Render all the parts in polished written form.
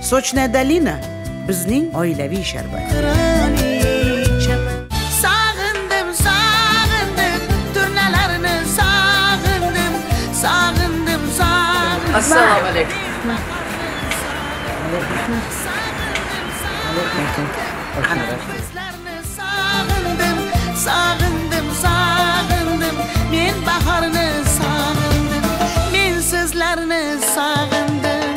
Sochna Dolina bizning oilaviy sharbat. Sog'indim, sog'indim, turnalarni sog'indim, sog'indim, sog'indim. Assalomu alaykum. Sog'indim, sog'indim, sog'indim, men bahorni sog'indim, men sizlarni sog'indim.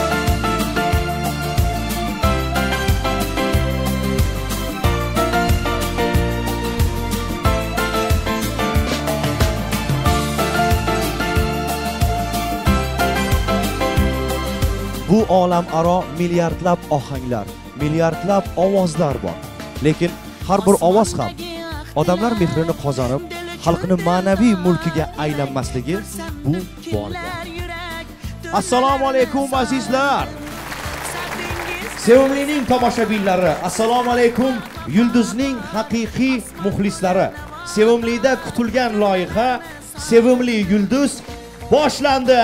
Bu olam aro milliardlab ohanglar, milliardlab ovozlar bor. Lekin har bir ovoz ham odamlar mehrini qozonib, xalqning ma'naviy mulkiga aylanmasligi bu bordir. Assalomu alaykum azizlar. Sevimlining tomoshabinlari, assalomu alaykum yulduzning haqiqiy muxlislari. Sevimlida kutilgan loyiha Sevimli yulduz boshlandi.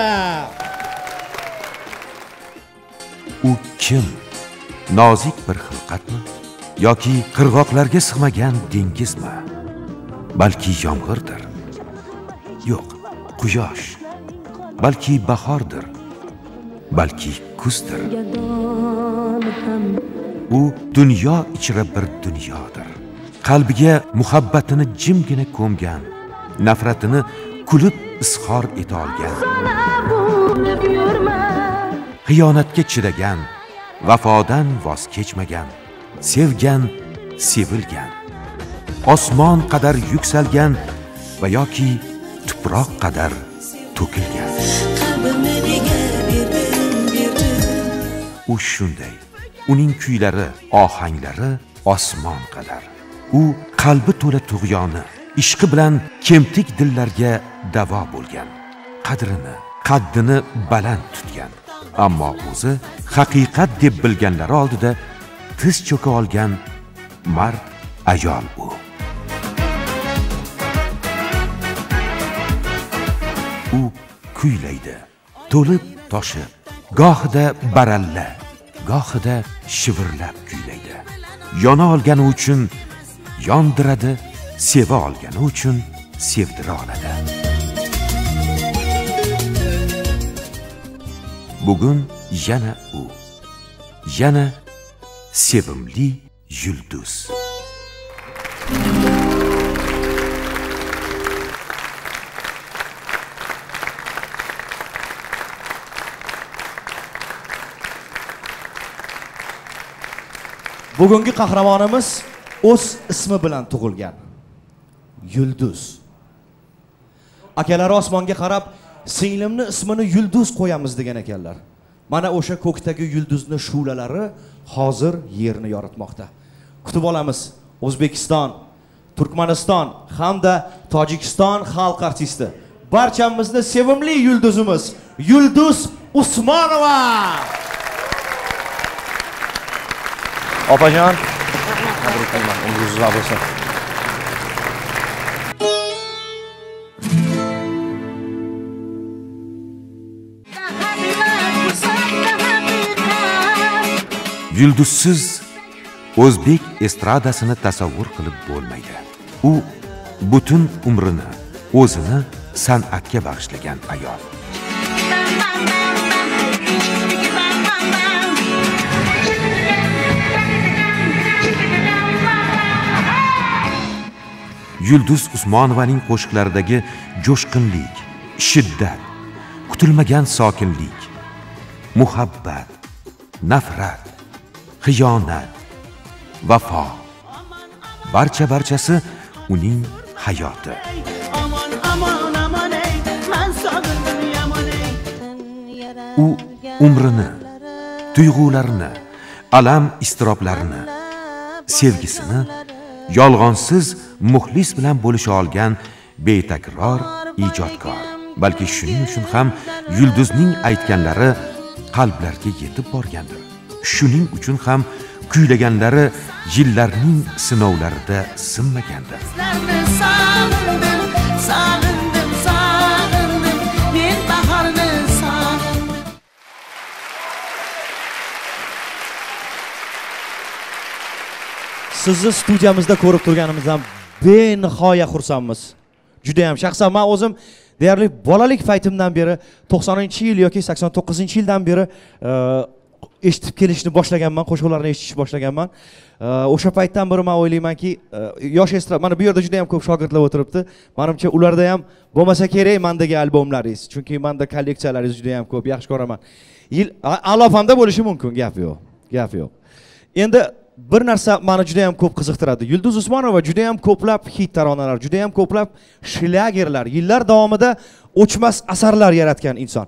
U kim? Nozik bir xilqatmi yoki qirg'oqlarga sig'magan dengizmi? Balki yomg'irdir. Yo'q, quyosh. Balki bahordir. Balki kuzdir. U dunyo ichra bir dunyodir. Qalbiga muhabbatini jimgina ko'mgan, nafratini kulib izhor eta olgan. Xiyonatga chidagan, vafodan voz kechmagan, sevgan, sevilgan, osmon qadar yuksalgan va yoki tuproq qadar to'kilgan. U shunday. Uning kuylari, ohanglari osmon qadar. U qalbi to'la tug'yoni, ishqi bilan kemtik dillarga davo bo'lgan. Qadrini, qaddini baland tutgan. Ammo o'zi haqiqat deb bilganlari oldida tiz cho'ka olgan mard ayol u. U kuylaydi, to'lib toshib, gohida baralla, gohida shivirlab kuylaydi. Yona olgani uchun yondiradi, seva olgani uchun sevdira oladi. Bugun yana u, yana sevimli yulduz. Bugungi qahramonimiz o'z ismi bilan tug'ilgan. Yulduz. Akalari osmonga qarab, singlimni ismini Yulduz qo'yamiz degan ekanlar. Mana o'sha ko'kdagi yulduzning shu'lalari hozir yerni yoritmoqda. Kutib olamiz O'zbekiston, Turkmaniston hamda Tojikiston xalq artisti, barchamizni sevimli yulduzimiz Yulduz Usmonova. Opajon, tabriklayman. Umringiz uzoq bo'lsin. Yulduzsiz o'zbek estradasini tasavvur qilib bo'lmaydi. U butun umrini, o'zini san'atga bag'ishlagan ayol. Yulduz Usmonovaning qo'shiqlaridagi jo'shqinlik, shiddat, kutilmagan sokinlik, muhabbat, nafrat, xiyonat, vafo, barchasi uning hayoti. U umrini, tuyg'ularini, alam iztiroblarini, sevgisini yolg'onsiz muxlis bilan bo'lisha olgan betakror ijodkor. Balki shuning uchun ham yulduzning aytganlari qalblarga yetib borgandir. Shuning uchun ham kuylaganlari yillarning sinovlarida sinmagandir. sizni studiyamizda ko'rib turganimizdan benihoya xursandmiz. Juda ham shaxsan men o'zim deyarli bolalik paytimdan beri 90-yil yoki 89-yildan beri eshitib kelishni boshlaganman, qo'shiqlarni eshitishni boshlaganman. O'sha paytdan beri men o'ylaymanki, yosh estrada, mana bu yerda juda ham ko'p shogirdlar o'tiribdi. Menimcha ularda ham bo'lmasa kerak mendagi albomlaringiz, chunki menda kolleksiyalaringiz juda ham ko'p, yaxshi ko'raman. Yil alofamda bo'lishi mumkin, gap yo'q. Gap yo'q. Endi bir narsa meni juda ham ko'p qiziqtiradi. Yulduz Usmonova juda ham ko'plab hit taronalar, juda ham ko'plab shlagerlar, yillar davomida o'chmas asarlar yaratgan inson.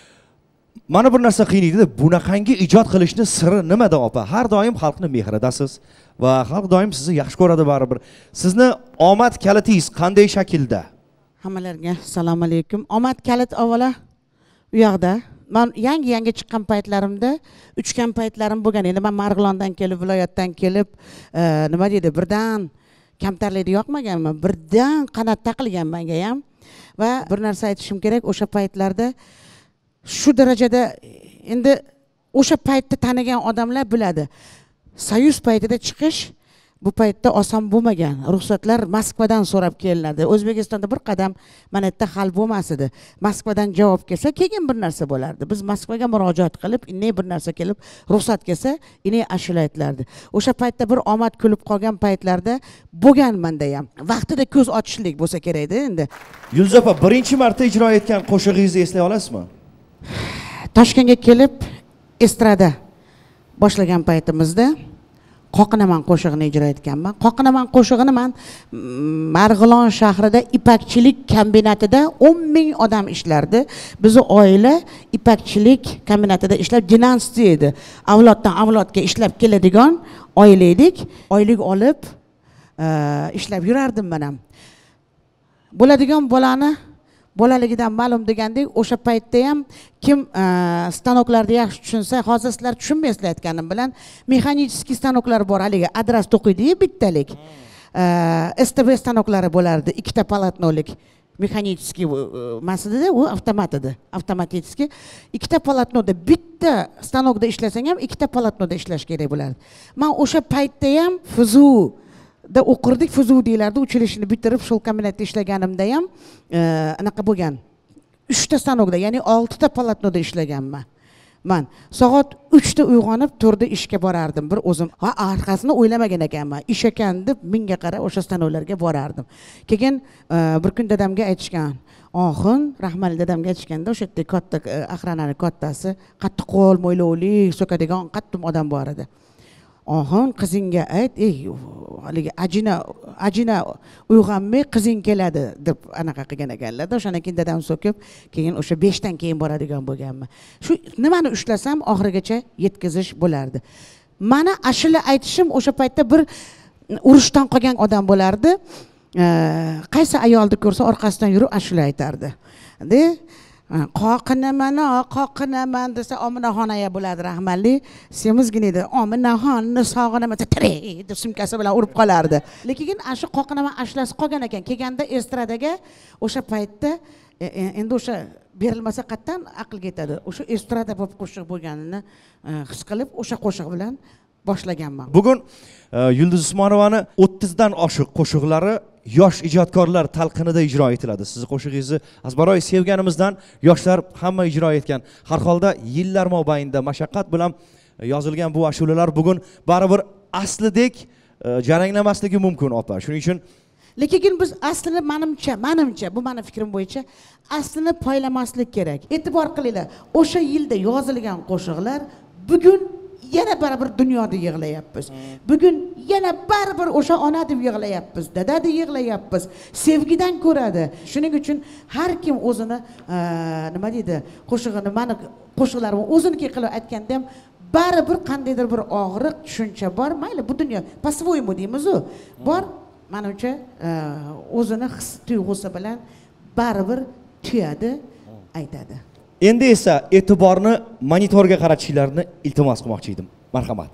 Mana bir narsa qiynaydi, bunaqangi ijod qilishni siri nimada opa? Har doim xalqni mehridasiz va xalq doim sizni yaxshi ko'radi baribir. Sizni omad kalitingiz qanday shaklda? Hammalarga assalomu alaykum. Omad kalit avvalo u yoqda. Men yangi chiqqan paytlarimda uchgan paytlarim bo'lgan. Endi men Marg'ilondan kelib, viloyatdan kelib, nima deydi, birdan kamtarlikni yoqmaganman, birdan qanot taqilgan menga ham. Va bir narsa aytishim kerak, o'sha paytlarda shu darajada endi o'sha paytda tanigan odamlar biladi. Soyuz paytida chiqish bu paytda oson bo'lmagan. Ruxsatlar Moskvadan so'rab kelinadi. O'zbekistonda bir qadam mana yerda hal bo'lmas edi. Moskvadan javob kelsa, keyin bir narsa bo'lardi. Biz Moskvaga murojaat qilib, inne bir narsa kelib, ruxsat kelsa, inne ashula aytilardi. O'sha paytda bir omad kulib qolgan paytlarda bo'lgan menda ham. Vaqtida ko'z ochishlik bo'lsa kerak-da endi. Yulduz opa, birinchi marta ijro etgan qo'shig'ingizni eslay olasizmi? Toshkentga kelib estrada boshlagan paytimizda Qoqinaman qo'shig'ini ijro etganman. Qoqinaman qo'shig'ini men Marg'ilon shahrida ipakchilik kombinatida 10 ming odam ishlardi. Bizning oila ipakchilik kombinatida ishlab, dinasti edi. Avloddan avlodga ishlab keladigan oila edik. Oylik olib ishlab yurardim men ham. Bo'ladigan bolani bolaligidan ma'lum degandek, o'sha paytda ham kim stanoklarni yaxshi tushunsa, hozir sizlar tushunmaysizlar aytganim bilan, mexanichskiy stanoklar bor, haligi adras to'qiydi bittalik. STV stanoklari bo'lardi, ikkita palatnolik. Mexanichskiy masada u avtomat edi, avtomatiskiy. Ikkita palatnoda bitta stanokda ishlasang ham ikkita palatnoda ishlash kerak bo'lardi. Men o'sha paytda ham fuzu da o'qirdik, Fuzudiylarda uchilishini bitirib, shul kombinatda ishlaganimda ham anaqa bo'lgan. 3 ta stanokda, ya'ni 6 ta palatnoda ishlaganman. Men soat 3 ta uyg'onib, 4 da ishga borardim. Bir o'zim, orqasini o'ylamagan ekanman. Ish ekan deb mingga qarab o'sha stanoklarga borardim. Keyin bir kun dadamga aytishgan. Oxin, rahmatli dadamga aytishganda, o'sha yerda katta axrananing kattasi, qattiq qo'l, mo'ylovli, so'kadigan qattiq odam bor edi. Oxin, qizingga ayt, haligi ajina uyg'onmay qizing keladi deb anaqa qilgan ekanlar-da. O'shandan keyin dadam so'kib, keyin o'sha 5 dan keyin boradigan bo'lganman. Shu nimani ushlasam oxirigacha yetkazish bo'lardi. Mana ashula aytishim o'sha paytda bir urushdan qolgan odam bo'lardi. Qaysi ayolni ko'rsa orqasidan yurib ashula aytardi. De qoqinaman desa Ominaxonaya bo'ladi rahmatli. Semizgina edi. Ominaxonni sog'inaman deb sumkasi bilan urib qolardi. Lekin ashu qoqinaman ashlasi qolgan ekan. Kelganda estradaga o'sha paytda endi o'sha berilmasa qattan aqlga yetadi. O'sha estrada bo'lib qo'shiq bo'lganini his qilib o'sha qo'shiq bilan boshlaganman. Bugun Yulduz Usmonovani 30 dan oshiq qo'shiqlari yosh ijodkorlar talqinida ijro etiladi. Siz qo'shig'ingizni azbaroy sevganimizdan yoshlar hamma ijro etgan. Har holda yillar mobaynida mashaqqat bilan yozilgan bu ashulalar bugun baribir aslidek jaranglamasligi mumkin opa. Shuning uchun lekin biz aslini menimcha, bu meni fikrim bo'yicha aslini poylamaslik kerak. E'tibor qilinglar, o'sha yilda yozilgan qo'shiqlar bugun yana baribir dunyoda yig'layapmiz. Bugun yana baribir o'sha ona deb yig'layapmiz, dada deb yig'layapmiz. Sevgidan ko'radi. Shuning uchun har kim o'zini nima deydi, qo'shig'ini, meni qo'shiqlarimni o'ziniki qilib aytganda ham baribir qandaydir bir og'riq tushuncha bor. Mayli, bu dunyo по-своему deymiz-ku. Bor, menimcha o'zini his tuyg'usi bilan baribir tuyadi, aytadi. Endi esa e'tiborni monitorga qaratishlarini iltimos qilmoqchi edim. Marhamat.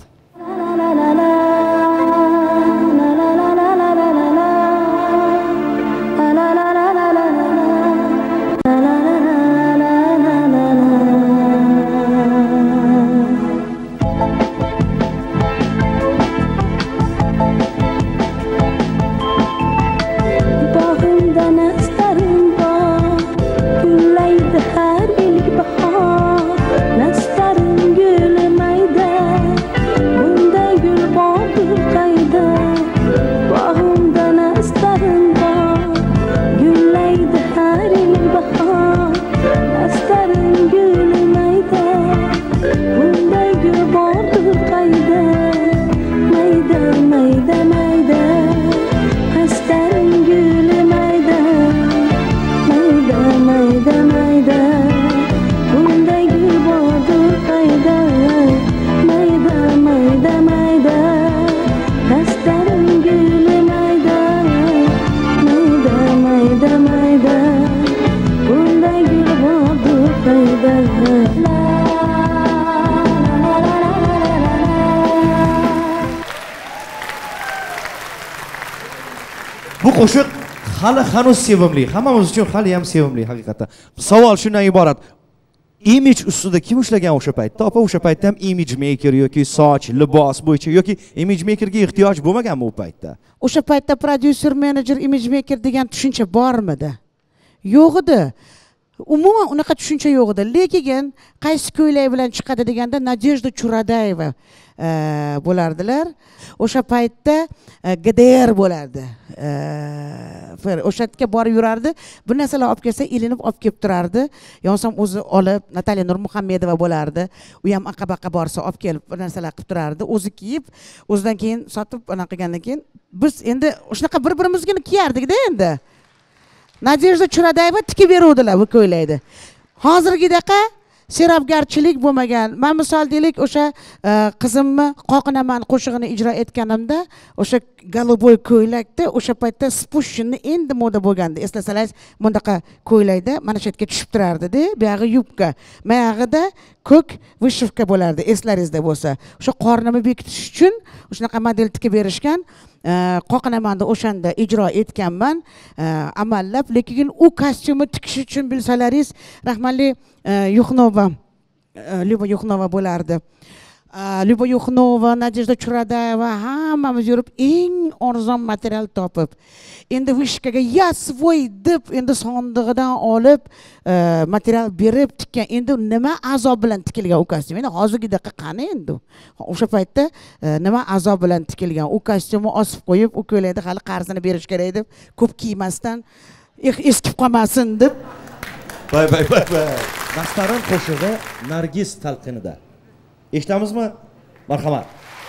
Bu qo'shiq hali hanuz sevimli. Hammamiz uchun hali ham sevimli haqiqatan. Savol shundan iborat. Image ustida kim ishlagan o'sha paytda? Opa, o'sha paytda ham image maker yoki soch, libos bo'yicha yoki image makerga ehtiyoj bo'lmaganmi u paytda? O'sha paytda producer, manager, image maker degan tushuncha bormidi? Yo'q edi. Umuman unaqa tushuncha yo'q edi. Lekin qaysi ko'ylak bilan chiqadi deganda Nadejda Churadayeva bo'lardilar. O'sha paytda GDR bo'lardi. O'sha yerga borib yurardi. Bu narsalar olib kelsa, ilinib olib kelib turardi. Yonsam o'zi olib, Nataliya Nurmuhammedova bo'lardi. U ham aqabaqa borsa olib kelib bir narsalar qilib turardi. O'zi kiyib, o'zidan keyin sotib, anaqa qilgandan keyin biz endi shunaqa bir-birimizga kiyardik-da endi. Nadejda Churadayeva tikib beruvdilar bu ko'ylakni. Hozirgidaqa serabgarchilik bo'lmagan. Men misol deylik, o'sha qizimni Qoqinaman qo'shig'ini ijro etganimda, o'sha galoboy ko'ylakda o'sha paytda spushni endi moda bo'lgandi. Eslasangiz, bundaqa ko'ylakda mana shu yerga tushib turardi-da, bu yog'i yubka. Mayog'ida ko'k vishivka bo'lardi, eslaringizda bo'lsa. O'sha qornimni bekitish uchun shunaqa model tikib berishgan. Qoqinamanda o'shanda ijro etganman, amallab, lekin u kostyumni tikish uchun bilsalaringiz, rahmatli Lyuba Yuxnova bo'lardi. Lyuba Yuxnova, Nadejda Churadayeva hammamiz yurib eng arzon material topib, endi vishkaga yasvoy deb endi sondig'idan olib material berib tikkan. Endi nima azob bilan tikilgan u kostyum? Endi hozirgidaqa qani endi? O'sha paytda nima azob bilan tikilgan u kostyumni osib qo'yib, u ko'ylakda hali qarzini berish kerak deb, ko'p kiymasdan eskib qolmasin deb. Bay. Nastarin qo'shig'i Nargiz talqinida. Eshitamizmi? Marhamat.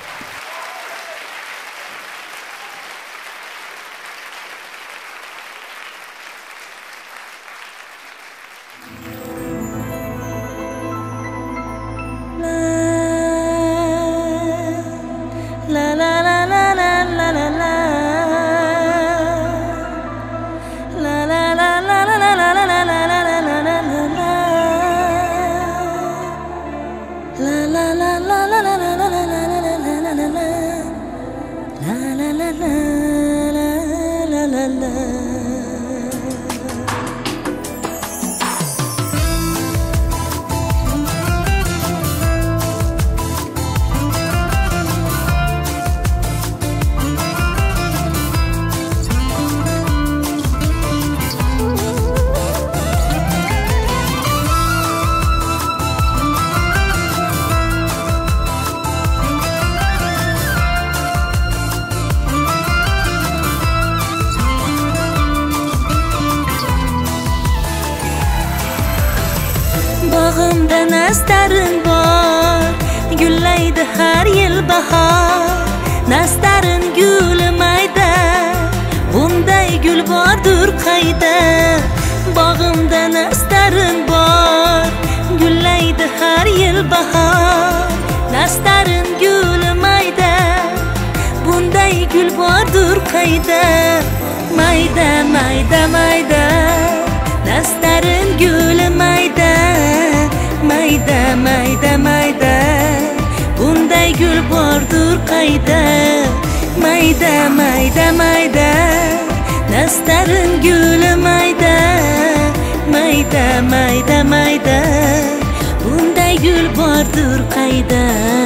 Bağımda nastarın bor, güllaydi har yil bahor. Nastarın gülmayda, bunday gül bordur qayda. Bağımda nastarın bor, güllaydi har yil bahor. Nastarın gülmayda, bunday gül bordur qayda. Mayda, mayda, mayda, nastarın gülmayda. Mayda, mayda, mayda, bunday gül bordur qayda. Mayda, mayda, mayda, nastarın gülü mayda. Mayda, mayda, mayda, bunday gül bordur qayda.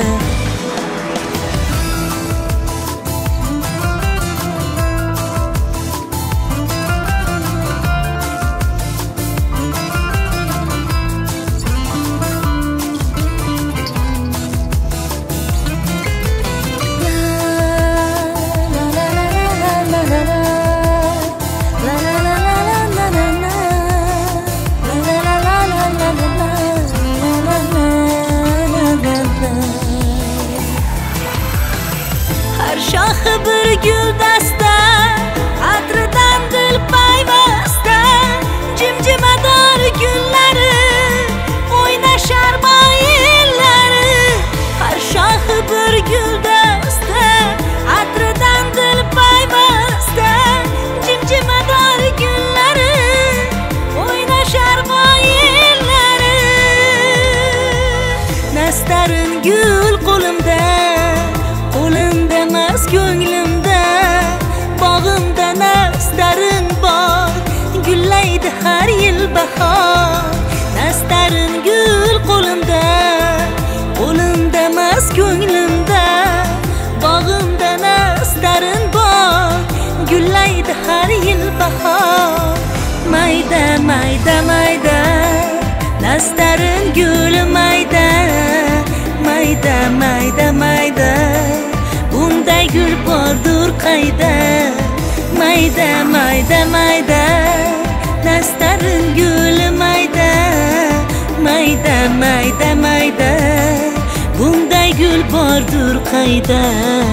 Şahı bir gül dasta, atridan dil payvasta. Cimcimador gülleri, oynaşar mayilleri. Her şahı bir gül dasta, atridan dil payvasta. Cimcimador gülleri, oynaşar mayilleri. Nastarın gül kolumda, ko'nglimda, bağımda nas nastarin bor gullaydi har yil bahor mayda mayda mayda nastarin guli mayda mayda mayda mayda bunday gul bordur qayda mayda mayda mayda nastarin guli mayda mayda mayda mayda bunday gul bordur qayda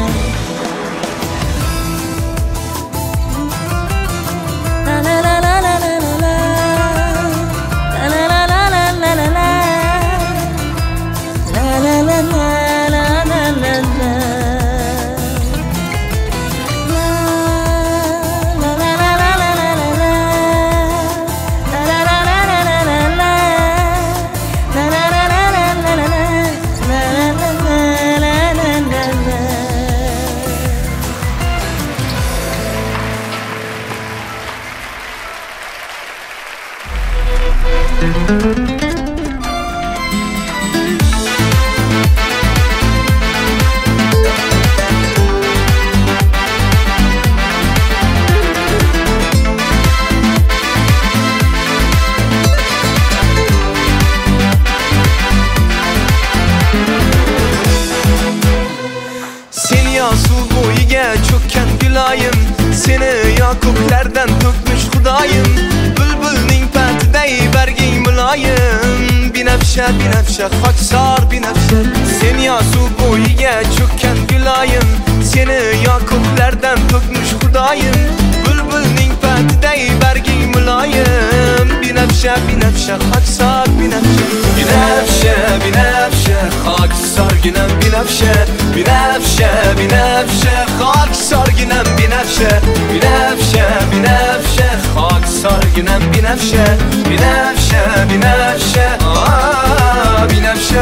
Seni Yakuplerden tutmuş Xudayım Bülbülning patiday berging muloyim Binafsha binafsha xoksor binafsha Sen yosu bo'yiga cho'kkan guloyim Seni Yakuplerden tutmuş Xudayim Bülbülning patiday berging muloyim Binafsha binafsha xoksor binafsha Binafsha binafsha xoksor ginam binafsha Binafsha binafsha xoksor ginam binafsha Binafsha binafsha xoksor ginam binafsha Binafsha binafsha binafsha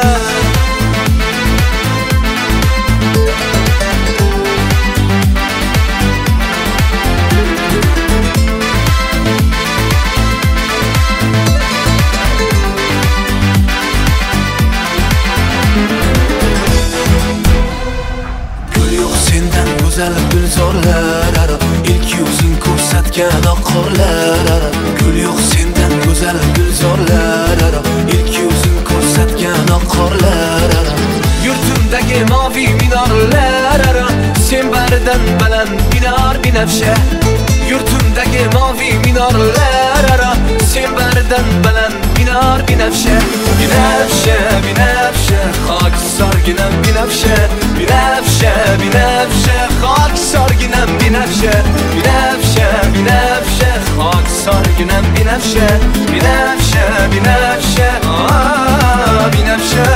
Güzel gülzorlar ara İlk yüzün ko'rsatgan oqqorlar ara Gul yo'q sendan go'zal gulzorlar ara İlk yüzün ko'rsatgan oqqorlar ara Yurtimdagi mavi minorlar ara Sen baridan baland minor binafsha Yurtimdagi mavi minorlar ara Sen baridan baland minor binafsha Binafsha binafsha xoksor ginam binafsha Binafsha binafsha xoksor ginam binafsha Binafsha binafsha xoksor ginam binafsha Binafsha binafsha binafsha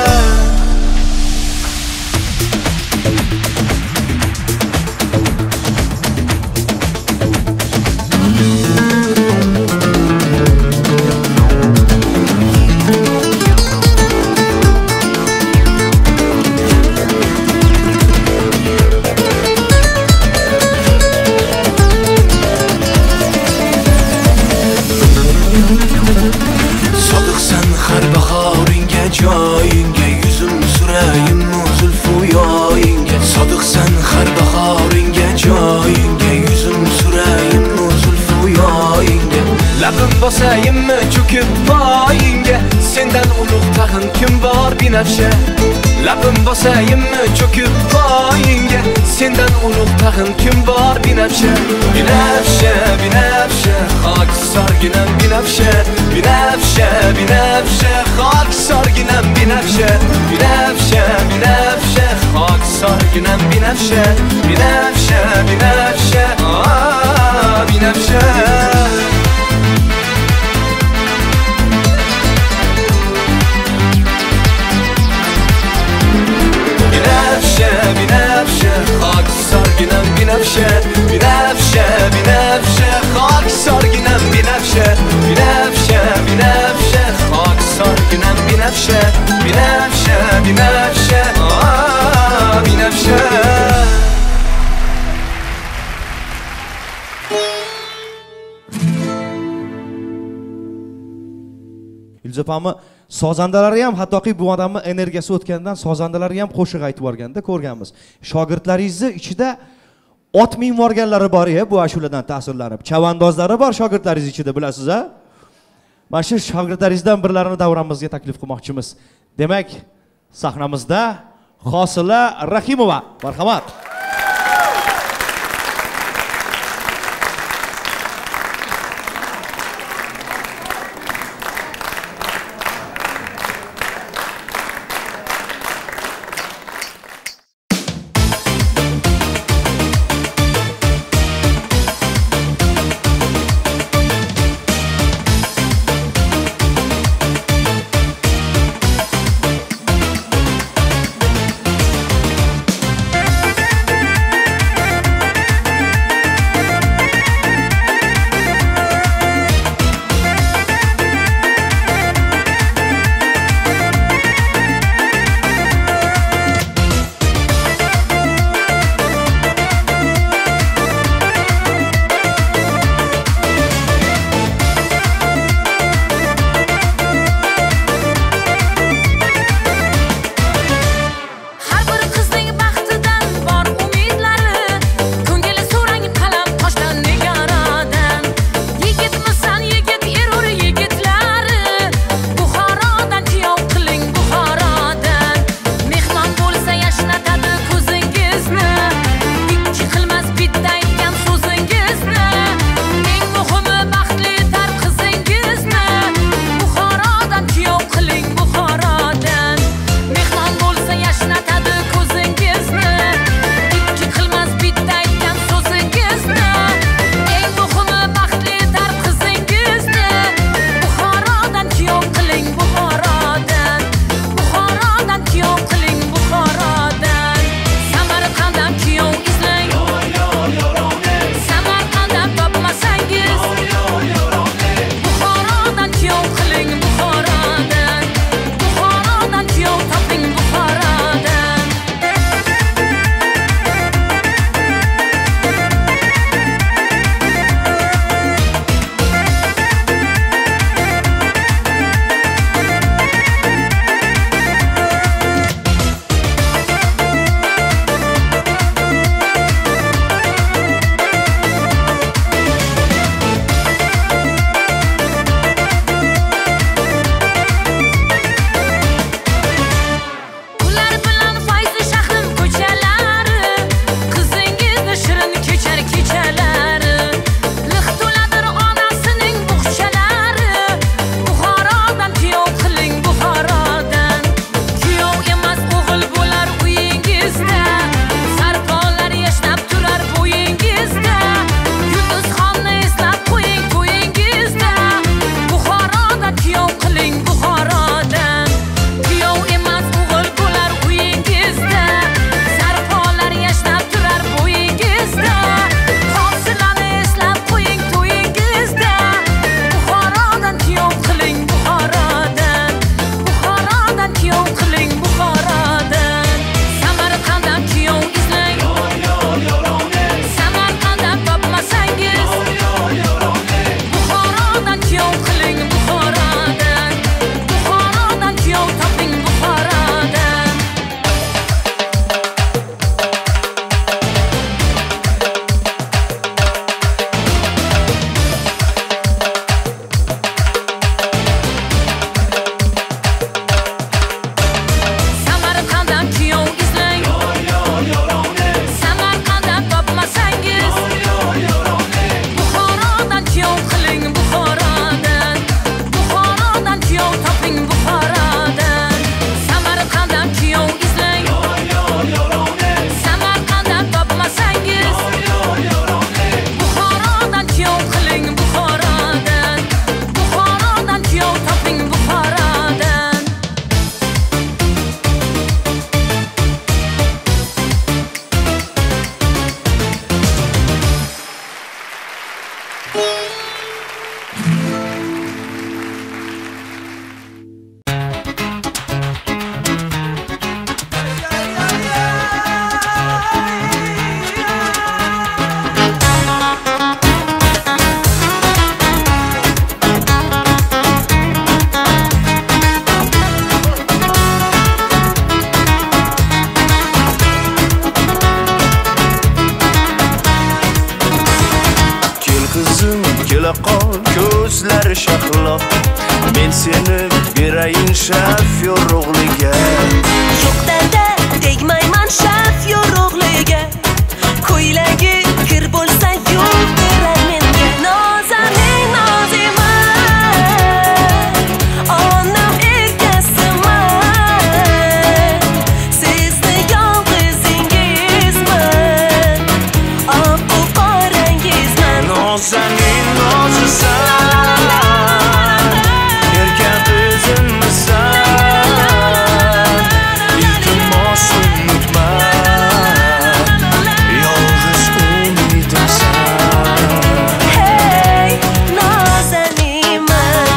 Sodiqsan har bahoringga joyingga Yuzim surayim zulfu yoyingga Sodiqsan har bahoringga joyingga Yuzim surayim zulfu yoyingga Labim bosayimmi cho'kib poyingga Sendan ulug' tag'in kim bor binafsha Labim bosayimmi cho'kib poyingga Sendan ulug' tag'in kim bor binafsha Binafsha binafsha xoksor ginam binafsha Binafsha binafsha xoksor ginam binafsha Binafsha binafsha xoksor ginam binafsha Binafsha binafsha binafsha Binafsha binafsha xoksor ginam binafsha Binafsha binafsha xoksor ginam binafsha Binafsha binafsha xoksor ginam binafsha Binafsha binafsha binafsha Ildiz opamni sozandalari ham hattoki bu odamning energiyasi o'tgandan sozandalari ham qo'shiq aytib borganda ko'rganmiz. Shogirdlaringizni ichida ot minvorganlari bor bu ashuladan ta'sirlanib. Chavandozlari bor shogirdlaringiz ichida bilasiz a? Mana shu shogirdlaringizdan birlarini davramizga taklif qilmoqchimiz. Demak, sahnamizda Hosila Rahimova. Marhamat. mutlaqo ko'zlar shahlo men seni berayin shaf yorug'liga yo'q darda tegmayman shaf yorug'liga ko'ylagi kir bo'lsa yo'q berar menga nozaning noziman onam erkasiman sizni yolg'izingizman obbo qorangizman nozaning nozisan erka qizimmisan iltimos unutma yolg'iz umidimsan hey nozaniman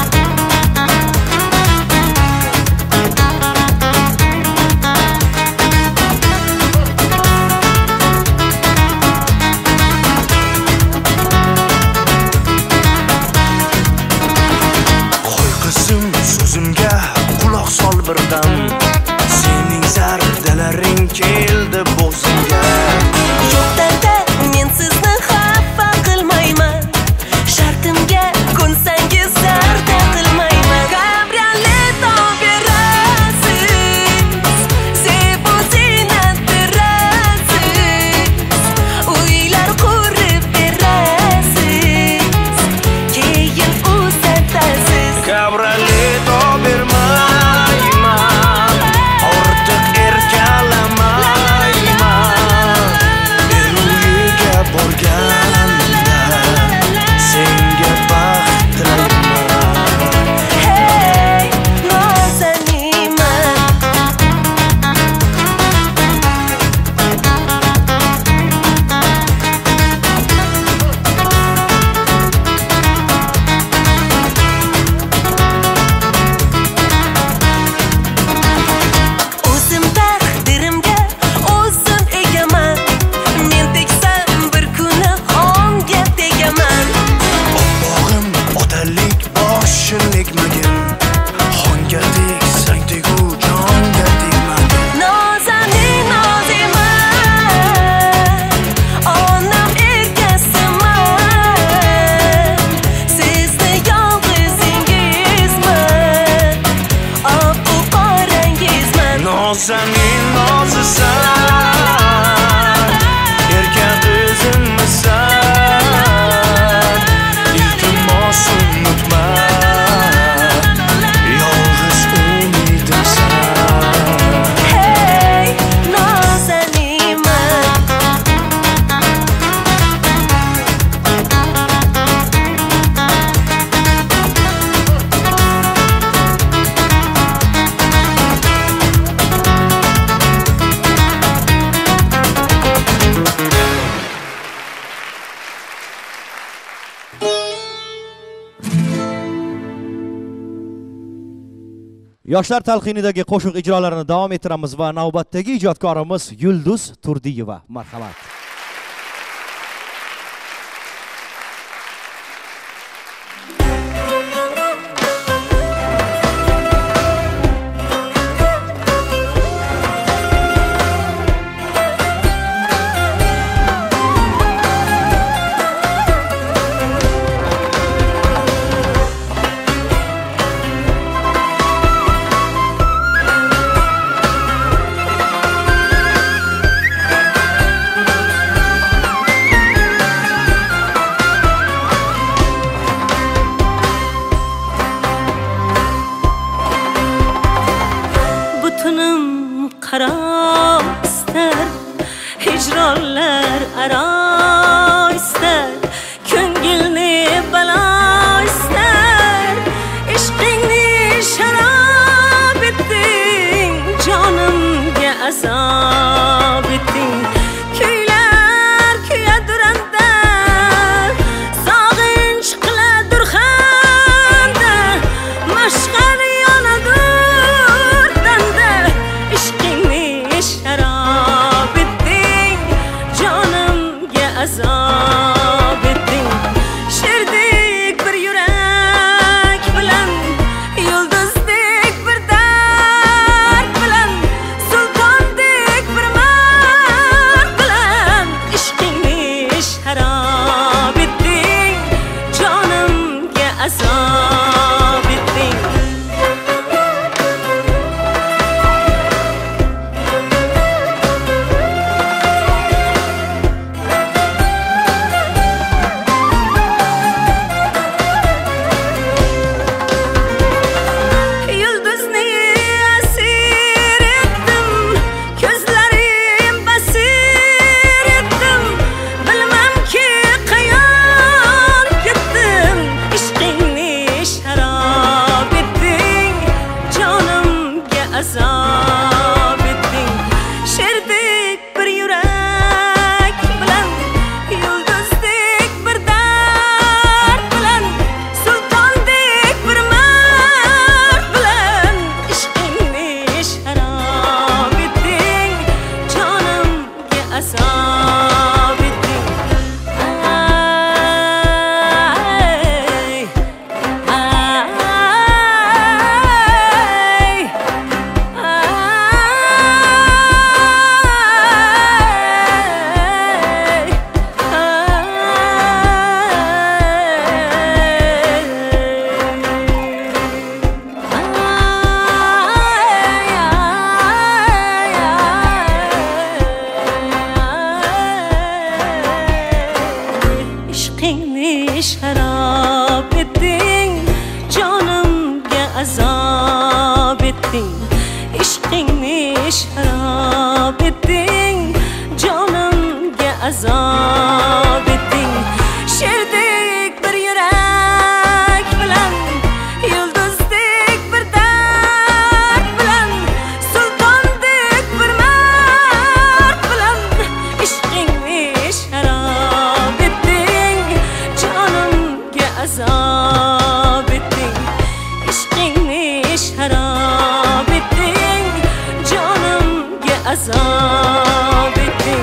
qo'y qizim so'zimga quloq sol birdan sening zardalaring keldi bo'zimga yo'q darda men sizni xafa qilmayman shartimga ko'nsangiz zarda qilmayman kabriolet olib berasiz zebu ziynat berasiz uylar qurib berasiz keyin uzatasiz kabriolet olib bermayman ortiq erkalamayman men uyiga borganda senga baxt tilayman hey nozaniman o'zim taqdirimga o'zim egaman men tegsam bir kuni xonga tegaman bog'im otalik boshim egmagin xonga tegsang tegu jonga tegmagin nozaning noziman onam erkasiman sizni yolg'izingizman obbo qorangizman nozaning nozisan erka qizimmisan iltimos unutma yolg'iz umidimsan hey nozaniman Yoshlar talqinidagi qo'shiq ijrolarini davom ettiramiz va navbatdagi ijodkorimiz Yulduz Turdiyeva. Marhamat. hicronlar aro ister ko'ngilni balo ister ishqingni sharob etding jonimga azob etding kuylar kuyaduranda sog'inch qiladur hamda mashqar yonadur danda ishqingni sharob etding jonimga azob etding sherdek bir yurak bilan yulduzdek bir dard bilan sultondek bir mard bilan ishqingni sharob etding sharob etding, jonimga azob etding. Ishqingni sharob etding, jonimga azob etding. Sherdek bir yurak bilan, yulduzdek bir dard bilan, sultondek bir mard bilan, ishqingni sharob etding, jonimga azob etding. Ishqingni sharob etding, jonimga azob etding.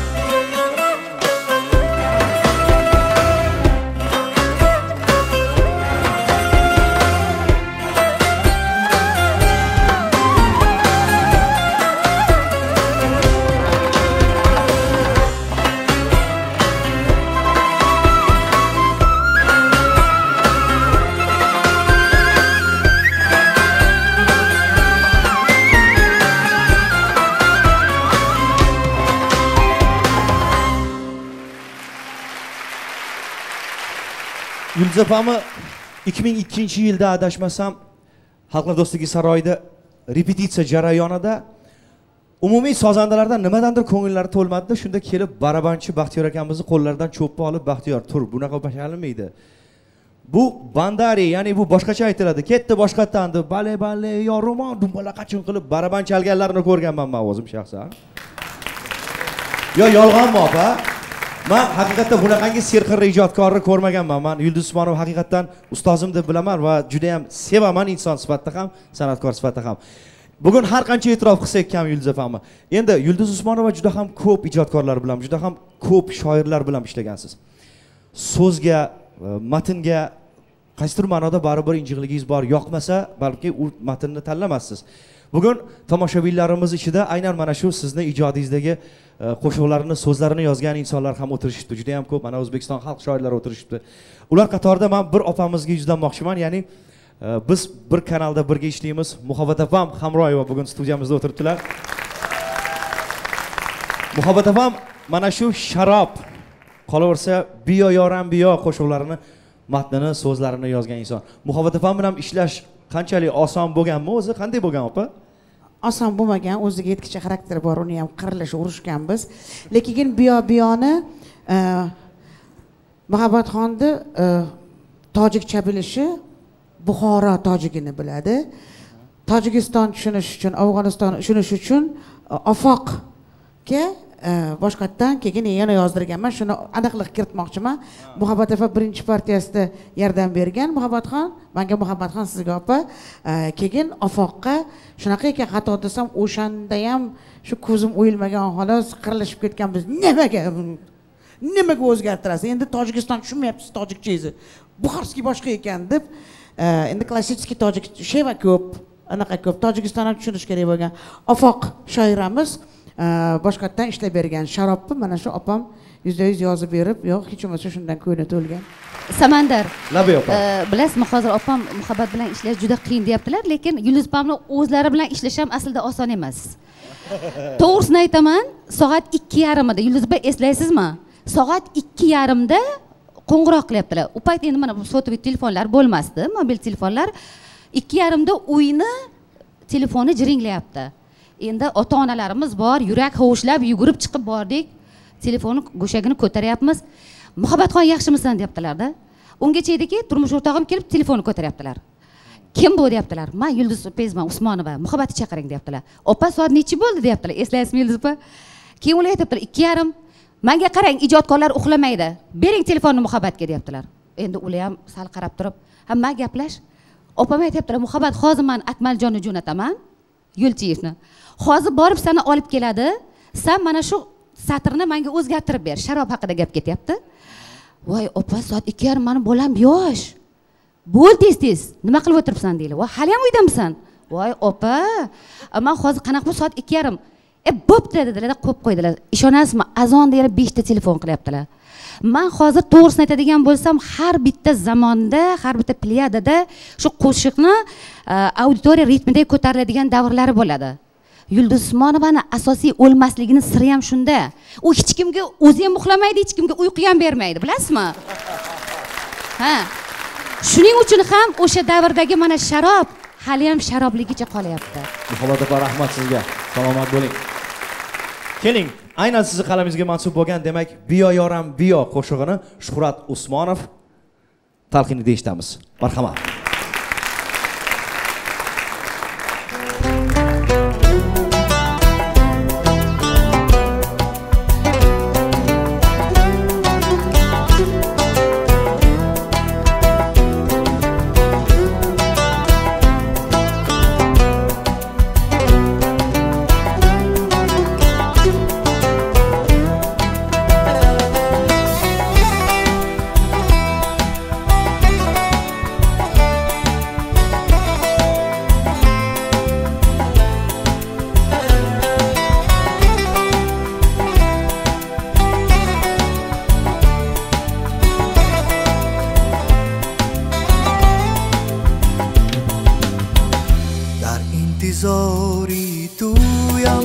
Yulduz opamni 2002-yilda adashmasam Xalqlar do'stligi saroyida repetitsiya jarayonida umumiy sozandalardan nimadandir ko'ngillari to'lmadi. Shunda kelib barabanchi Baxtiyor akamizni qo'llaridan cho'ppa olib, "Baxtiyor, tur, bunaqa bashalmaydi. Bu bandari, ya'ni bu boshqacha aytiladi. Ketdi boshqatdan deb, bale yorumon dumbala qachon qilib baraban chalganlarini ko'rganman men o'zim shaxsan. Yo yolg'onmi opa? Men haqiqatda bunaqangi serqirra ijodkorni ko'rmaganman. Men Yulduz Usmonova haqiqatdan ustozim deb bilaman va juda ham sevaman inson sifatida ham, san'atkor sifatida ham. Bugun har qancha e'tirof qilsak kam Yulduz opamni. Endi Yulduz Usmonova juda ham ko'p ijodkorlar bilan, juda ham ko'p shoirlar bilan ishlagansiz. So'zga, matnga qaysidir ma'noda baribir injiqligingiz bor. Yoqmasa, balki u matnni tanlamassiz. Bugun tomoshabinlarimiz ichida aynan mana shu sizni ijodingizdagi qo'shiqlarni, so'zlarini yozgan insonlar ham o'tirishibdi. Juda ham ko'p mana O'zbekiston xalq shoirlari o'tirishibdi. Ular qatorida men bir opamizga yuzlanmoqchiman, ya'ni biz bir kanalda birga ishlaymiz. Muhabbat opam Hamroyeva bugun studiyamizda o'tiribdilar. Muhabbat opam mana shu sharob qolaversa biyo yoram biyo qo'shiqlarini, matnini, so'zlarini yozgan inson. Muhabbat opam bilan ishlash qanchalik oson bo'lganmi o'zi? Qanday bo'lgan opa? Oson bo'lmagan, o'ziga yetkicha xarakteri bor, uni ham qirilish urushganmiz. Lekin biyoni Muhabbatxonni tojikcha bilishi, Buxoro tojigini biladi. Tojikiston tushunish uchun, Afg'oniston tushunish uchun ofoqga boshqatdan keyin yana yozdirganman. Shuni aniqlik kiritmoqchiman. Muhabbat opa birinchi partiyasida yordam bergan. Muhabbatxon, menga Muhabbatxon sizga opa, keyin ofoqqa shunaqa ekan, xato desam o'shanda ham shu ko'zim o'yilmagan xolos qirilishib ketganmiz. Nimaga o'zgartirasiz? Endi Tojikiston tushunmayapsiz tojikchangizni. Buxorskiy boshqa ekan deb, endi klassik tojik sheva ko'p, anaqa ko'p. Tojikiston ham tushunish kerak bo'lgan. Ofoq shoiramiz boshqatdan ishlab bergan sharobni mana shu opam %100 yozib berib, yo'q, hech bo'lmasa shundan ko'ngli to'lgan. Samandar. Labi opa. Bilasizmi, hozir opam Muhabbat bilan ishlash juda qiyin deyaptilar, lekin Yulduz opamni o'zlari bilan ishlash ham aslida oson emas. To'g'risini aytaman, soat 2:30 da Yulduz opa eslaysizmi? Soat 2:30 da qo'ng'iroq qilyaptilar. U payt endi mana bu sotuvli telefonlar bo'lmasdi, mobil telefonlar. 2:30 da uyni telefoni jiringlayapti. Endi ota-onalarimiz bor, yurak hovuchlab yugurib chiqib bordik. Telefonni go'shagini ko'taryapmiz. Muhabbatxon yaxshimisan deyaptilar-da. Ungacha ediki, turmush o'rtog'im kelib telefonni ko'taryaptilar. Kim bu deyaptilar? Men Yulduz Pezman Usmonova, Muhabbatni chaqiring deyaptilar. Opa, soat nechi bo'ldi deyaptilar. Eslaysizmi Yulduz opa? Keyin ular aytibdilar 2:30. Menga qarang, ijodkorlar uxlamaydi. Bering telefonni Muhabbatga deyaptilar. Endi ular ham sal qarab turib, "Hamma gaplash." Opam aytibdilar, "Muhabbat, hozir men Akmaljonny jo'nataman, Yo'lchiyevni. Hozir borib seni olib keladi. Sen mana shu satrni menga o'zgartirib ber. Sharob haqida gap ketyapti." Voy opa, soat 2:30 meni bolam yosh. Bo'l tez-tez. Nima qilib o'tiribsan deydi. Voy, hali ham uydamisan? Voy opa, men hozir qanaqa bu soat 2:30? Bo'pti dedilar, qo'yib qo'ydilar. Ishonasizmi? Azonda yana 5 ta telefon qilyaptilar. Men hozir to'g'risini aytadigan bo'lsam, har bitta zamonda, har bitta pleyadada shu qo'shiqni auditoriya ritmida ko'tariladigan davrlari bo'ladi. Yulduz Usmonovani asosiy o'lmasligini siri ham shunda. U hech kimga o'zi ham uxlamaydi, hech kimga uyqu ham bermaydi, bilasizmi? Ha. Shuning uchun ham o'sha davrdagi mana sharob hali ham sharobligicha qolyapti. Muhammad opa, rahmat sizga. Salomat bo'ling. Keling, aynan sizni qalamingizga mansub bo'lgan, demak, Biyo yoram biyo qo'shig'ini Shuhrat Usmonov talqinida eshitamiz. Marhamat. انتظاری تویم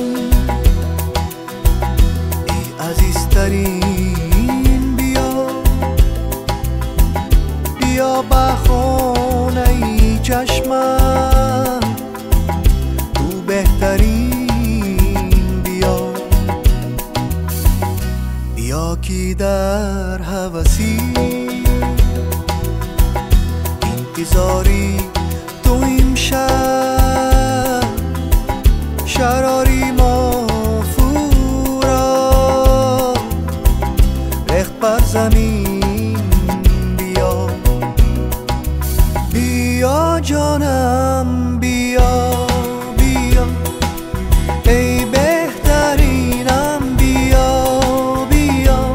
ای عزیزترین بیا بیا به خانه چشمم تو بهترین بیا بیا که در هوسی انتظاری تو امشب شراری مافورا ریخت بر زمین بیا بیا جانم بیا بیا ای بهترینم بیا بیا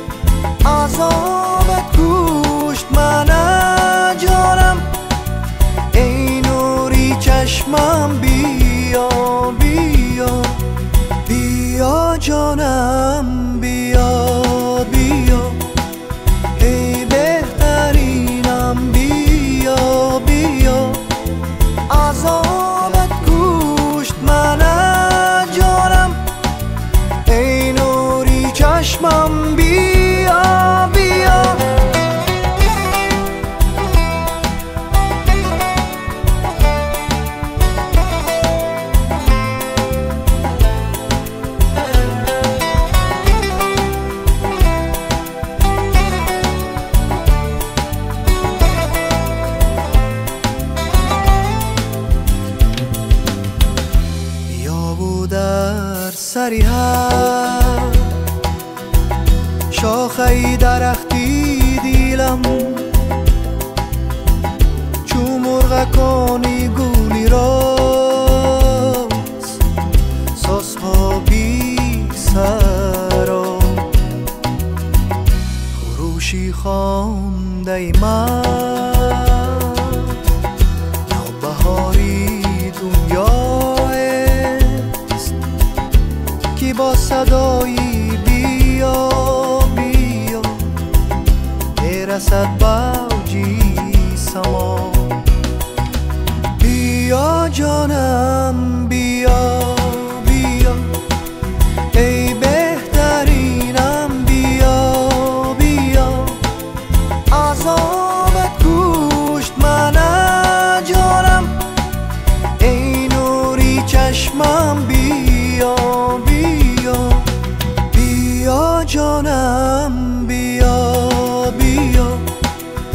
عذابت کشت من جانم ای نوری چشمم بیا بیا بیا جانم بیا بیا ای بهترینم بیا بیا عذابت کشت من جانم ای نوری چشمم بیا بیا سری هم شاخه درختی دیلم چو مرغکانی گولی راست ساسها بی سرا خروشی خانده من نوبهاری دنیا با صدایی بیا بیا برسد باوجی سما بیا جانم بیا بیا ای بهترینم بیا بیا عذابت کشت من جانم ای نوری چشمم بیا بیا جانم بیا بیا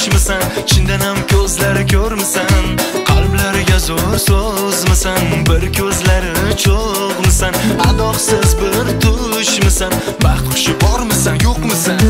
tushmisan, chindan ham ko'zlari ko'rmisan, qalblariga zo'r so'zmisan, bir ko'zlari cho'g'misan, adoqsiz bir tushmisan, baxt qushi bormisan, yo'qmisan?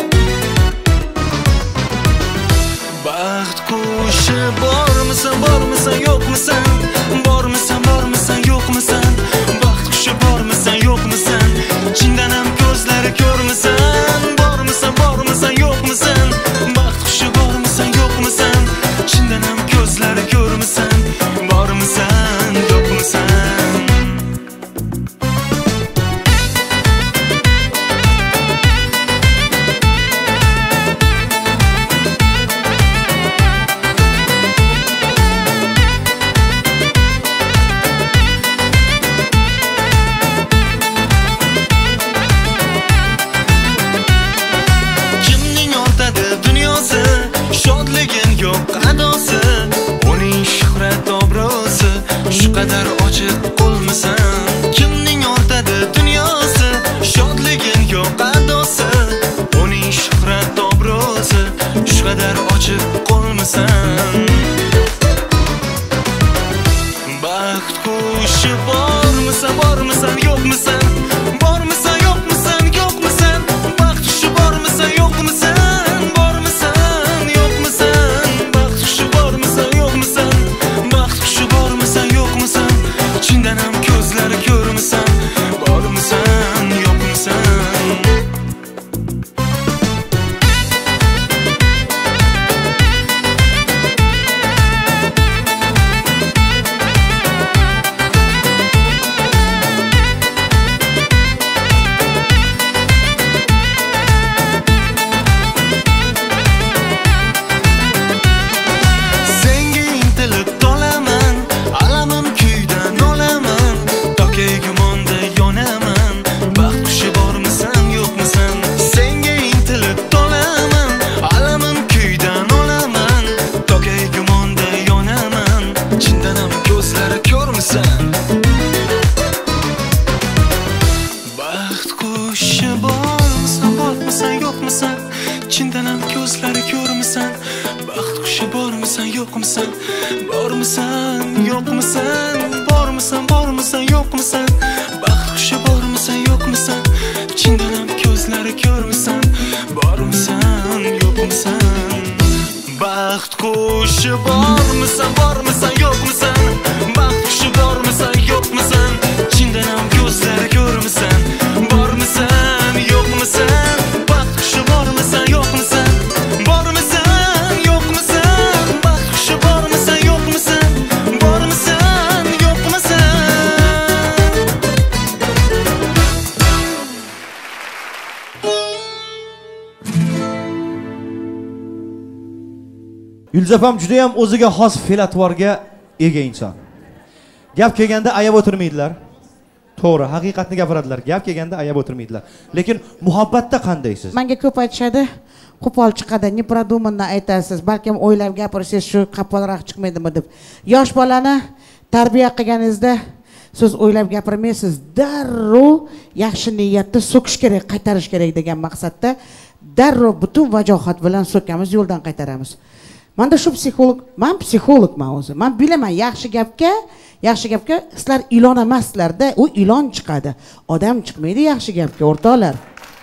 Baxt qushi bormisan, bormisan, yo'qmisan? Bormisan, bormisan, yo'qmisan? Baxt qushi bormisan, yo'qmisan? Chindan ham ko'zlari ko'rmisan, bormisan, bormisan, yo'qmisan? Baxt qushi bormisan, yo'qmisan? Chindan ham ko'zlari ko'rmisan, bormisan, yo'qmisan? Baxt qushi bormisan, bormisan, yo'qmisan? Bormisan, yo'qmisan, yo'qmisan? Baxt qushi bormisan, yo'qmisan? Bormisan, yo'qmisan? Baxt qushi bormisan, yo'qmisan? Baxt qushi bormisan, yo'qmisan? Chindan ham ko'zlari ko'rmisan, bormisan, yo'qmisan? Chindan ham ko'zlari ko'rmisan, baxt qushi bormisan, yo'qmisan? Bormisan, yo'qmisan? Bormisan, bormisan, yo'qmisan? Baxt qushi bormisan, yo'qmisan? Chindan ham ko'zlari ko'rmisan, bormisan, yo'qmisan? Baxt qushi bormisan, bormisan, yo'qmisan? Baxt qushi bormisan, yo'qmisan? Chindan ham ko'zlari ko'rmisan, bormisan, yo'qmisan? Baxt qushi bormisan, yo'qmisan? Bormisan, yo'qmisan? Baxt qushi bormisan, yo'qmisan? Bormisan, yo'qmisan? Yulduzapam juda ham o'ziga xos fe'l-atvorga ega inson. Gap kelganda ayab o'tirmaydilar. To'g'ri, haqiqatni gapiradilar. Gap kelganda ayab o'tirmaydilar. Lekin muhabbatda qandaysiz? Menga ko'p aytishadi, qo'pol chiqadi, neprodumanni aytasiz, balkim o'ylab gapirsangiz shu qo'polroq chiqmaydimi deb. Yosh bolani tarbiya qilganingizda siz o'ylab gapirmaysiz, darrov yaxshi niyatda so'kish kerak, qaytarish kerak degan maqsadda darrov butun vajohat bilan so'kamiz, yo'ldan qaytaramiz. Menda shu psixologman o'zi. Men bilaman, yaxshi gapga sizlar ilon emaslarda, u ilon chiqadi. Odam chiqmaydi yaxshi gapga, o'rtoqlar.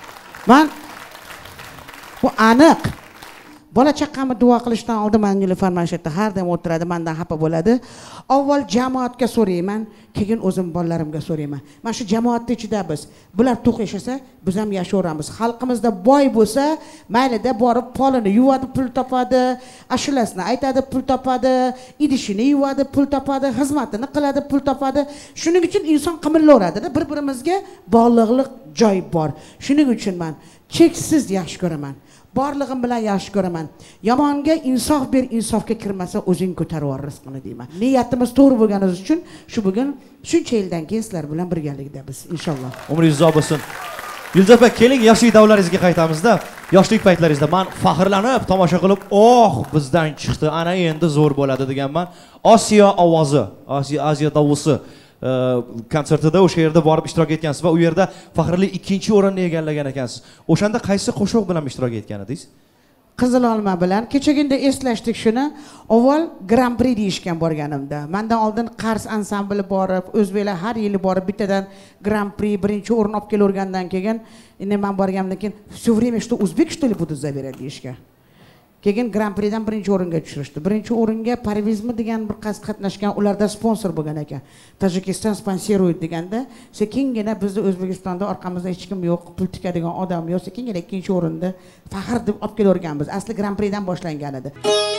Bu aniq. Bola chaqamni duo qilishdan oldin men Nilufar Manshatda har doim o'tiradi, mendan xafa bo'ladi. Avval jamoatga so'rayman, keyin o'zim bolalarimga so'rayman. Men shu jamoatning ichida bular to'q yashasa, biz ham yashaveramiz. Xalqimizda boy bo'lsa, maylida borib polini yuvadi, pul topadi, ashulasini aytadi, pul topadi, idishini yuvadi, pul topadi, xizmatini qiladi, pul topadi. Shuning uchun inson qimirlaveradi-da, bir-birimizga bog'liqlik joy bor. Shuning uchun men cheksiz yaxshi ko'raman. Borlig'im bilan yaxshi ko'raman. Yomonga insof ber, insofga kirmasa o'zing ko'tarib yor rizqini deyman. Niyatimiz to'g'ri bo'lganimiz uchun shu bugun shuncha yildan keyin sizlar bilan birgalikda biz inshaalloh. Umringiz uzoq bo'lsin. Yulduz opa, keling yoshlik davlaringizga qaytamizda. Yoshlik paytlaringizda men faxrlanib tomosha qilib, "Oh, bizdan chiqdi, ana endi zo'r bo'ladi" deganman. Osiyo ovozi, Osiyo davusi konsertida o'sha yerda borib ishtirok etgansiz va u yerda faxrli 2-o'rinni egallagan ekansiz. O'shanda qaysi qo'shiq bilan ishtirok etgan edingiz? Qizil olma bilan kechagina eslashdik shuni. Avval Grand Prix deyishgan borganimda. Mendan oldin Qars ansambli borib, o'zbeklar har yili borib bittadan Grand Prix birinchi o'rin olib kelavergandan keyin, endi men borganimdan keyin все время что o'zbek что ли будут забирать deyishgan. Keyin Grand Prixdan birinchi o'ringa tushirishdi. Birinchi o'ringa Parvizmi degan bir qiz qatnashgan, ularda sponsor bo'lgan ekan. Tojikiston sponsoruет deganda, sekingina bizni O'zbekistonda orqamizda hech kim yo'q, pul tikadigan odam yo'q, sekingina ikkinchi o'rinda faxr deb olib kelaverganmiz. Asli Grand Prixdan boshlangan edi.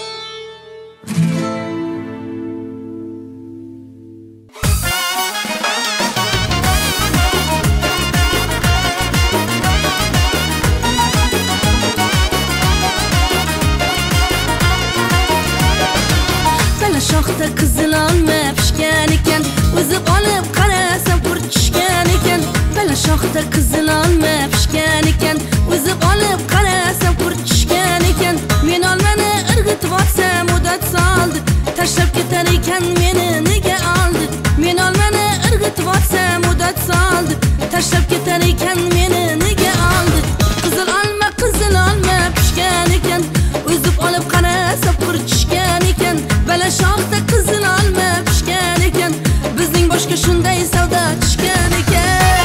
Shoxda qizil olma pishgan ekan, o'zi olib qarasam qurtishgan ekan. Bala shoxda qizil olma pishgan ekan, o'zi olib qarasam qurtishgan ekan. Men olmani irg'itib olsam mudat soldi, tashlab ketar ekan meni nega oldi. Men olmani irg'itib olsam mudat soldi, tashlab ketar ekan meni nega oldi. Qizil olma pishgan ekan, o'zi olib qarasam qurtishgan ekan. Bala shoxda qizil olma pishgan ekan, bizning boshga shunday savdo tushgan ekan.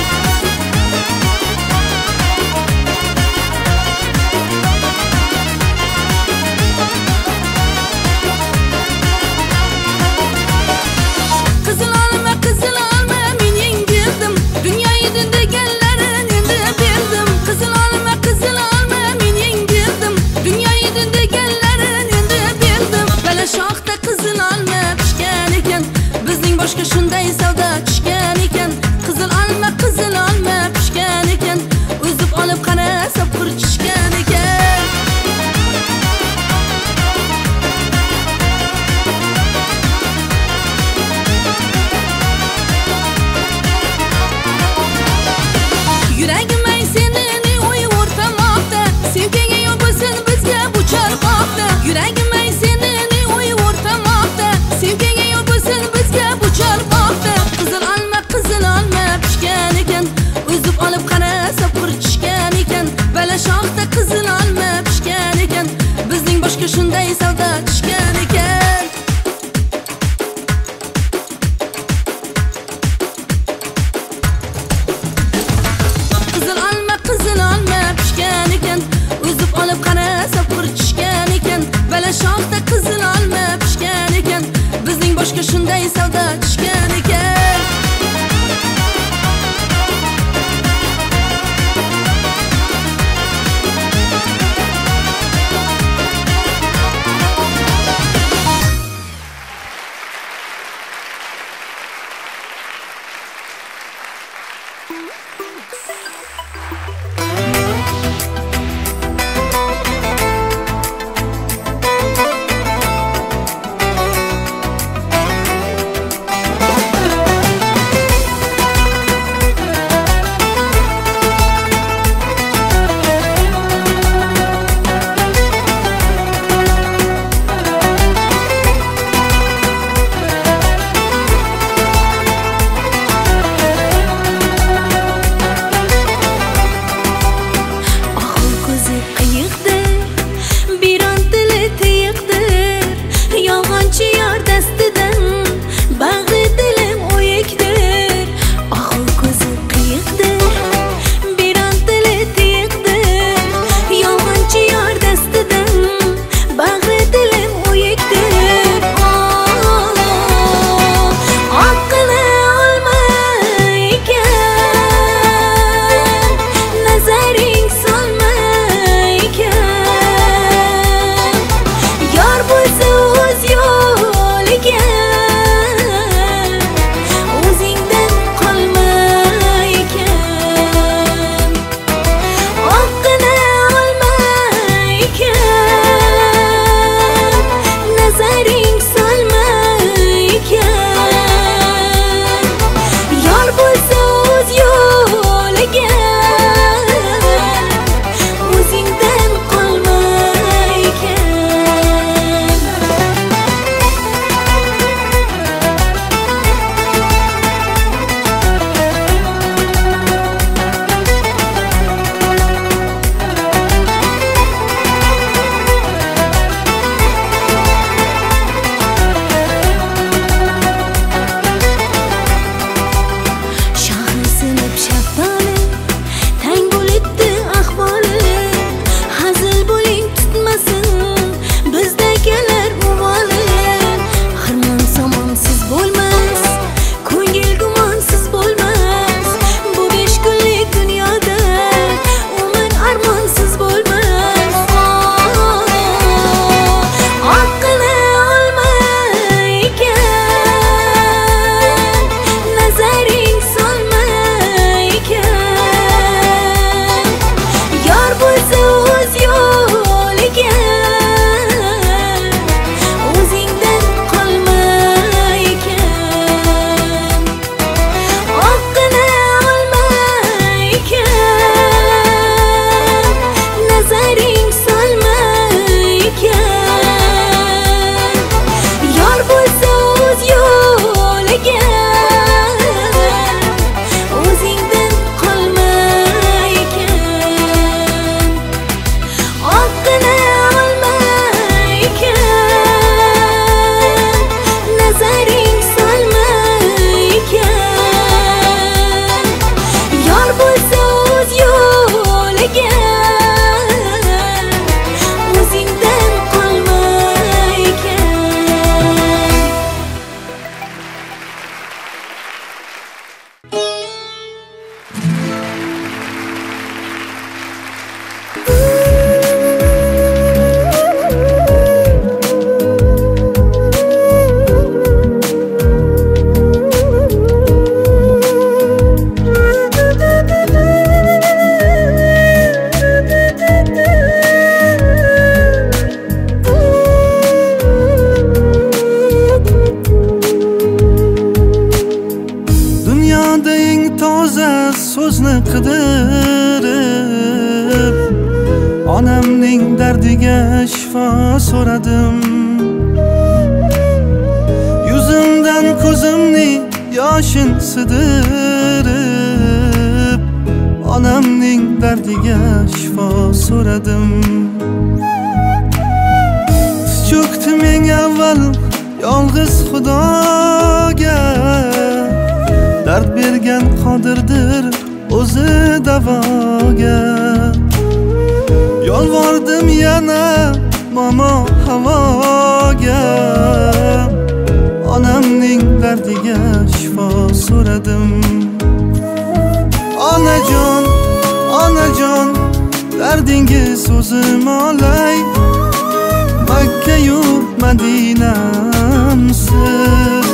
Qizil olma men yengildim, dunyo edi deganlarin endi berdim. Qizil olma men yengildim, dunyo edi deganlarin endi berdim. Bala shoxda qizil olma pishgan ekan, bizning boshga shunday savdo tushgan ekan. Qizil olma pishgan ekan, o'zib olib qarasa qurtishgan ekan. Yuragim ay seni o'yvortamoqda, sevgiga yo'l bo'lsin bizga bu chorvoqda. Yuragim ay seni o'yvortamoqda, sevgiga yo'l bo'lsin bizga bu chorvoqda. Qizil olma pishgan ekan, o'zib olib qarasa qurtishgan ekan. Bala shoxda qizil olma pishgan ekan, bizning boshga shunday savdo tushgan ekan. Qizil olma pishgan ekan, o'zib olib qarasa qurtishgan ekan. Bala shoxda qizil olma pishgan ekan, bizning boshga shunday savdo tushgan ekan. so'radim. Yuzimdan ko'zimni yoshin sidirib, onamning dardiga shifo so'radim. Cho'kdim eng avval yolg'iz Xudoga, dard bergan qodirdir o'zi davoga. Yolvordim yana momo havoga, onamning dardiga shifo so'radim. Onajon, onajon, dardingiz o'zim olay, Makka-yu Madinamsiz.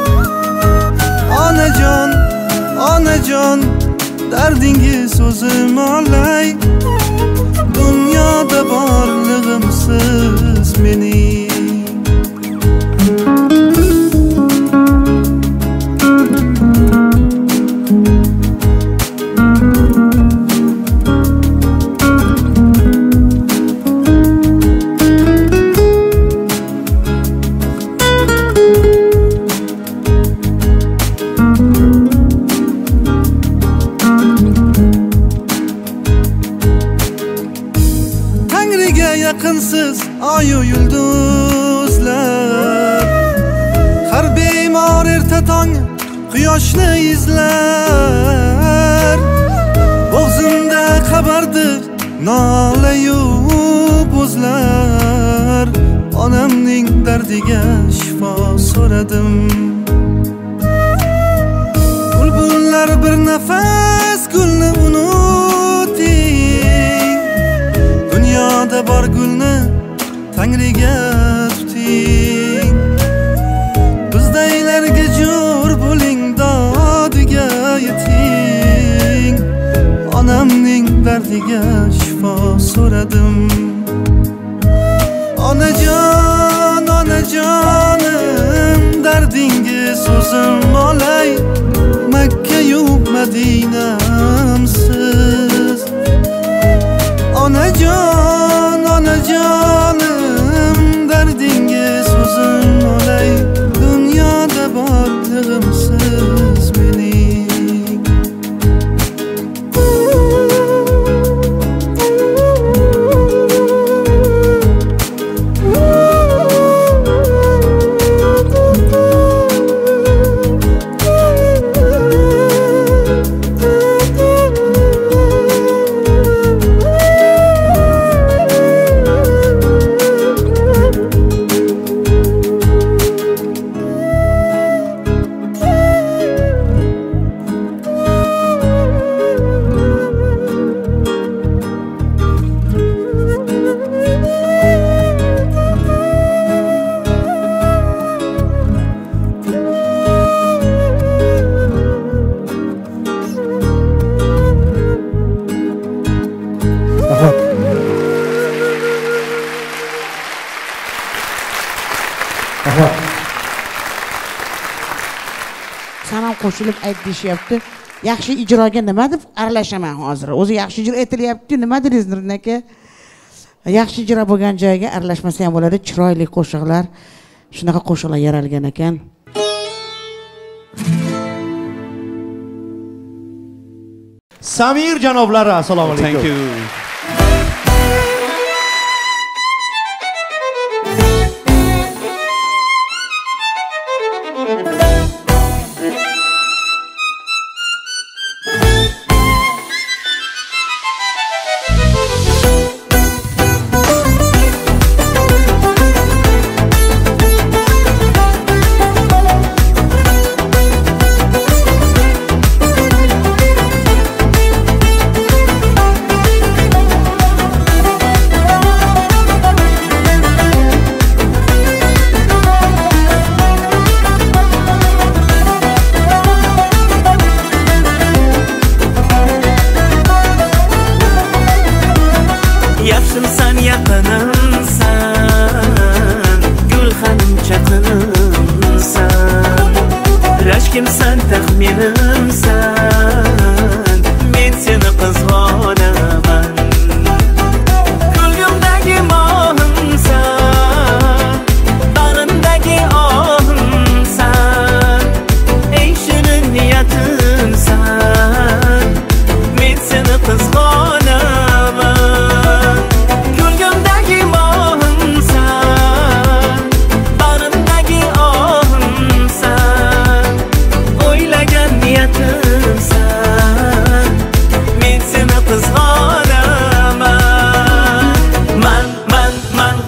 Onajon, onajon, dardingiz o'zim olay, dunyoda borlig'imsiz mening. Yaqinsiz oyu yulduzlar, har bemor erta tong quyoshni izlar. Bo'g'zimda xabardir nola-yu bo'zlar, onamning dardiga shifo so'radim. Bulbullar bir nafas gulni unuting, dunyoda bor gulni Tangriga tuting. Bizdaylarga jo'r bo'ling, dodiga yeting. Onamning dardiga shifo so'radim. Onajon, onajonim, dardingiz o'zim olay, Makka-yu Madinamsiz. Onajon, onajonim, dardingiz o'zim olay, dunyoda borlig'imsiz mening. Sanam qo'shilib ayt deyishyapti. Yaxshi ijroga nima deb aralashaman hozir. O'zi yaxshi ijro etilyapti, nima dedingiz Nuriddin aka? Yaxshi ijro bo'lgan joyga aralashmasa ham bo'ladi. Chiroyli qo'shiqlar, shunaqa qo'shiqlar yaralgan ekan. Samir janoblari, assalomu alaykum. Thank you.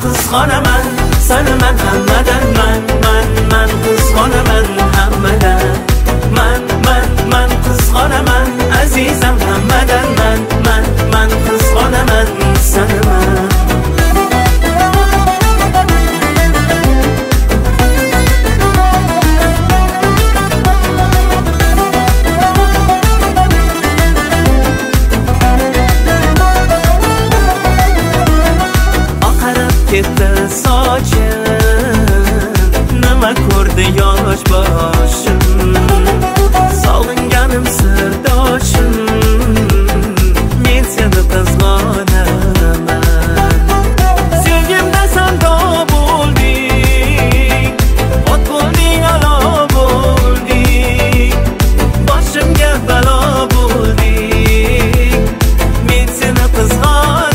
qizg'onaman seni man hammadan man qizg'onaman hammadan man qizg'onaman azizam hammadan man qizg'onaman seni man ketdi sochim nima ko'rdi yosh boshim sog'inganim sirdoshim men seni qizg'onaman sevgimda savdo bo'lding o't bo'lding olov bo'lding boshimga balo bo'lding men seni qizg'onaman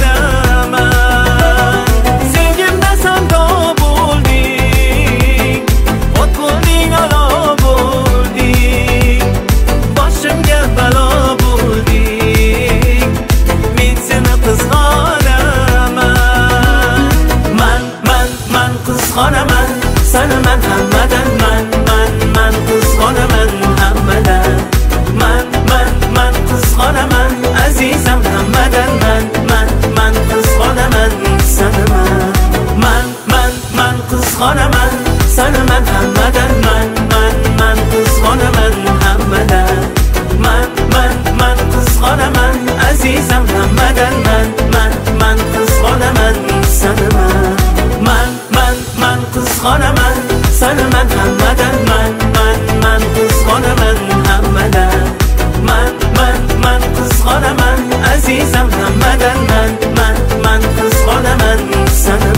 qizg'onaman seni man hammadan man qizg'onaman hammadan man qizg'onaman azizam hammadan man qizg'onaman seni man qizg'onaman seni man hammadan man qizg'onaman hammadan man qizg'onaman azizam hammadan man qizg'onaman seni man qizg'onaman seni man hammadan man qizg'onaman hammadan man qizg'onaman azizam hammadan man qizg'onaman seni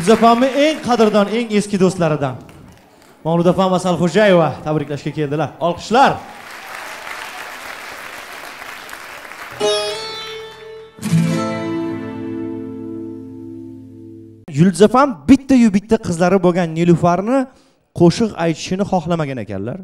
Yulduz opamning eng qadrdon, eng eski do'stlaridan Mavlud opam va Salxo'jayeva tabriklashga keldilar. Olqishlar. Yulduz opam bitta-yu bitta qizlari bo'lgan Nilufarni qo'shiq aytishini xohlamagan ekanlar.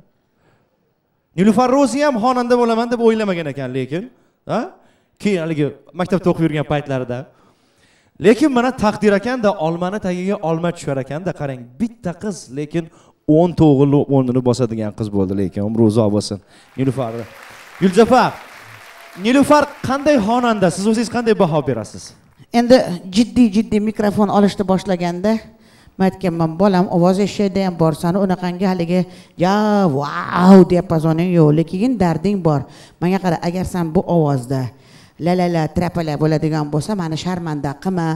Nilufar Rozi ham xonanda bo'laman deb o'ylamagan ekan, lekin, ha? Keyin haligi maktabda o'qib yurgan paytlarida. Lekin mana taqdir ekanda, olmani tagiga olma tushar ekanda, qarang, bitta qiz, lekin 10 to'g'ri o'rnini bosadigan qiz bo'ldi, lekin umri uzoq bo'lsin. Nilufar. Yulduz opa, Nilufar qanday xonanda? Siz o'zingiz qanday baho berasiz? Endi jiddiy mikrofon olishni boshlaganda men aytganman, bolam ovoz eshitishda ham borsan, unaqangi haligi ya wow diapazoning yo'q, lekin darding bor. Menga qara, agar sen bu ovozda la trapala bo'ladigan bo'lsa, meni sharmanda qilma.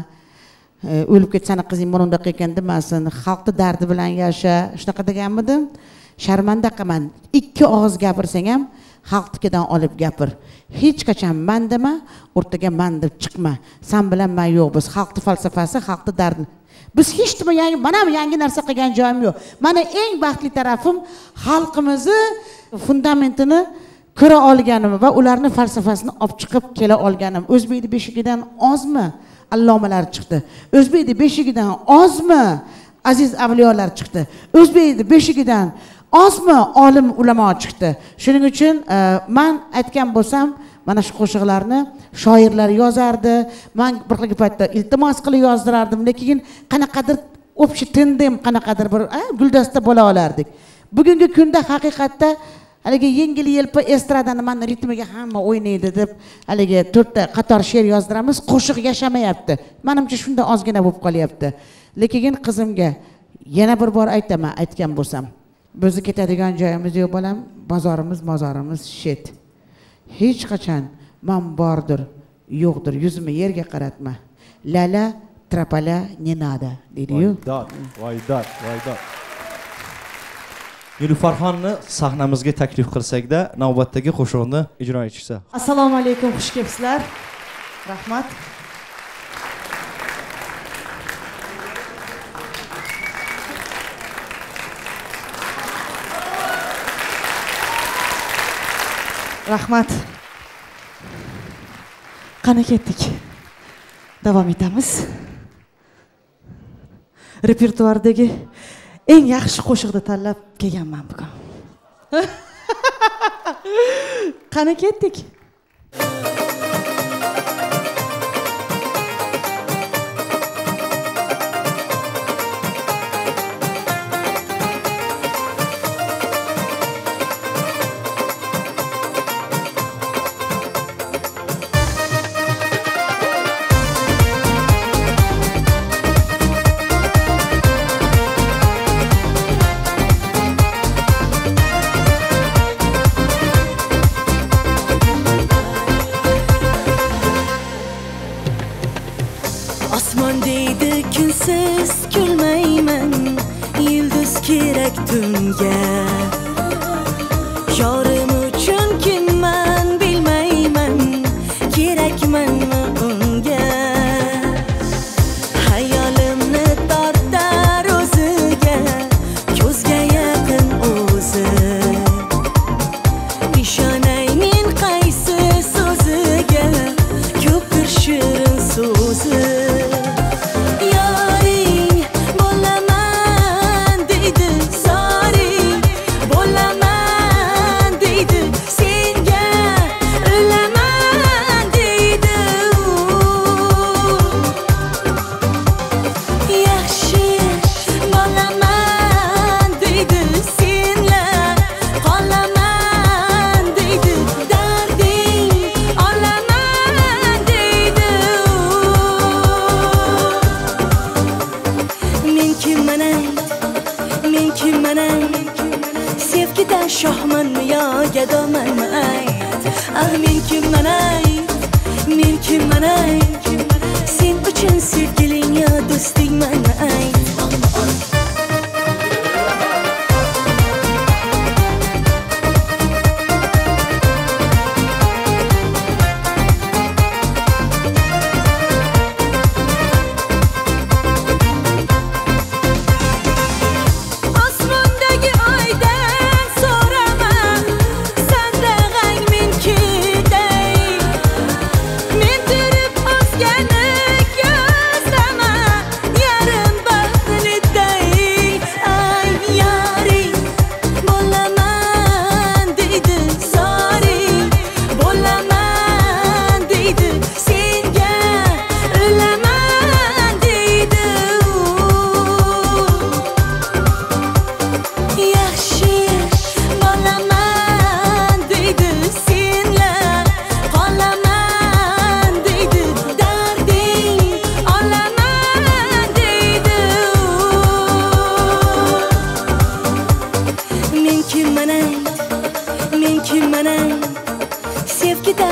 O'lib ketsani qizing bunday ekan demasin, xalqning dardi bilan yasha, shunaqa deganmidim. Sharmanda qilman. Ikki og'iz gapirsang ham xalqnikidan olib gapir. Hech qachon men dema, o'rtaga men deb chiqma. Sen bilan men yo'q, biz xalqning falsafasi, xalqning dardi. Biz hech nima yangi narsa qilgan joyim yo'q. Mana eng baxtli tarafim xalqimizni fundamentini ko'ra olganim va ularning falsafasini olib chiqib kela olganim. O'zbekning beshigidan ozmi allomalar chiqdi. O'zbekning beshigidan ozmi aziz avliyolar chiqdi. O'zbekning beshigidan ozmi olim ulamo chiqdi. Shuning uchun men aytgan bo'lsam, mana shu qo'shiqlarni shoirlar yozardi. Men bir xil paytda iltimos qilib yozdirardim, lekin qanaqadir o'pshi tindim, qanaqadir bir guldasta bo'la olardik. Bugungi kunda haqiqatda haligi yengil-yelpi estradani men ritmiga hamma o'ynaydi deb haligi 4 ta qator she'r yozdiramiz, qo'shiq yashamayapti. Menimcha shunda ozgina bo'lib qolyapti. Lekin qizimga yana bir bor aytaman, aytgan bo'lsam, bizni ketadigan joyimiz yo'q bolam, mozorimiz shet. Hech qachon men bordir, yo'qdir, yuzimni yerga qaratma. Lala trapala ne nada deydi-yu. Voydod. Nilufarxonni sahnamizga taklif qilsak-da, navbatdagi qo'shiqni ijro etishsa. Assalomu alaykum, xush kelibsizlar. Rahmat. Rahmat. Qani ketdik. Davom etamiz. Repertuardagi eng yaxshi qo'shiqni tanlab kelganman bugun. Qani ketdik. Kunsiz kulmayman, yulduz kerak tunga. Yorim uchun kimman bilmayman, kerakmanmi unga. Hayolimni tortar o'ziga, ko'zga yaqin o'zi. Ishonay men qaysi so'ziga, ko'pdir shirin so'zi. Shohmanmi yo gadomanmi ayt? Ah men kimman ayt? Sen uchun sevgiling yo do'stingmanmi ayt?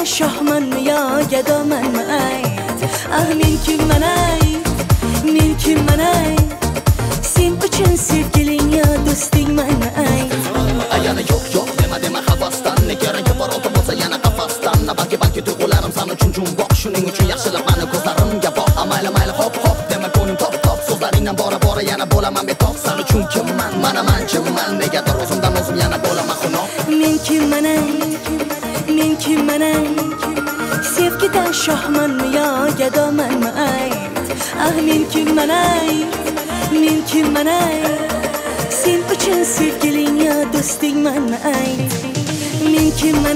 shohmanmi yo gadomanmi ayt ah men kimman ayt men kimman ayt sen uchun sevgiling yo do'stingmanmi ayt yana yo'q dema havasdan negaranga bor olti bo'lsa yana qafasdan balki tuyg'ularim san uchun jumboq shuning uchun yaxshilab mani ko'zlarimga boq mayli hop dema ko'nglim top so'zlaringdan bora yana bo'laman betob san uchun kimman mana man kimman negadir o'zimdan o'zim yana bo'laman xunob men kimman sevgidan shohmanmi yo gadomanmi ayt ah men kimman ayt sen uchun sevgiling yo do'stingmanmi ayt men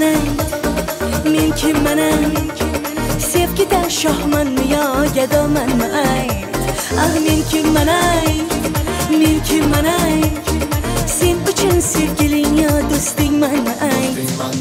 kimman ayt sevgidan shohmanmi yo gadomanmi ayt ah men kimman ayt sen uchun sevgiling yo do'stingmanmi ayt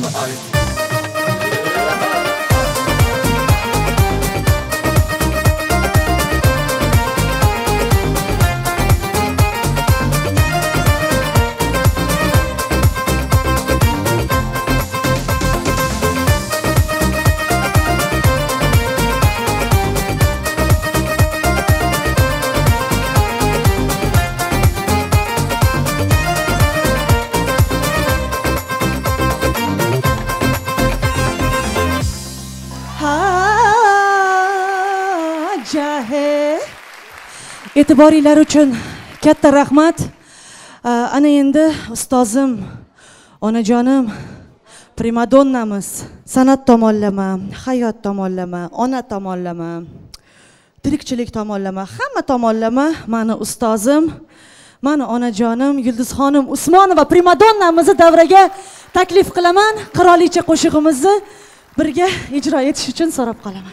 E'tiboringlar uchun katta rahmat. Ana endi ustozim, onajonim, primadonnamiz, san'at tomonlama, hayot tomonlama, ona tomonlama, tirikchilik tomonlama, hamma tomonlama mani ustozim, mani onajonim Yulduzxonim Usmonova primadonnamizni davraga taklif qilaman. Qirolicha qo'shig'imizni birga ijro etish uchun so'rab qolaman.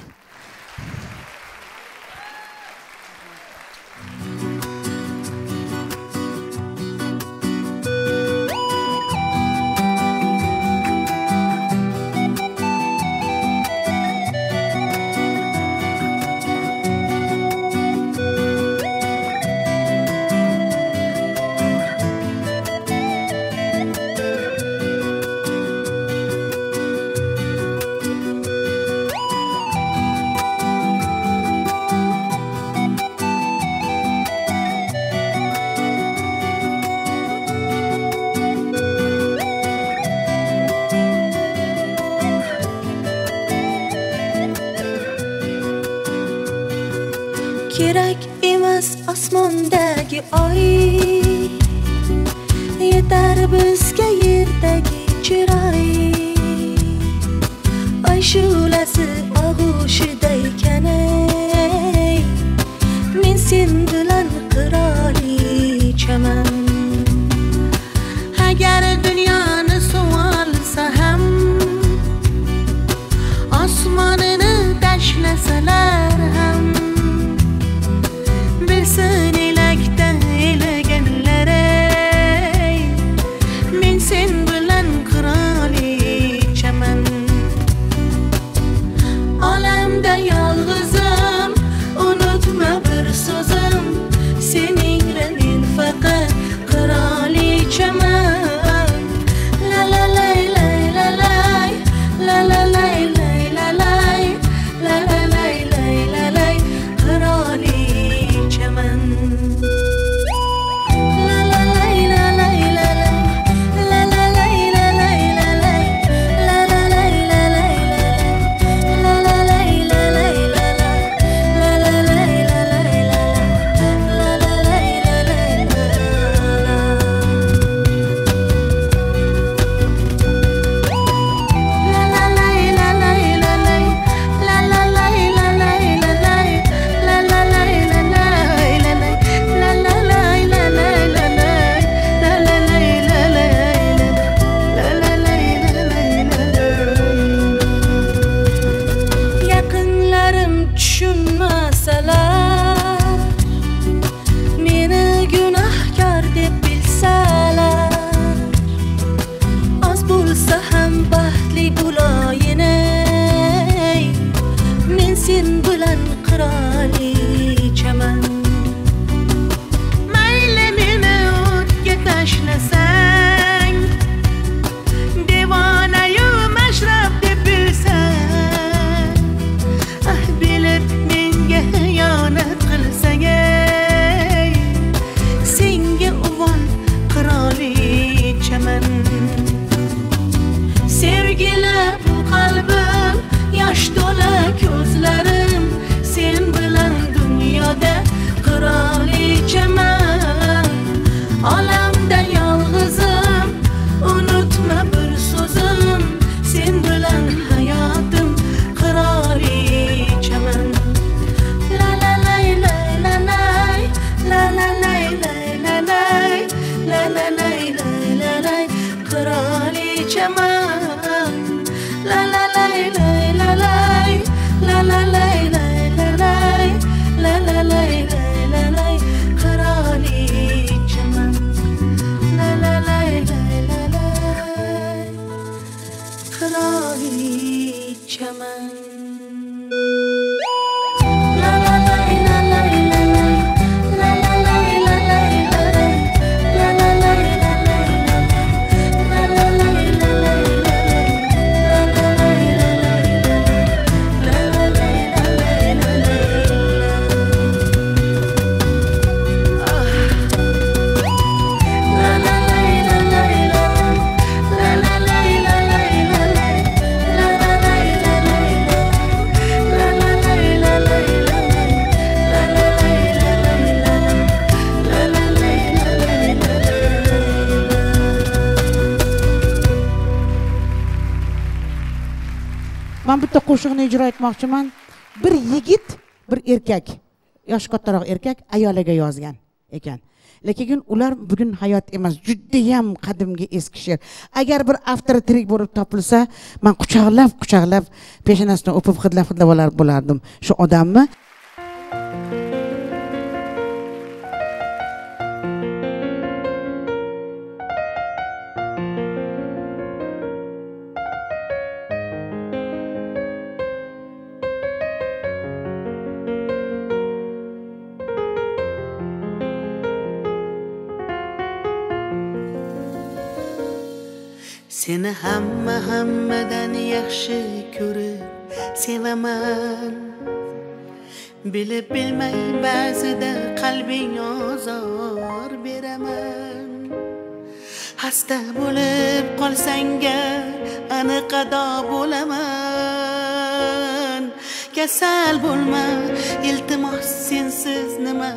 kerak emas osmondagi oy, yetar bizga yerdagi chiroy. Oy shu'lasi og'ushida ekan, men sen bilan qirolichaman. Agar dunyoni suvolsa ham, osmonini tashlasalar ham, bilsin elakda elaganlar, men sen bilan qirolichaman. Olamda yolg'izim, unutma bir so'zim, sening men faqat qirolichaman. La la la la la la la la la la la la la la la la qirolichaman. La la la la la la la la la la la la la la yaqinlarim tushunmasalar, meni gunohkor deb bilsalar, oz bo'lsa ham baxtli bo'layini, men sen bilan qirolichaman. Mayli meni o'tga tashlasang, devonayu mashrab deb bilsang, chaman. Sevgilim qalbim, yosh to'la ko'zlarim, sen bilan dunyoda qirolichaman. Olamda yolg'izim, unutma bir so'zim, sen bilan hayotim qirolichaman. La la la la la la la la la la la la la la la la qirolichaman. La la la la la la la la la la la la la la la qirolichaman. La la la la la la qirolichaman. La la la la la la la la la la la la la Men bitta qo'shiqni ijro etmoqchiman. Bir yigit, bir erkak, yosh kattaroq erkak ayoliga yozgan ekan. Lekin ular bugun hayot emas, juda ham qadimgi eski she'r. Agar bir avtor tirik bo'lib topilsa, men quchoqlab peshonasidan o'pib hidlab bo'lardim. Shu odamni Seni hammadan yaxshi ko'rib sevaman. Bilib bilmay ba'zida qalbing ozor beraman. Hasta bo'lib qolsanga aniq ado bo'laman. Kasal bo'lma, iltimos sensiz nima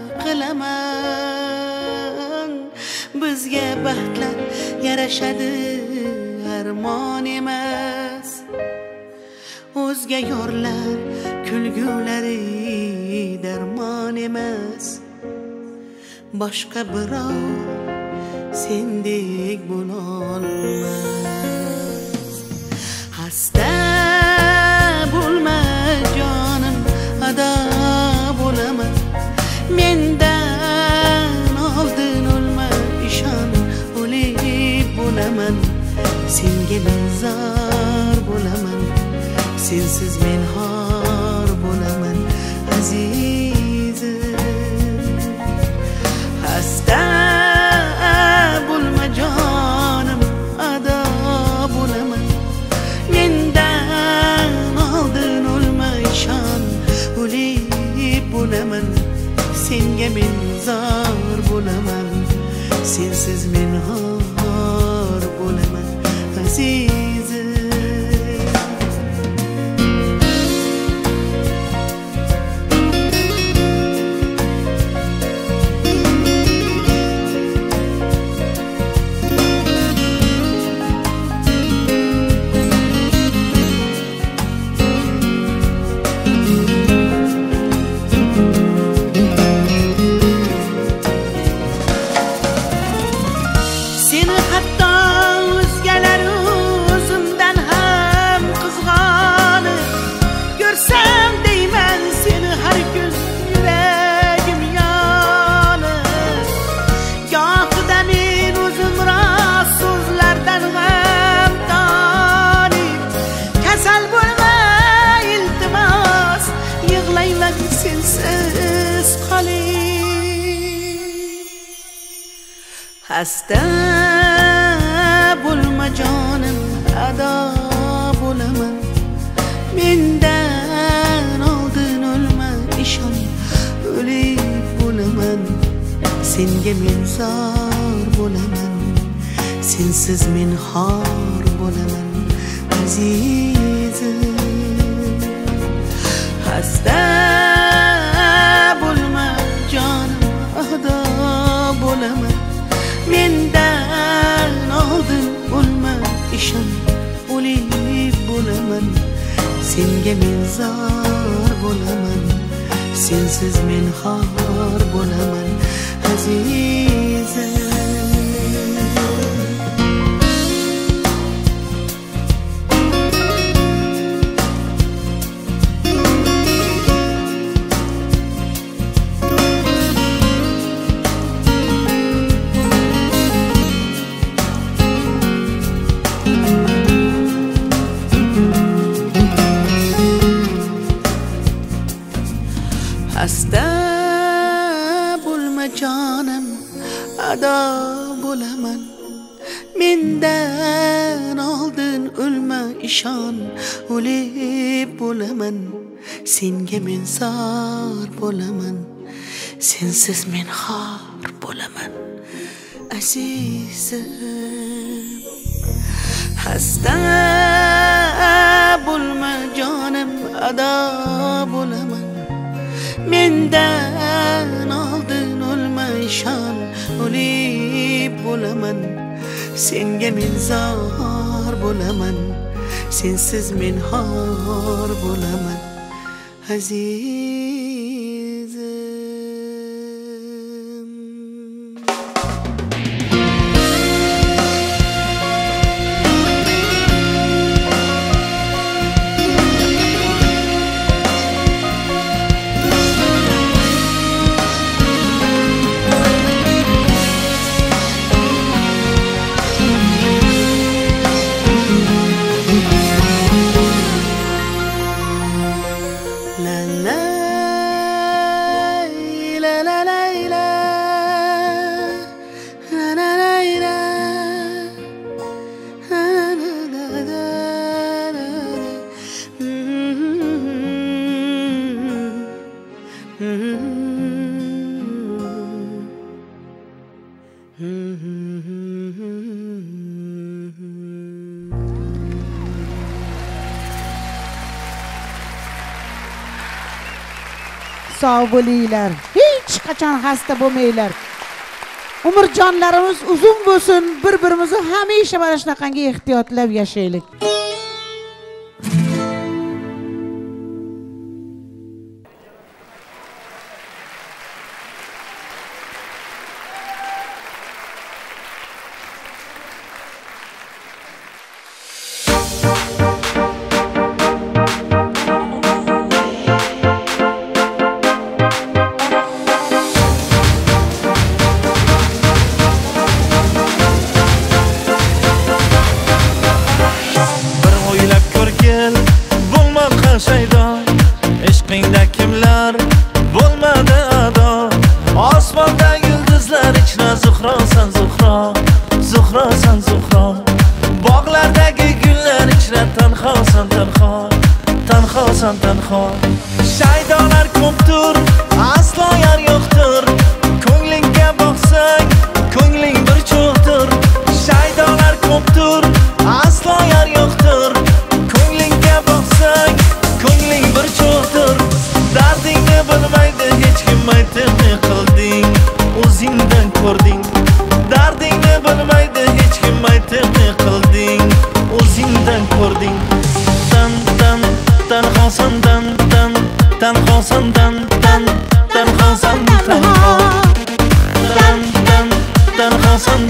qilaman. Bizga baxtlar yarashadi, armon emas. O'zga yorlar kulgulari darmon emas. Boshqa birov sendek bo'lolmas. Hasta bo'lma jonim, ado bo'laman. Mendan oldin o'lma, ishon, o'lib bo'laman. Senga men zor bo'laman, sensiz men xor bo'laman azizim. Hasta bo'lma jonim, ado bo'laman. Mendan oldin o'lma, ishon, o'lib bo'laman. Senga men zor bo'laman, sensiz men xor bo'laman azizim. Seni hatto o'zgalar o'zimdan ham qizg'onib ko'rsam deyman, seni har kun yuragim yonib. Gohida men o'zim rost so'zlardan ham tonib. Kasal bo'lma iltimos, yig'layman sensiz qolib. Hasta bo'lma jonim, ado bo'laman. Mendan oldin o'lma, ishon, o'lib bo'laman. Senga men zor bo'laman, sensiz men xor bo'laman azizim. Xasta bo'lma jonim, ahdo bo'laman. Mendan oldin o'lma, ishon, o'lib bo'laman. Senga men zor bo'laman, sensiz men xor bo'laman azizim. Xasta bo'lma jonim, ado bo'laman. Mendan oldin o'lma, ishon, o'lib bo'laman. Senga men zor bo'laman, sensiz men xor bo'laman azizim. Xasta bo'lma jonim, ado bo'laman. Mendan oldin o'lma, ishon, o'lib bo'laman. Senga men zor bo'laman, sensiz men xor bo'laman azizim. Sağ bo'linglar. Hech qachon xasta bo'lmanglar. Umrjonlarimiz uzun bo'lsin. Bir-birimizni hamisha mana shunaqangi ehtiyotlab yashaylik. Shaydolar ko'pdir, aslo yar yo'qdir. Ko'nglingga boqsang, ko'ngling bir cho'qdir. Shaydolar ko'pdir, aslo yar yo'qdir. Ko'nglingga boqsang, ko'ngling bir cho'qdir. Dardingni bilmaydi hech kim, aytibni qilding, o'zingdan ko'rding. Dardingni bilmaydi hech kim, aytibni qilding, o'zingdan ko'rding. Tanhosan tanhosan tanhosan tanhosan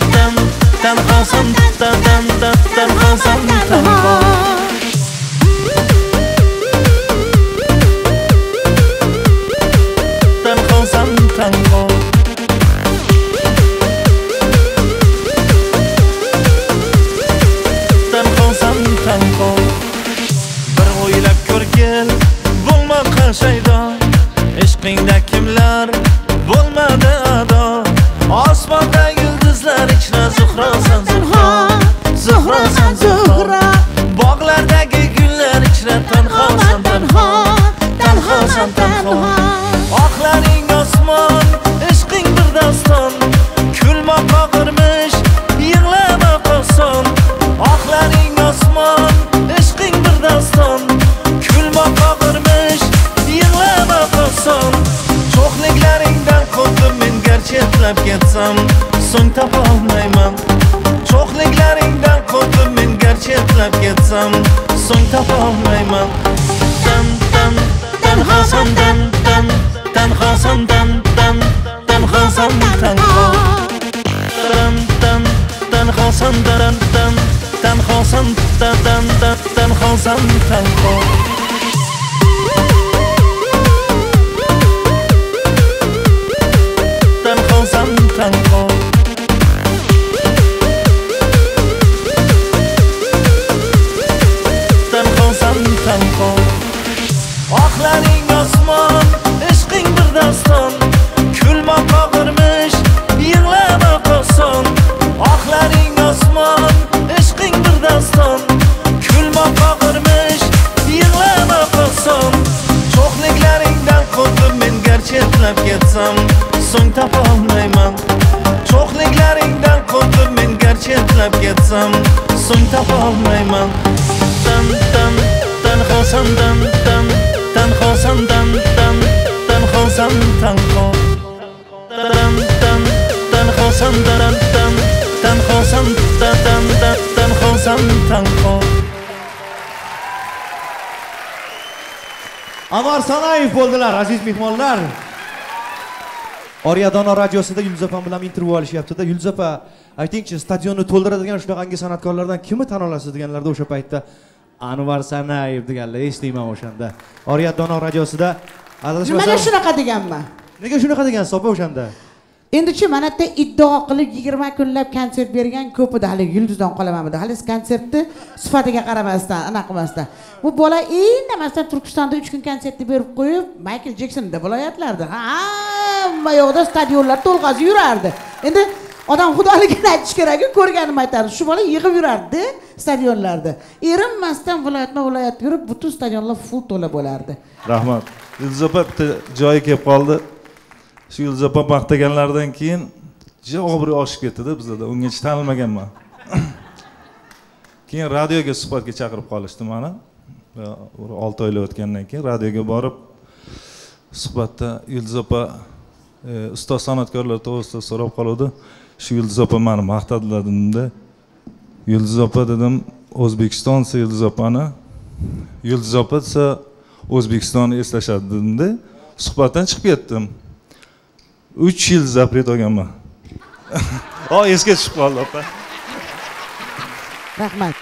ishqingda kimlar bo'lmadi ado. Osmonda yulduzlar ichra zuhrosan zuhro, zuhrosan zuhro. Bog'lardagi gullar ichra tanhosan tanho, tanhosan tanho. Oqlaring osmon, ishqing bir doston. Kulmoq og'irmish, yig'lama ketsam so'ng topolmayman cho'qliklaringdan qo'rqib men garchi etlab ketsam so'ng topolmayman tanhosan tanhosan tanhosan tanho tanhosan tanhosan tanhosan tanho tanhosan tanho tanhosan tanho oqlaring osmon ishqing bir daston kulmoq og'irmish yig'lamoq oson oqlaring osmon ishqing bir daston kulmoq og'irmish yig'lamoq oson cho'qliklaringdan qo'rqib men garchi etlab ketsam so'ng topolmayman cho'qliklaringdan qo'rqib men garchi etlab ketsam so'ng topolmayman tanhosan tanhosan tanhosan tanho tanhosan tanhosan tanhosan tanho Anvar Sanayev bo'ldilar, aziz mehmonlar. Oriya Dono radiosida Yulduz opam bilan intervyu olishyapti-da. Yulduz opa, aytingchi, stadionni to'ldiradigan shunaqangi san'atkorlardan kimni tan olasiz deganlarda o'sha paytda Anvar Sanayev deganlar eshitdim o'shanda. Oriya Dono radiosida adashmasam. Nimaga shunaqa deganman? Nega shunaqa degansiz opa o'shanda? Endi-chi mana bu yerda iddao qilib 20 kunlab konsert bergan ko'p edi, hali Yulduzdan qolaman dedi. Hali konsertni sifatiga qaramasdan, anaqa qilmasdan. Bu bola indamasdan Turkistonda 3 kun konsertni berib qo'yib, Michael Jacksonda viloyatlarda hamma yoqda stadionlar to'lg'azib yurardi. Endi odam xudoligini aytish kerak-ku, ko'rganim aytardi. Shu bola yig'ib yurardi stadionlarda. Erinmasdan viloyat yurib, butun stadionlar full to'la bo'lardi. Rahmat. Yulduz opa bitta joyi kelib qoldi. Shu Yulduz opa maqtaganlardan keyin obro' oshib ketdi-da bizda. Ungacha tanilmaganman. Keyin radioga suhbatga chaqirib qolishdi meni. 6 oylar o'tgandan keyin radioga borib suhbatda Yulduz opa ustoz san'atkorlar to'g'risida so'rab qoldi. Shu Yulduz opa meni maqtadilar dedimda. Yulduz opa dedim, O'zbekistonsa Yulduz opani. Yulduz opa desa O'zbekistonni eslashadi dedimda. Suhbatdan chiqib ketdim. 3 yil zapret olganman. Esga tushib qoldi opa. Rahmat.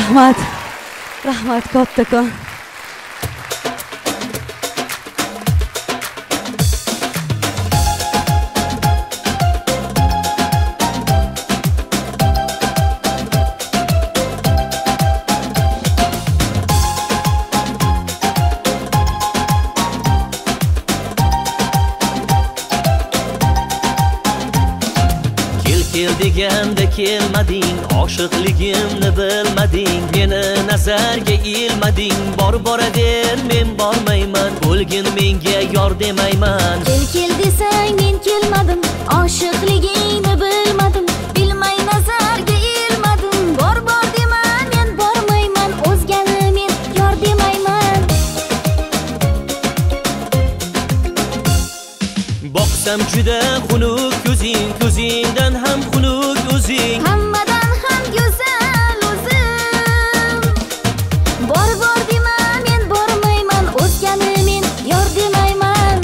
Rahmat. Rahmat kattakon. Deganda kelmading, oshiqligimni bilmading, meni nazarga ilmading, boraver men bormayman, bo'lgin menga yor demayman. Kel desang men kelmadim, oshiqligingni bilmadim, bilmay nazarga ilmadim, bor dema men bormayman, o'zgani men yor demayman. Boqsam juda xunuk ko'zing, ko'zingdan ham xunuk o'zing, hammadan ham go'zal o'zim. Bor dema men bormayman, o'zgani men yor demayman.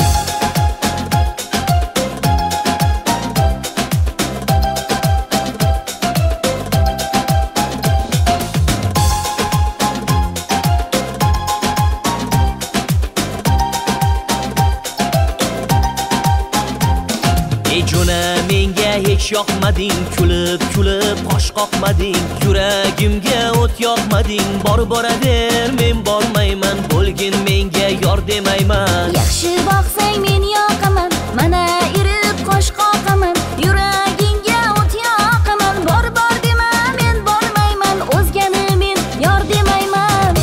Jona menga hech yoqmading, kulib qosh qoqmading, yuragimga o't yoqmading, boraver men bormayman, bo'lgin menga yor demayman. Yaxshi boqsang men yoqaman, mana irib qosh qoqaman, yuragingga o't yoqaman, bor dema men bormayman, o'zgani men yor demayman.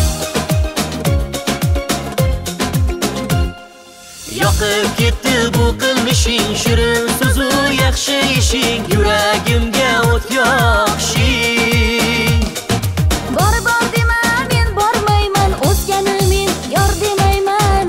Yoqib ketdi bu qilmishing, shirin so'zu yaxshi ishing, yuragimga o't yoqishing. Bor dema men bormayman, o'zgani men yor demayman.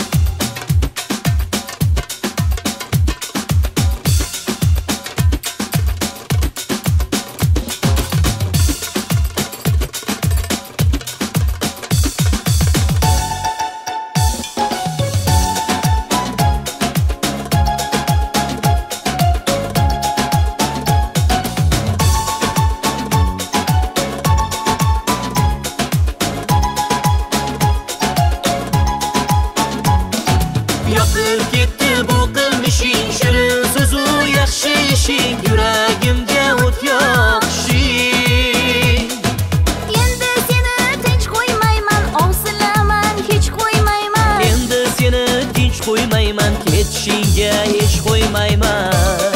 Yoqib ketdi bu qilmishing, shirin so'zu yaxshi ishing, yuragimga o't yoqishing. Endi seni tinch qo'ymayman, ovsilaman hech qo'ymayman. Endi seni tinch qo'ymayman, ketishingga hech qo'ymayman.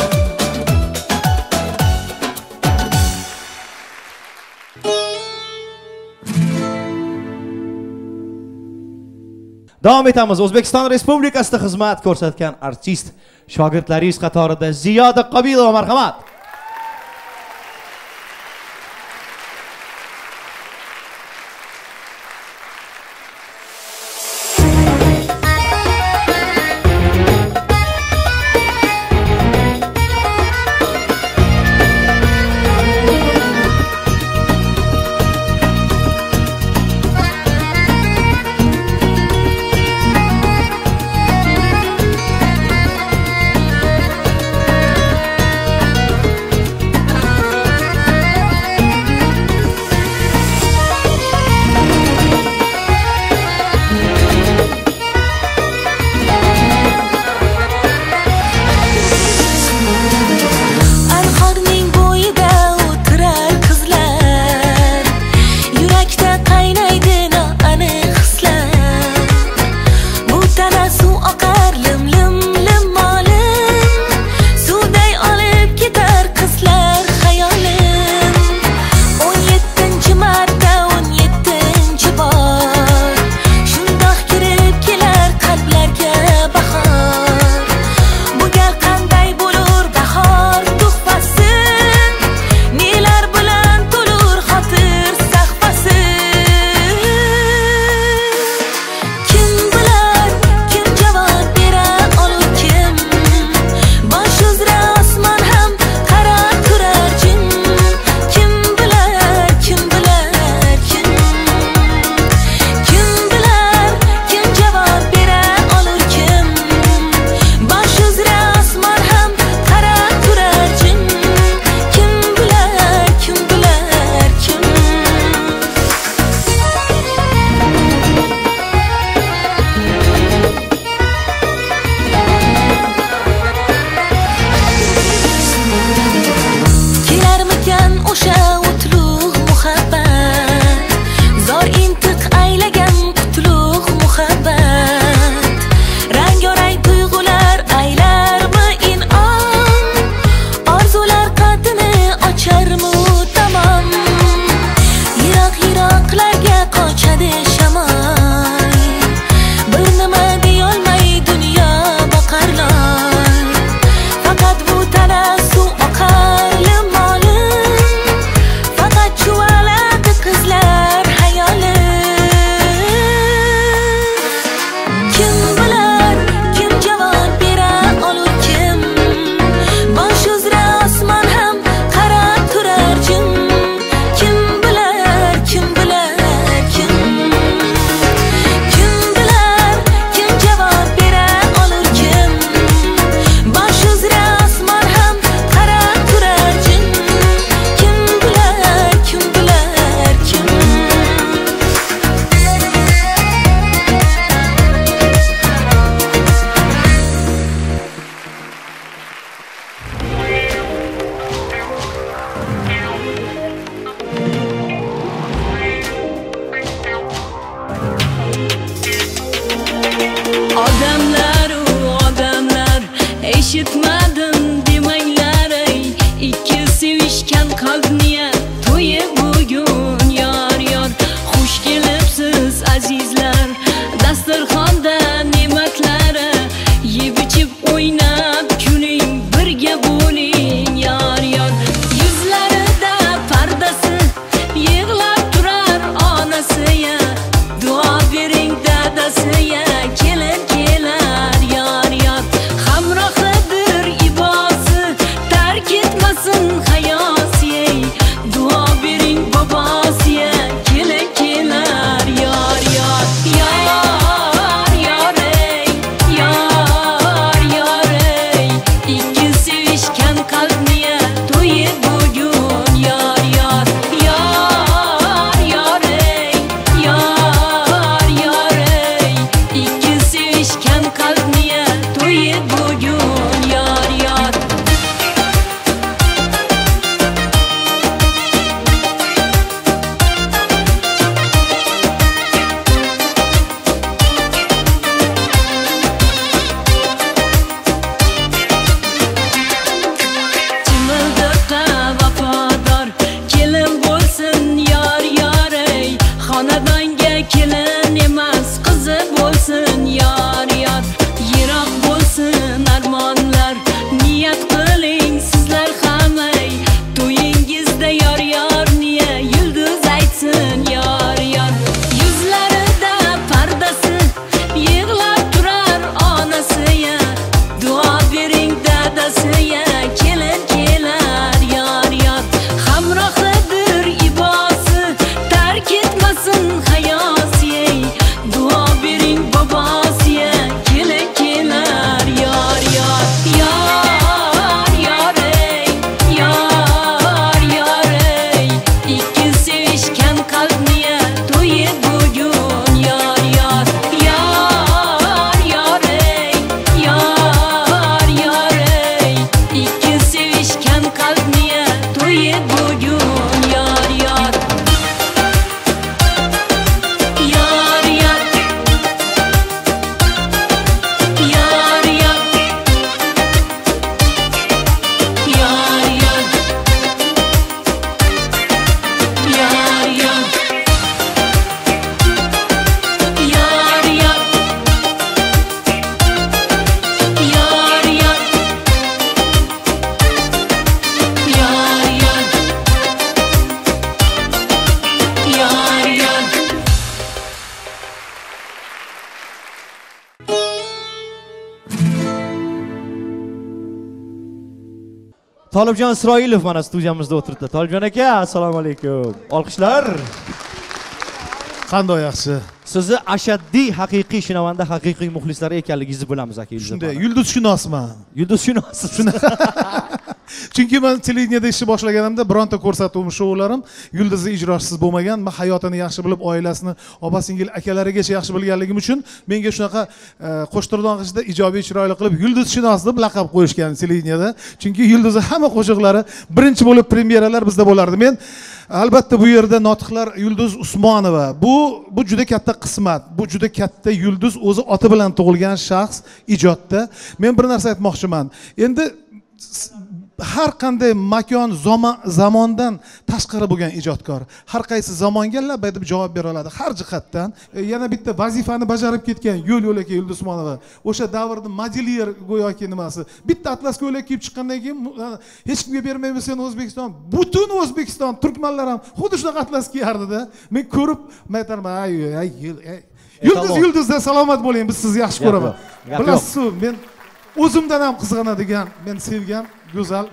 Davom etamiz. O'zbekiston Respublikasida xizmat ko'rsatgan artist shogirdlaringiz qatorida Ziyoda Qobilova, marhamat. Tolibjon Isroilov mana studiyamizda o'tiribdi. Tolibjon aka, assalomu alaykum. Olqishlar. Qanday yaxshi. Sizni ashaddiy haqiqiy shinavanda haqiqiy muxlislari ekanligingizni bilamiz aka. Shunday, yulduzshunosman. Yulduzshunossiz. Chunki men televideniyada ishni boshlaganimda bironta ko'rsatuv shoularim yulduzli ijrochisiz bo'lmagan. Men hayotini yaxshi bilib, oilasini, opa-singil akalarigacha yaxshi bilganligim uchun menga shunaqa qo'shtirnoq ichida ijobiy chiroyli qilib yulduzshunos deb laqab qo'yishgan televideniyada. Chunki yulduzning hamma qo'shiqlari birinchi bo'lib premyeralar bizda bo'lardi. Men albatta bu yerda notiqlar Yulduz Usmonova. Bu juda katta qismat. Bu juda katta yulduz o'zi oti bilan tug'ilgan shaxs ijodda. Men bir narsa aytmoqchiman. Endi har qanday makon zamondan tashqari bo'lgan ijodkor har qaysi zamonga labay deb javob bera oladi har jihatdan. Yana bitta vazifani bajarib ketgan Yo'l-Yo'lakay Yulduz Usmonova. O'sha davrda modelyar go'yoki nimasi. Bitta atlas ko'ylak kiyib chiqqandan keyin hech kimga bermaymiz sen O'zbekiston. Butun O'zbekiston turkmanlar ham xuddi shunaqa atlas kiyardi-da. Men ko'rib aytarman, ay Yulduzda salomat bo'ling, biz sizni yaxshi ko'raman. Bilasiz, men o'zimdan ham qizg'anadigan, men sevgan go'zal.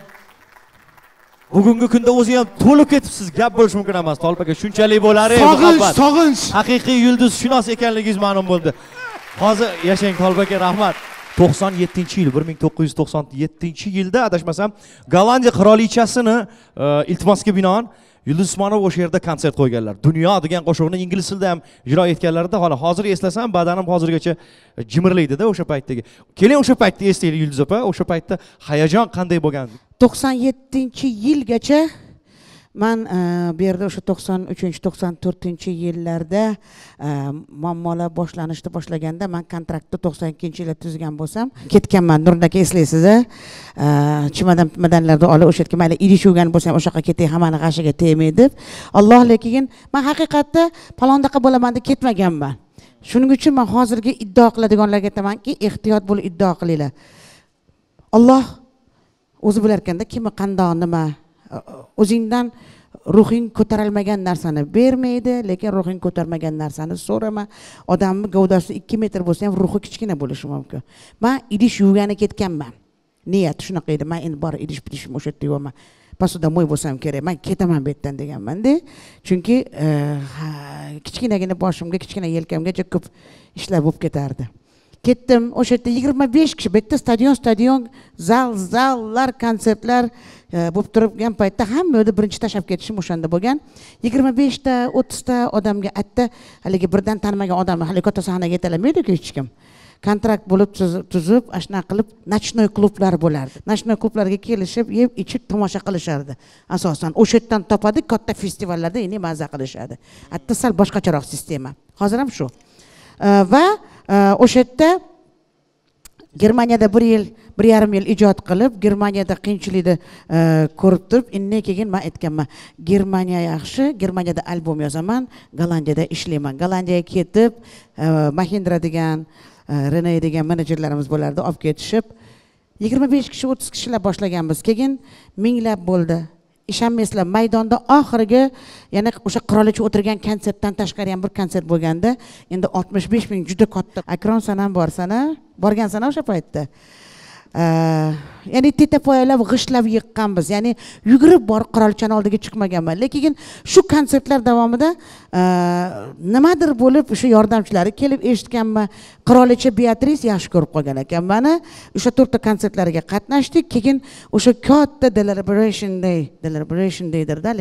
Bugungi kunda o'zi ham to'lib ketibsiz, gap bo'lish mumkin emas. Tolib aka, shunchalik bo'lar edi. Sog'inch. Haqiqiy yulduzshunos ekanligingiz ma'lum bo'ldi. Hozir yashang Tolib aka, rahmat. 97-yil, 1997-yilda adashmasam, Gollandiya qirolichasini iltimosiga binoan Yulduz Usmonova o'sha yerda konsert qo'yganlar. Dunyo degan qo'shiqni ingliz tilida ham ijro etganlarida, hozir eslasam, badanim hozirgacha jimirlaydi-da o'sha paytdagi. Keling o'sha paytni eslaylik Yulduz opa, o'sha paytda hayajon qanday bo'lgan? 97-yilgacha men bu yerda o'sha 93-94-yillarda muammolar boshlaganda men kontraktni 92-yilda tuzgan bo'lsam, ketganman. Nurdaka eslaysiz-a? Chimadanlarda olib o'sha yerga mayli idish urgan bo'lsam, o'sha yoqqa ketay, hammani g'ashiga tegmay deb. Alloh lekin men haqiqatda palondaqa bo'laman deb ketmaganman. Shuning uchun men hozirgi iddao qiladiganlarga aytamanki, ehtiyot bo'lib iddao qilinglar. Alloh o'zi bilar ekanda, kim qandoq nima o'zingdan ruhing ko'tarilmagan narsani bermaydi, lekin ruhing ko'tarmagan narsani so'rama. Odamning gavdasi 2 metr bo'lsa ham ruhi kichkina bo'lishi mumkin. Men idish yuvgani ketganman. Niyat shunaqa edi. Men endi bor idish-pidishim o'sha yerda yuvaman. Pasoda mo'y bo'lsam kerak. Men ketaman bu yerdan deganman-da. Chunki kichkinagina boshimga, kichkina yelkamgacha ko'p ishlar bo'lib ketardi. Ketdim, o'sha yerda 25 kishi, bu yerda stadion, zallar, konsertlar bo'lib turgan paytda hamma yerda birinchi tashab ketishim o'shanda bo'lgan. 25 ta, 30 ta odamga aytdi, haligi birdan tanimagan odamni hali katta sahnaga yetalamaydi-ku hech kim. Kontrakt bo'lib tuzib, ashna qilib nochnoy klublar bo'lardi. Nochnoy klublarga kelishib, yeb, ichib tomosha qilishardi. Asosan o'sha yerdan topadi, katta festivallarda endi maza qilishadi. Hatto sal boshqacharoq sistema. Hozir ham shu. Va o'sha yerda Germaniyada 1,5 yil ijod qilib, Germaniyada qiyinchilikni ko'rib turib, endi keyin men aytganman, Germaniya yaxshi, Germaniyada albom yozaman, Gollandiyada ishlayman. Gollandiyaga ketib, Mahindra degan, Rene degan menejerlarimiz bo'lardi, olib ketishib, 25 kishi, 30 kishilar boshlaganmiz. Keyin minglab bo'ldi. Ishonmaysizlar, maydonda oxirgi, ya'ni o'sha qirolicha o'tirgan konsertdan tashqari ham bir konsert bo'lganda, endi 65 ming juda katta. Akron sanam borsana, borgansana o'sha paytda. Ya'ni tetapoyalab g'ishlab yiqqanmiz. Ya'ni yugurib borib qirolichani oldiga chiqmaganman. Lekin shu konsertlar davomida nimadir bo'lib o'sha yordamchilari kelib eshitganman. Qirolicha Beatrice yaxshi ko'rib qolgan ekan meni. O'sha 4 ta konsertlariga qatnashdik. Keyin o'sha katta Liberation Day'dirda,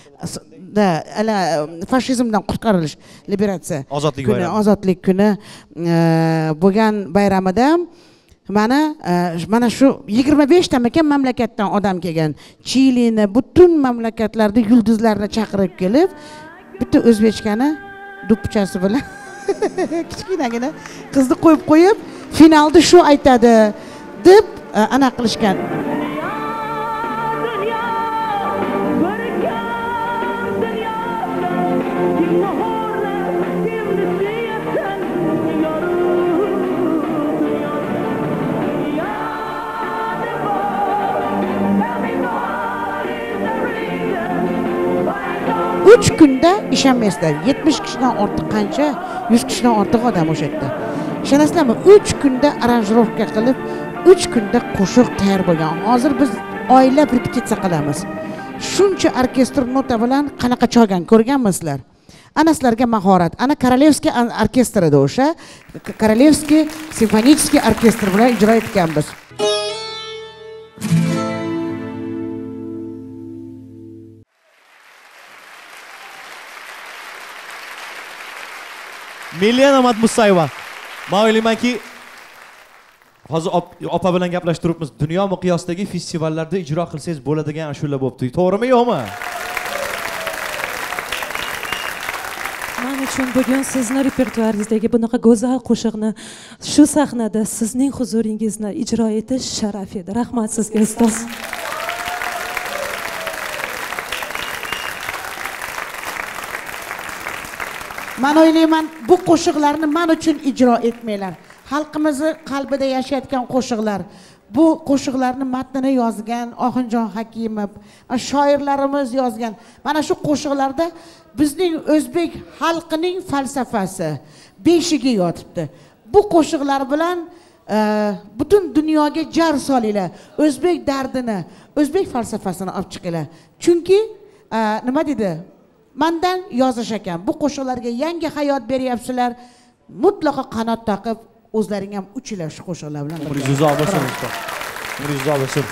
fashizmdan qutqarilish, liberatsiya, ozodlik kuni bo'lgan bayramida mana shu 25 ta mamlakatdan odam kelgan. Chilini, butun mamlakatlarda yulduzlarni chaqirib kelib, bitta o'zbekchani do'ppichasi bilan kichkinagina qizni qo'yib, finalda shu aytadi deb ana qilishgan. Üç kunda ishonmaysizlar, 70 kishidan ortiq qancha, 100 kishidan ortiq odam o'sha yerda. Ishonasizlarmi? 3 kunda aranjirovka qilib, 3 kunda qo'shiq tayyor bo'lgan. Hozir biz oylab repetitsiya qilamiz. Shuncha orkestr nota bilan qanaqa chalgan ko'rganmisizlar? Ana sizlarga mahorat. Ana Korolevskiy orkestrida o'sha Korolevskiy simfonический orkestr bilan ijro etganmiz. Million Ahmad Musayeva. Men o'ylaymanki, hozir opa bilan gaplashib turibmiz. Dunyo miqyosidagi festivallarda ijro qilsangiz bo'ladigan ashula bo'libdi. To'g'rimi, yo'qmi? Men uchun bugun sizning repertuaringizdagi bunaqa go'zal qo'shiqni shu sahnada sizning huzuringizda ijro etish sharaf edi. Rahmat sizga ustoz. Men o'ylayman, bu qo'shiqlarni men uchun ijro etmanglar. Xalqimizni qalbida yashayotgan qo'shiqlar. Bu qo'shiqlarni matnini yozgan Oxunjon Hakimov, shoirlarimiz yozgan. Mana shu qo'shiqlarda bizning o'zbek xalqining falsafasi beshiga yotibdi. Bu qo'shiqlar bilan butun dunyoga jar solinglar. O'zbek dardini, o'zbek falsafasini olib chiqinglar. Chunki nima dedi? Mendan yozish ekan. Bu qo'shiqlarga yangi hayot beryapsizlar. Mutlaqo qanot taqib o'zlaring ham uchinglar shu qo'shiqlar bilan. Umringiz uzoq bo'lsin. Umringiz uzoq bo'lsin.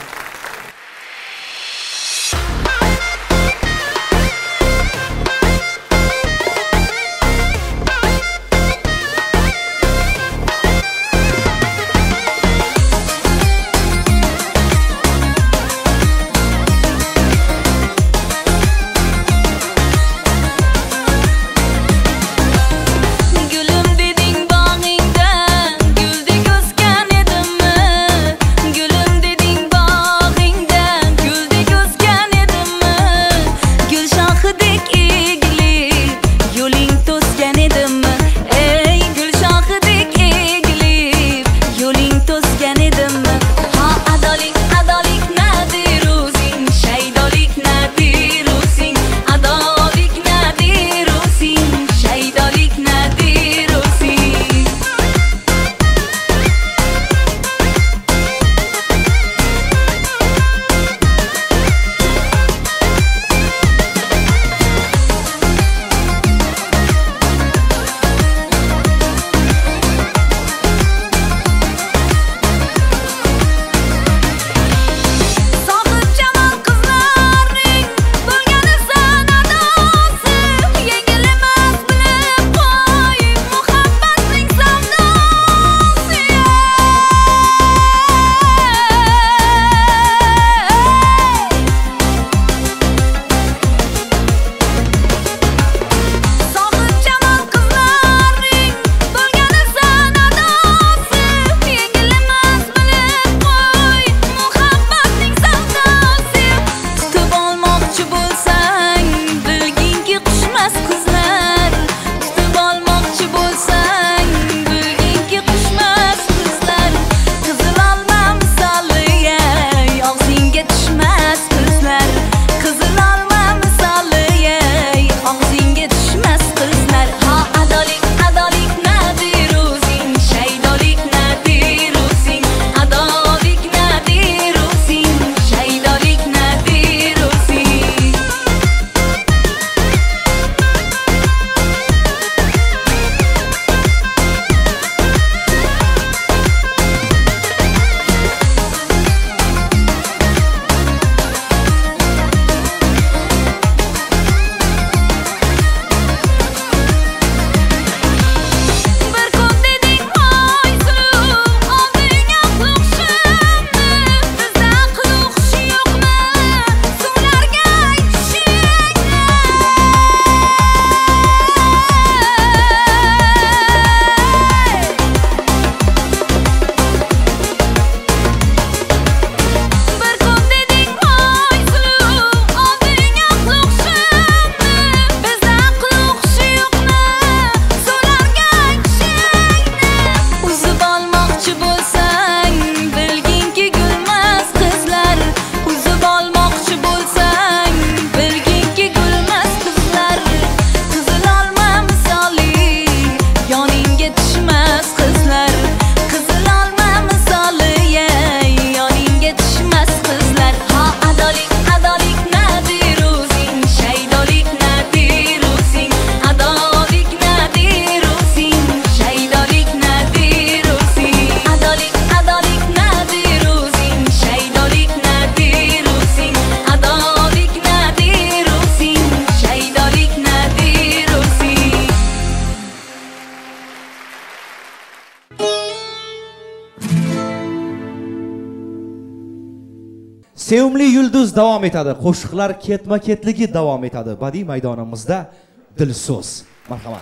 Sevimli yulduz davom etadi. Qo'shiqlar ketma-ketligi davom etadi. Badiiy maydonimizda Dilso'z. Marhamat.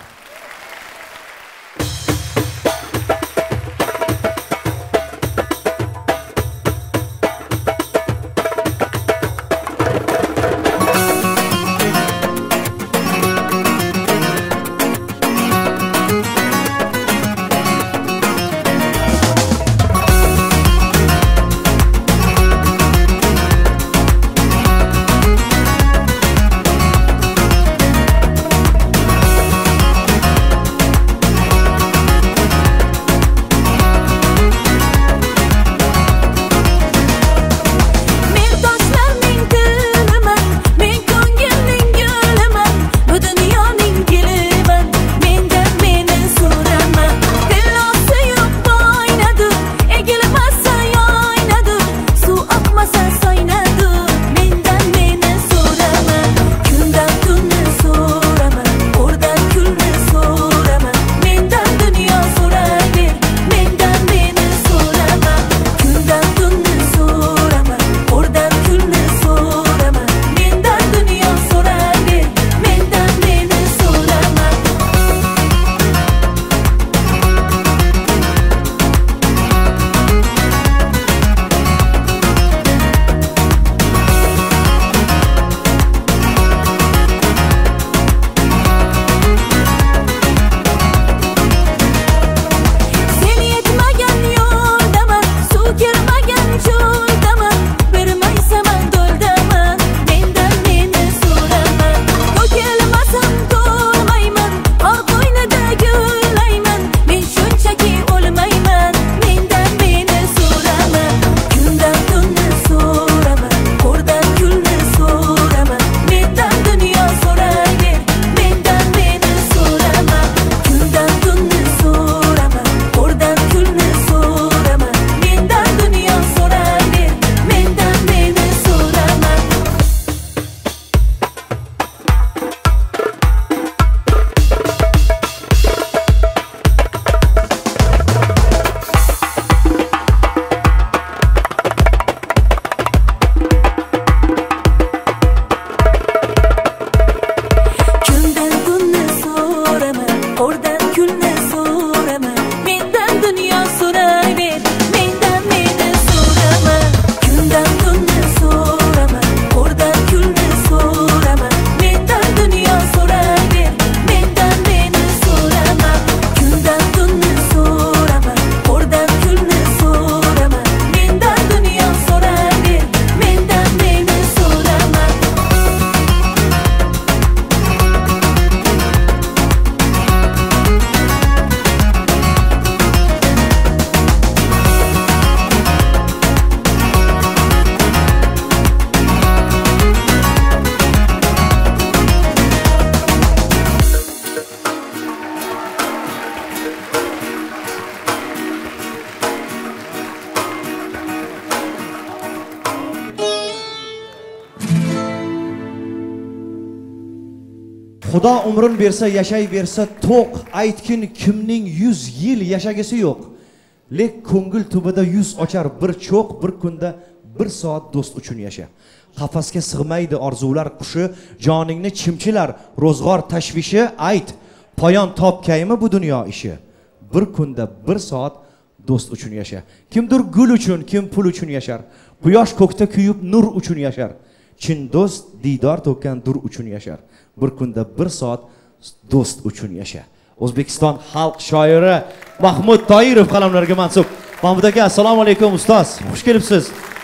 Xudo umrin bersa, yashay bersa to'q, aytkin kimning 100 yil yashagisi yo'q. Lek ko'ngil tubida yuz ochar bir cho'q, bir kunda bir soat do'st uchun yasha. Qafasga sig'maydi orzular qushi, joningni chimchilar ro'zg'or tashvishi, ayt, poyon topkaymi bu dunyo ishi. Bir kunda bir soat do'st uchun yasha. Kimdir gul uchun, kim pul uchun yashar. Quyosh ko'kda kuyib nur uchun yashar. Chin do'st diydor to'kkan dur uchun yashar. Bir kunda bir soat do'st uchun yasha. O'zbekiston xalq shoiri Mahmud Toirov qalamlariga mansub. Mahmud aka, assalomu alaykum ustoz. Xush kelibsiz.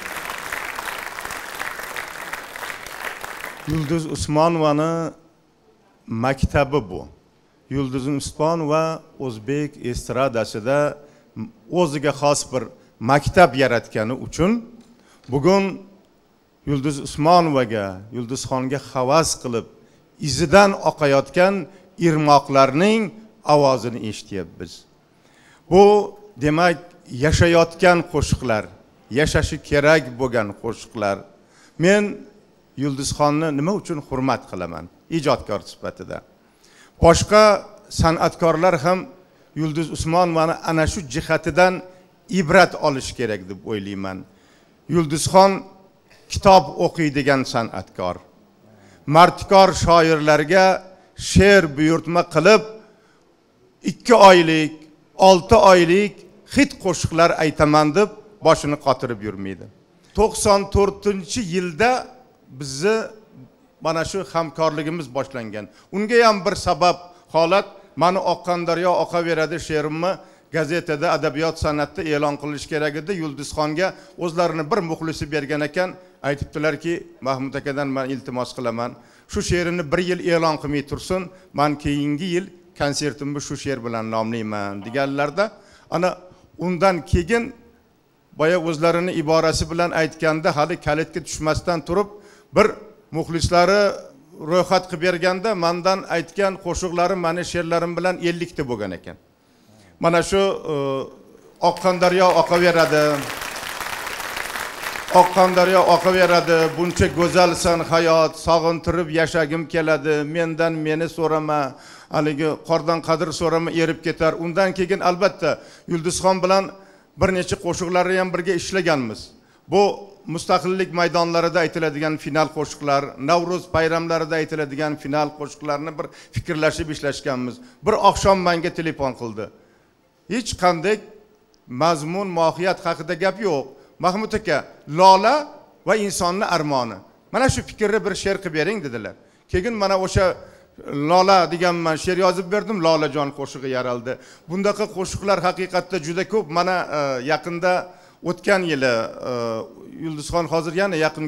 Yulduz Usmonovani maktabi bu. Yulduz Usmonova o'zbek estradasida o'ziga xos bir maktab yaratgani uchun bugun Yulduz Usmonovaga, Yulduzxonga havas qilib izidan oqayotgan irmoqlarning ovozini eshityapmiz. Bu demak yashayotgan qo'shiqlar, yashashi kerak bo'lgan qo'shiqlar. Men Yulduzxonni nima uchun hurmat qilaman? Ijodkor sifatida. Boshqa san'atkorlar ham Yulduz Usmonovani ana shu jihatidan ibrat olish kerak deb o'ylayman. Yulduzxon kitob o'qiydigan san'atkor. Mardkor shoirlarga she'r buyurtma qilib 2 oylik, 6 oylik hit qo'shiqlar aytaman deb boshini qotirib yurmaydi. 94-yilda bizni mana shu hamkorligimiz boshlangan. Unga ham bir sabab holat, mani oqqan daryo oqaveradi she'rimni gazetada adabiyot san'atda e'lon qilish kerak edi. Yulduzxonga o'zlarini bir muxlisi bergan ekan, aytibdilarki, Mahmud akadan men iltimos qilaman, shu she'rini 1 yil e'lon qilmay tursin, men keyingi yil konsertimni shu she'r bilan nomlayman deganlarda, ana undan keyin boya o'zlarini iborasi bilan aytganda hali kalitga tushmasdan turib bir muxlislari ro'yxat qilib berganda mendan aytgan qo'shiqlarim meni she'rlarim bilan 50 ta bo'lgan ekan. Mana shu oqqan daryo oqaveradi. Oqqan daryo oqaveradi. Buncha go'zalsan hayot, sog'intirib yashagim keladi. Mendan meni so'rama, haligi qordan qadr so'rama, erib ketar. Undan keyin albatta Yulduzxon bilan bir necha qo'shiqlarni ham birga ishlaganmiz. Bu mustaqillik maydonlarida aytiladigan final qo'shiqlar, Navro'z bayramlarida aytiladigan final qo'shiqlarni bir fikrlashib ishlashganmiz. Bir oqshom menga telefon qildi. Hech qanday mazmun, mohiyat haqida gap yo'q. Mahmud aka, Lola va insonning armoni. Mana shu fikrni bir she'r qilib bering dedilar. Keyin mana o'sha Lola degan men she'r yozib berdim, Lolajon qo'shig'i yaraldi. Bundaqa qo'shiqlar haqiqatda juda ko'p. Mana yaqinda o'tgan yili Yulduzxon hozir yana yaqin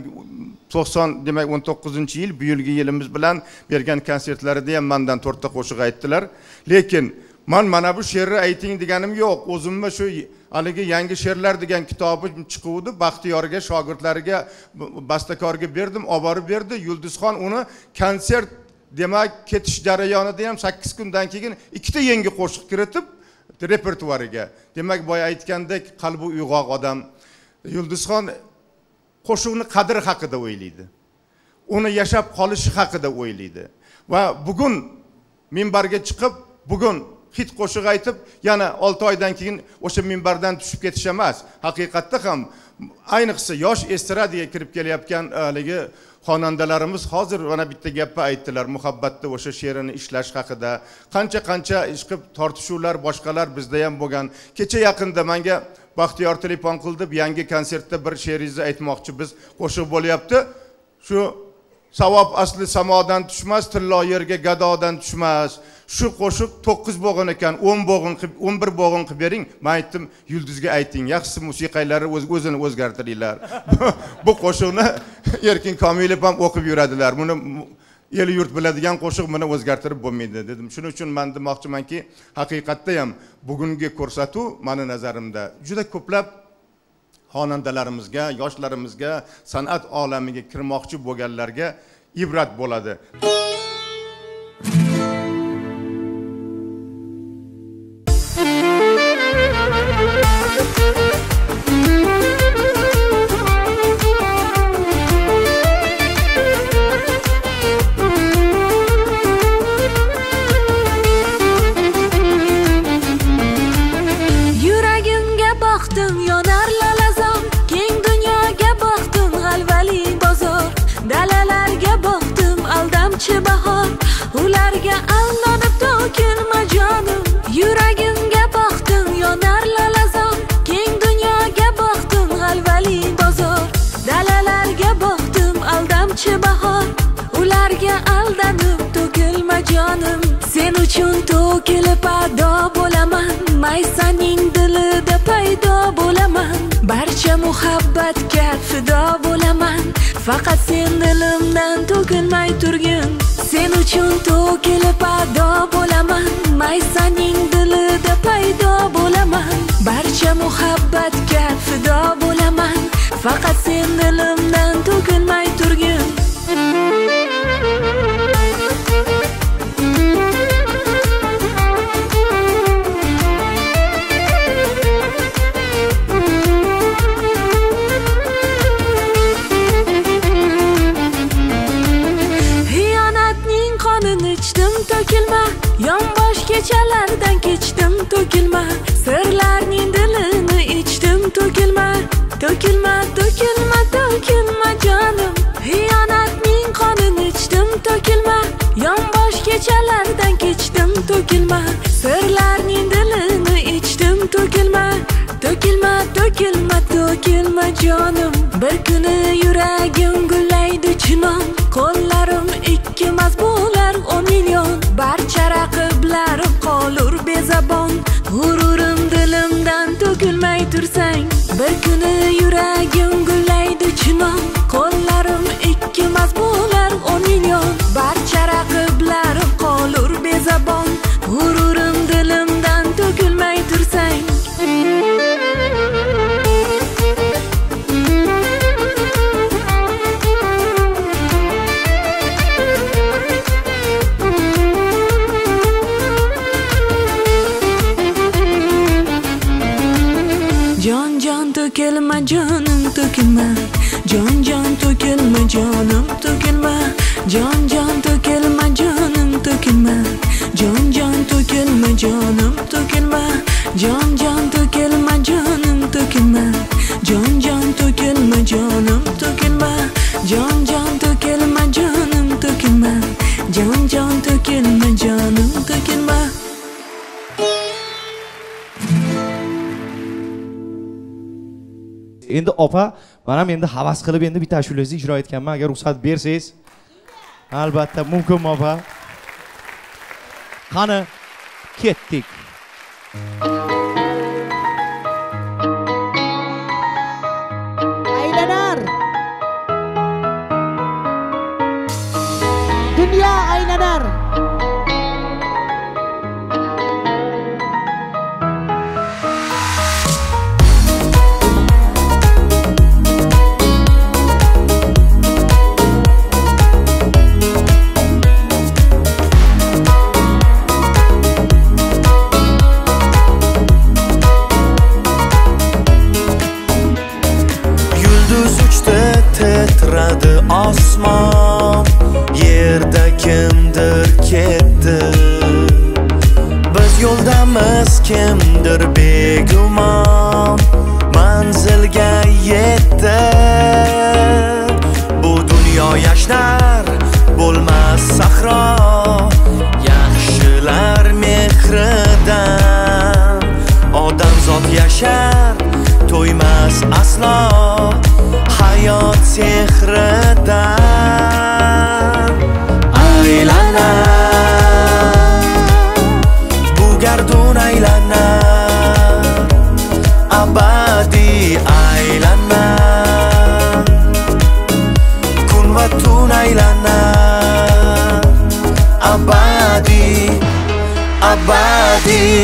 90 demak 19-yil bu yilgi yilimiz bilan bergan konsertlarida ham mendan 4 ta qo'shiq aytdilar. Lekin men mana bu she'rni ayting deganim yo'q. O'zimni shu haligi yangi she'rlar degan kitobim chiquvdi, Baxtiyorga, shogirdlariga, bastakorga berdim, olib borib berdi. Yulduzxon uni konsert demak ketish jarayonida ham 8 kundan keyin 2 ta yangi qo'shiq kiritib repertuariga. Demak boya aytgandek qalbi uyg'oq odam. Yulduzxon qo'shiqni qadri haqida o'ylaydi. Uni yashab qolishi haqida o'ylaydi. Va bugun minbarga chiqib, bugun hit qo'shiq aytib, yana 6 oydan keyin o'sha minbardan tushib ketish emas. Haqiqatda ham ayniqsa yosh estradaga kirib kelayotgan haligi xonandalarimiz hozir mana bitta gapni aytdilar, muhabbatda o'sha she'rini ishlash haqida. Qancha ishqib tortishuvlar boshqalar bizda ham bo'lgan. Kecha yaqinda menga Baxtiyor telefon qildi, yangi konsertda bir she'ringizni aytmoqchi, biz qo'shiq bo'lyapti. Shu savob asli samodan tushmas, tillo yerga gadodan tushmas. Shu qo'shiq 9 bo'g'in ekan, 10 bo'g'in qilib, 11 bo'g'in qilib bering. Men aytdim, Yulduzga ayting, yaxshisi musiqaylari o'zini o'zgartiringlar. Bu qo'shiqni Erkin Komilov ham o'qib yuradilar. Buni el yurt biladigan qo'shiq buni o'zgartirib bo'lmaydi dedim. Shuning uchun men demoqchimanki, haqiqatda ham bugungi ko'rsatuv meni nazarimda juda ko'plab xonandalarimizga, yoshlarimizga, san'at olamiga kirmoqchi bo'lganlarga ibrat bo'ladi. Bahor ularga aldanib to'kilma jonim, yuragimga boqdim yonar lalazon, keng dunyoga boqdim g'alvali bozor, dalalarga boqdim aldamchi bahor, ularga aldanib to'kilma jonim, sen uchun to'kilib ado bo'laman, maysaning dilida paydo bo'laman, barcha muhabbatga fido bo'laman, faqat sen dilimdan to'kilmay turgin, sen uchun to'kilib ado bo'laman, maysaning dilida paydo bo'laman, barcha muhabbatga fido bo'laman, faqat sen dilimdan to'kilmay turgin. To'kilma, yonbosh kechalardan kechdim to'kilma, sirlarning dilini ichdim to'kilma, to'kilma, to'kilma, to'kilma. to'kilma sirlarning dilini ichdim to'kilma to'kilma to'kilma to'kilma jonim bir kuni yuragim gullaydi chinon qo'llarim ikkimas bo'lar 10 million barcha raqiblarim qolur bezabon g'ururim dilimdan to'kilmay tursang bir kuni yuragim gullaydi chinon qo'llarim ikkimas bo'lar 10 million barcha raqiblarim qolur bezabon g'ururim dilimdan to'kilmay tursang jon to'kilma jonim to'kilma jon to'kilma jonim to'kilma jon to'kilma jonim to'kilma jon to'kilma jonim to'kilma jon to'kilma jonim to'kilma jon to'kilma jonim to'kilma jon to'kilma jonim to'kilma jon to'kilma jonim to'kilma Endi opa, men ham endi havas qilib endi bitta ashulangizni ijro etganman, agar ruxsat bersangiz. Albatta, mumkinmi opa? Qani, ketdik. Aylanar. Dunyo aylanar. Titradi osmon yerda kimdir ketdi biz yo'ldamiz kimdir begumon manzilga yetdi bu dunyo yashnar bo'lmas sahro yaxshilar mehridan odamzod yashar to'ymas aslo hayot sehridan aylanar bu gardun aylanar abadiy aylanar kun va tun aylanar abadiy abadiy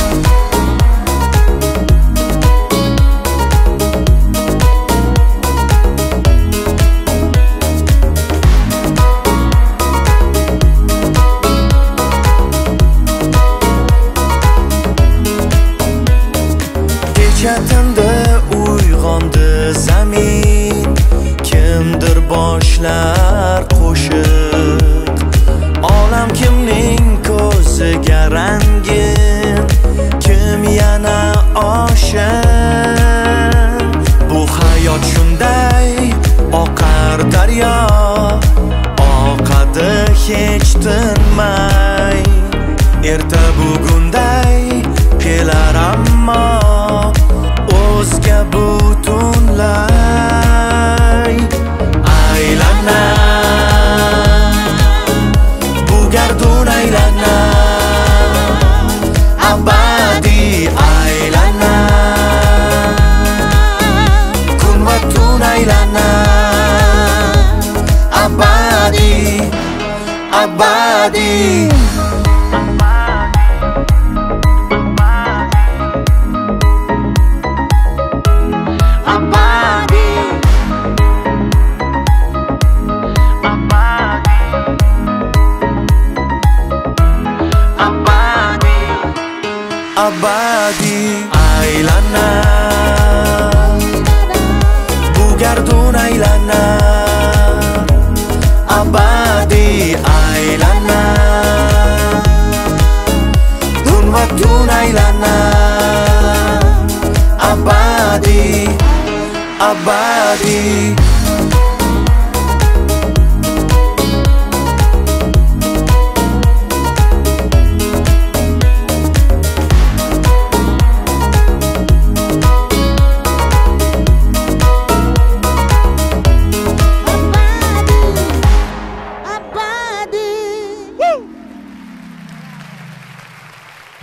Tindi uyg'ondi zamin kimdir boshlar qo'shiq olam kimning ko'ziga rangin kim yana oshiq bu hayot shunday oqar daryo oqadi hech tinmay erta bugunday kelar ammo o'zga butunlay aylanar bu gardun aylanar abadiy aylanar kun va tun aylanar abadiy abadiy abadiy aylanar bu gardun aylanar abadiy aylanar tun va tun aylanar abadiy abadiy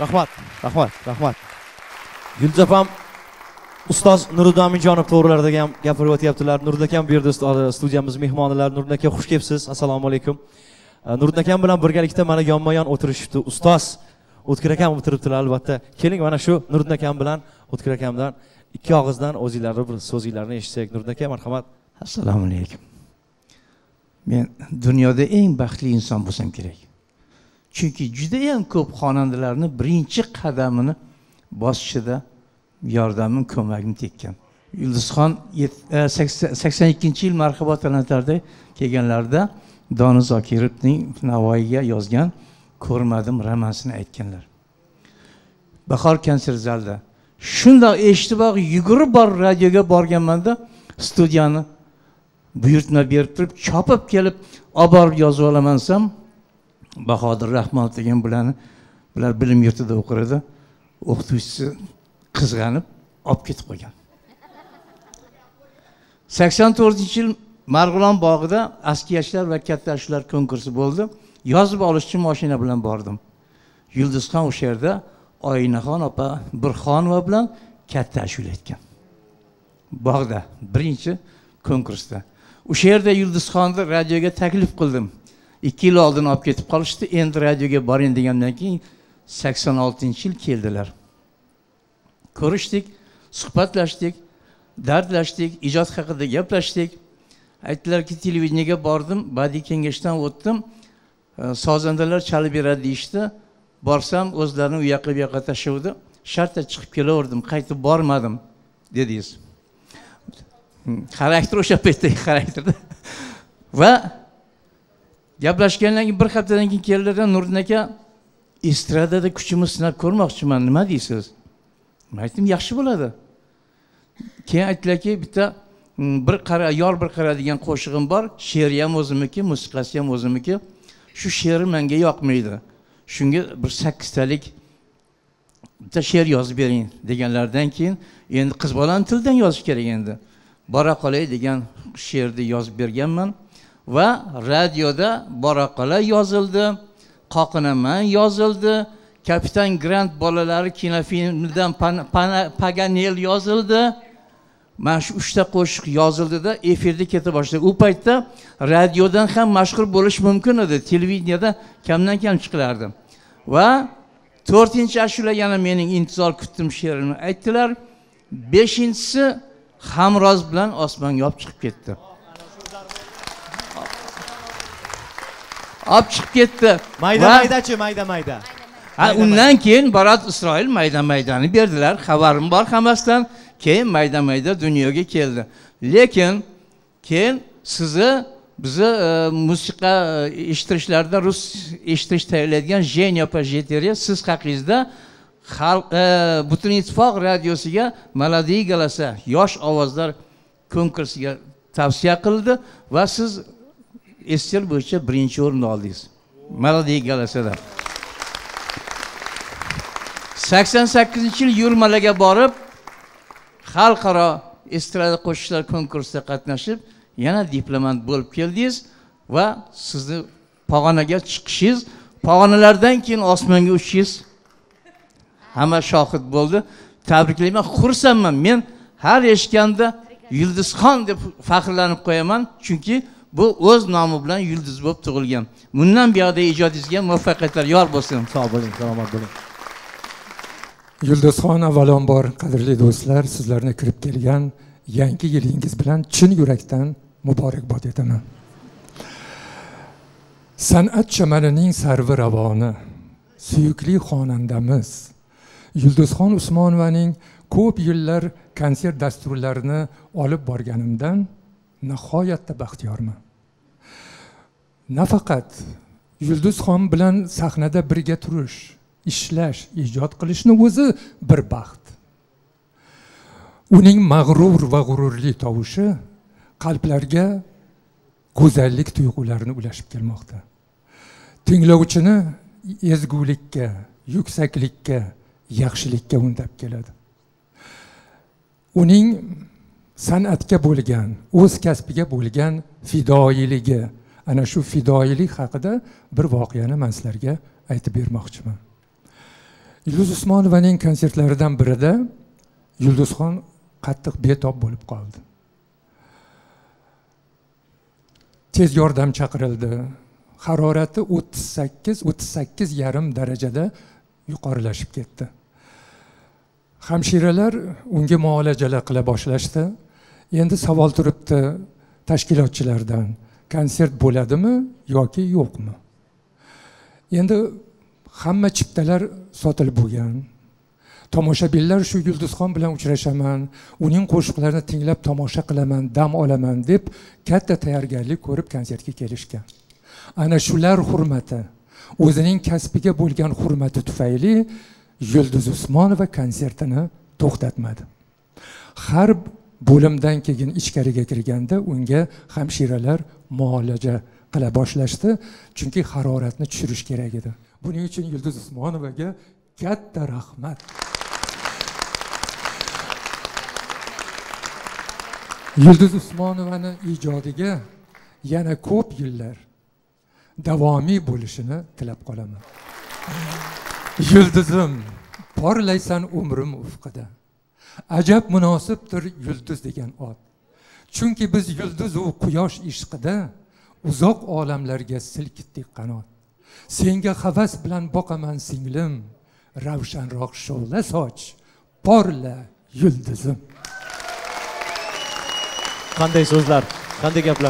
Rahmat, rahmat, rahmat. Yulduz opam ustoz Nuriddin Aminjonov to'g'rilarida ham gapirib o'tyaptilar. Nuriddin akam bu yerda studiyamiz mehmonlari. Nuriddin aka xush kelibsiz. Assalomu alaykum. Nuriddin akam bilan birgalikda mana yonma-yon o'tirishibdi. Ustoz O'tkir akam o'tiribdilar albatta. Keling mana shu Nuriddin akam bilan O'tkir akamdan ikki og'izdan o'zingizlarni bir so'zinglarni eshitsak. Nuriddin aka marhamat. Assalomu alaykum. Men dunyoda eng baxtli inson bo'lsam kerak. Chunki juda ham ko'p xonandalarning birinchi qadamini bosishida yordamim, ko'magim tekkan. Yulduzxon 82-yil Marhamat talantlarda kelganlarida Doni Zokirovning Navoiyga yozgan Ko'rmadim romansini aytganlar. Bahor konsert zalida. Shundoq eshitib, yugurib borib radioga borganmanda, studiyani buyurtma berib turib, chopib kelib, olib borib yozib olamansam, Bahodir Rahmonov degan bular bilim yurtida o'qir edi. O'qituvchisi qizg'anib olib ketib qo'ygan. 84-yil Marg'ilon bog'ida askiyachilar va katta ashulalar konkursi bo'ldi. Yozib olish uchun mashina bilan bordim. Yulduzxon o'sha yerda Oyinaxon opa Burxonova bilan katta ashula aytgan. Bog'da birinchi konkursda. O'sha yerda Yulduzxonni radioga taklif qildim. 2 yil oldin olib ketib qolishdi. Endi radioga boring degandan keyin 86-yil keldilar. Ko'rishdik, suhbatlashdik, dardlashdik, ijod haqida gaplashdik. Aytdilarki, televideniyega bordim, badiiy kengashdan o'tdim. Sozandalar chalib beradi deyishdi. Borsam, o'zlarini u yoqqa tashlavdi. Shartta chiqib kelaverdim, qaytib bormadim dedingiz. Xarakter o'sha paytdagi xarakterda. Va gaplashgandan keyin bir haftadan keyin keldilar, Nuriddin aka, estradada kuchimni sinab ko'rmoqchiman, nima deysiz? Men aytdim, yaxshi bo'ladi. Keyin aytdilarki, bitta bir qara, yor bir qara degan qo'shig'im bor, she'ri ham o'zimniki, musiqasi ham o'zimniki. Shu she'ri menga yoqmaydi. Shunga bir 8 talik bitta she'r yozib bering deganlardan keyin endi qiz bolani tildan yozish kerak endi. Bora qolay degan she'rni yozib berganman va radioda Bora qolay yozildi, Qoqinaman yozildi, Kapitan Grant bolalari kinofilmidan Paganel yozildi. Mana shu 3 ta qo'shiq yozildida efirda keta boshladi. U paytda radiodan ham mashhur bo'lish mumkin edi, televideniyada kamdan kam chiqilardi. Va 4-ashula yana mening intizor kutdim she'rini aytdilar. 5-si Hamroz bilan osmonga olib chiqib ketdi. Olib chiqib ketdi. Mayda-maydachi, mayda-mayda. Undan keyin Barat Isroil mayda-maydani berdilar. Xabarim bor hammasidan. Keyin mayda-mayda dunyoga keldi. Lekin keyin bizni musiqa eshittirishlarda rus eshitish tayyorlaydigan Jenya Pajeteriya siz haqingizda butun ittifoq radiosiga Melodiy galasi yosh ovozlar konkursiga tavsiya qildi va siz estel bo'yicha 1-o'rinni oldingiz. Melodiy galasida. 88-yil Yurmalaga borib xalqaro estrada qo'shiqchilar konkursida qatnashib, yana diplomant bo'lib keldingiz va sizni pog'onaga chiqishingiz, pog'onalardan keyin osmonga uchishingiz hamma shohid bo'ldi. Tabriklayman, xursandman. Men har eshitganda Yulduzxon deb faxrlanib qo'yaman, chunki bu o'z nomi bilan yulduz bo'lib tug'ilgan. Bundan buyoqda ijodingizga muvaffaqiyatlar yor bo'lsin. Sog' bo'ling, salomat bo'ling. Yulduzxon, avvalambor qadrli do'stlar, sizlarni kirib kelgan yangi yilingiz bilan chin yurakdan muborakbod etaman. San'at chamanining sarvi ravoni, suyukli xonandamiz Yulduzxon Usmonovaning ko'p yillar konsert dasturlarini olib borganimdan nihoyatda baxtiyorman. Nafaqat Yulduzxon bilan sahnada birga turish, ishlash, ijod qilishni o'zi bir baxt. Uning mag'rur va g'ururli tovushi qalblarga go'zallik tuyg'ularini ulashib kelmoqda. Tinglovchini ezgulikka, yuksaklikka, yaxshilikka undab keladi. Uning san'atga bo'lgan, o'z kasbiga bo'lgan fidoyiligi, ana shu fidoyilik haqida bir voqeani men sizlarga aytib bermoqchiman. Yulduz Usmonovaning konsertlaridan birida Yulduzxon qattiq betob bo'lib qoldi. Tez yordam chaqirildi. Harorati 38,5 darajada yuqorilashib ketdi. Hamshiralar unga muolajalar qila boshlashdi. Endi savol turibdi tashkilotchilardan, konsert bo'ladimi yoki yo'qmi? Endi hamma chiptalar sotilib bo'lgan. Tomoshabinlar shu Yulduzxon bilan uchrashaman, uning qo'shiqlarini tinglab tomosha qilaman, dam olaman deb katta tayyorgarlik ko'rib konsertga kelishgan. Ana shular hurmati, o'zining kasbiga bo'lgan hurmati tufayli Yulduz Usmonova konsertini to'xtatmadi. Har bo'limdan keyin ichkariga kirganda unga hamshiralar muolaja qila boshlashdi, chunki haroratni tushirish kerak edi. Buning uchun Yulduz Usmonovaga katta rahmat. Yulduz Usmonovani ijodiga yana ko'p yillar davomiy bo'lishini tilab qolaman. Yulduzim, porlaysan umrim ufqida. Ajab munosibdir yulduz degan ot. Chunki biz yulduz u quyosh ishqida uzoq olamlarga silkitdik qanot. Senga havas bilan boqaman singlim, ravshanroq shovla soch, porla yulduzim. Qanday so'zlar, qanday gaplar.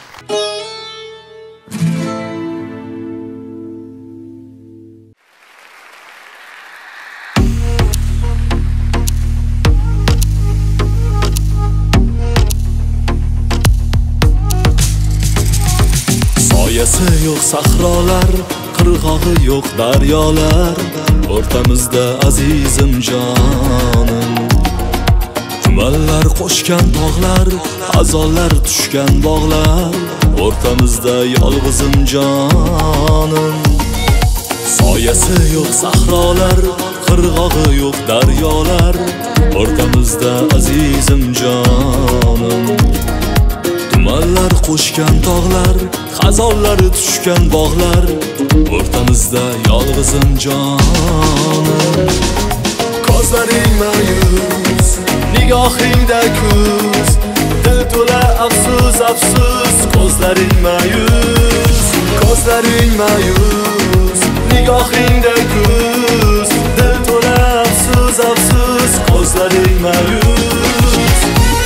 Soyasi yo'q sahrolar, qirg'og'i yo'q daryolar, o'rtamizda azizim jonim. Jumallar qo'shgan tog'lar, azonlar tushgan bog'lar, o'rtamizda yolg'izim jonim. Soyasi yo'q sahrolar, qirg'og'i yo'q daryolar, o'rtamizda azizim jonim. Jumallar qo'shgan tog'lar, xazonlari tushgan bog'lar, o'rtamizda yolg'izim jonim. Ko'zlaring mayus, nigohingda kuz, dil to'la afsus afsus. Ko'zlaring mayus, ko'zlaring mayus, nigohingda kuz, dil to'la afsus afsus. Ko'zlaring mayus.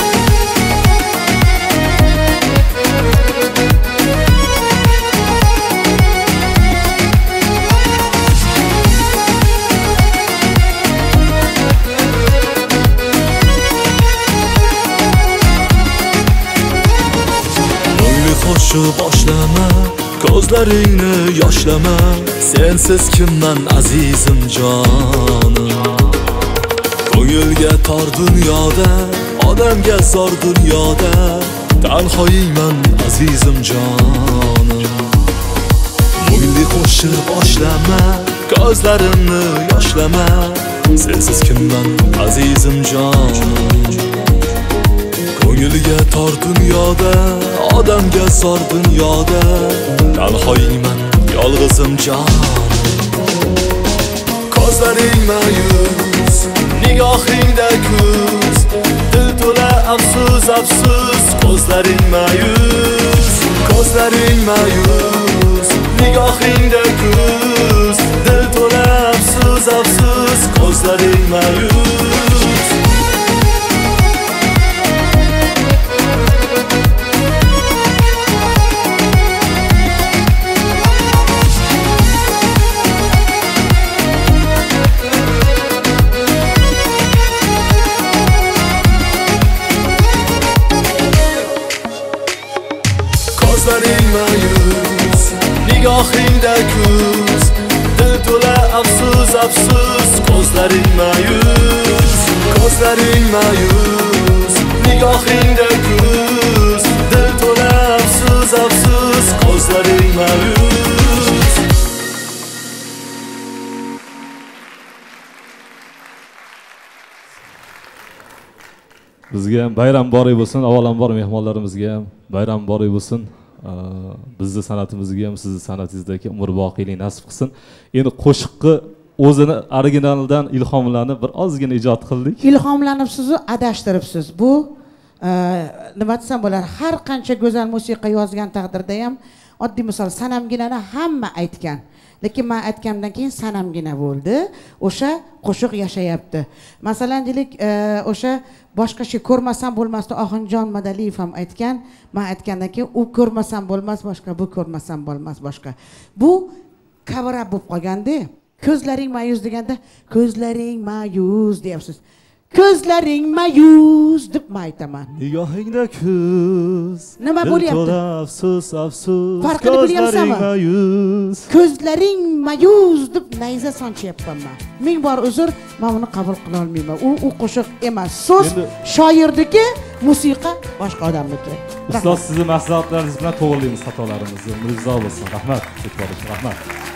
Qo'shu boshlama, ko'zlaringni yoshlama, sensiz kimman azizim jonim. Ko'ngilga tor dunyoda, odamga zor dunyoda, tanhoyman azizim jonim. Mo'yli qo'shu boshlama, ko'zlarimni yoshlama, sensiz kimman azizim jonim. Ko'ngilga tor dunyoda, odamga zor dunyoda, tanhoyman yolg'izim jonim. Ko'zlaring mayus, nigohingda kuz, dil to'la afsus afsus. Ko'zlaring mayus, ko'zlaring mayus, nigohingda kuz, dil to'la afsus afsus. Ko'zlaring mayus. Ko'zlaring mayus, nigohingda kuz, dil to'la afsus afsus. Ko'zlaring mayus, ko'zlaring mayus, nigohingda kuz, dil to'la afsus afsus. Ko'zlaring mayus. Bizga ham bayram muborak bo'lsin. Avvalambor mehmonlarimizga ham bayram muborak bo'lsin. Bizni san'atimizga ham sizni san'atingizdagi umr boqiylik nasib qilsin. Endi qo'shiqni o'zini originalidan ilhomlanib bir ozgina ijod qildik. Ilhomlanibsiz, adashtiribsiz. Bu nima desam bo'lar, har qancha go'zal musiqa yozgan taqdirda ham oddiy misol Sanamginani hamma aytgan. Lekin men aytgandan keyin Sanamgina bo'ldi. O'sha qo'shiq yashayapti. Masalan, deylik, o'sha boshqa shay ko'rmasam bo'lmasdi, Oxunjon Madaliyev ham aytgan. Men aytgandan keyin u ko'rmasam bo'lmas boshqa, bu ko'rmasam bo'lmas boshqa. Bu cover-up bo'lib qolganda, ko'zlaring mayus deganda ko'zlaring mayus deyapsiz. Ko'zlaring mayus deb aytaman. Nigohingda ko'z. Nima bo'lyapti? Afsus, afsus. Farqini bilyapsanmi? Ko'zlaring mayus deb nayza sonchyapman men. Ming bor uzr, men buni qabul qila olmayman. U qo'shiq emas, so'z shoirniki, musiqa boshqa odamniki. Ustoz, sizni maslahatlaringiz bilan to'g'rilaymiz xatolarimizni. Mirzo bo'lsin. Rahmat. Rahmat.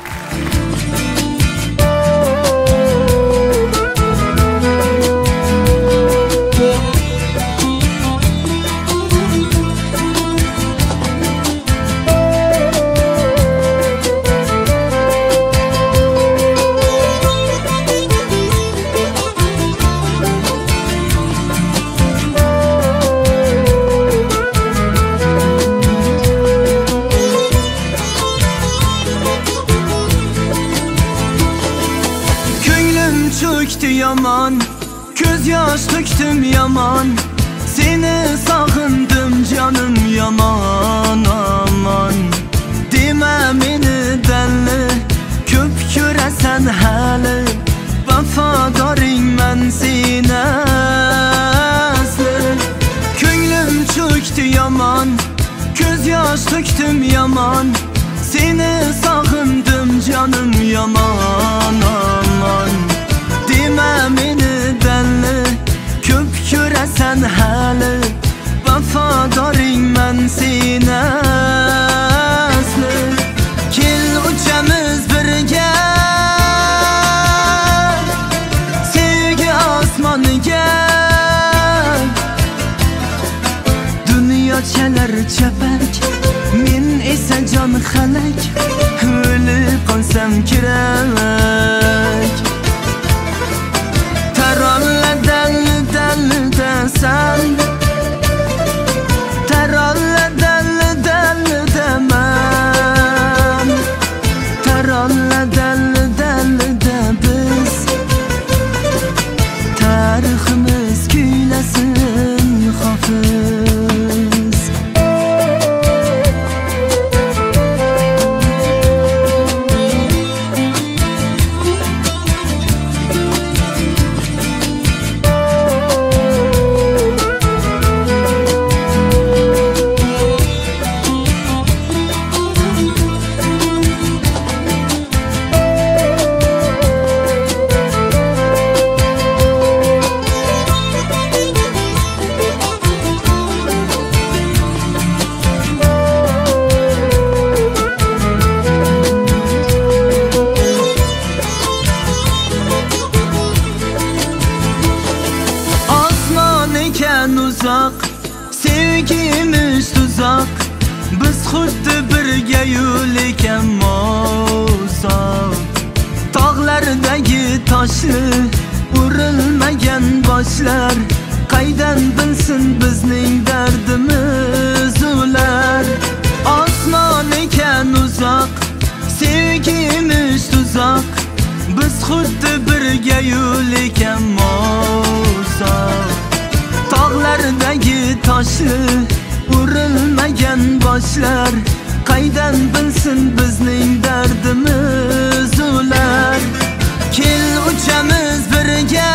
Yaman, göz yaş döktüm yaman, seni sağındım canım yaman aman. Deme beni deli, köp köresen hali, vefadarin men sinesi. Könglim çöktü yaman, göz yaş döktüm yaman, seni sağındım canım yaman aman. Deme beni deli, köp köresen hali, vefadarin men sinesi. Kel uçamız birge, sevgi asmanıga. Dünya çeler çepek, men ise can halak, ölüp kalsam kirek. Teralle deli deli desen, teralle deli deli demem, teralle deli deli de biz, tariximiz kuylesin hafız. Uzak, sevgimiz tuzak, biz xuddi birga yo'l ekan mozaq. Tog'lardagi toshli urilmagan boshlar, qaydan bilsin bizning dardimiz ular. Osmon ekan uzak, sevgimiz tuzak, biz xuddi birga yo'l ekan mozaq. Tog'lardagi toshli urilmagan boshlar, qaydan bilsin bizning dardimiz ular. Kel uchamiz birga,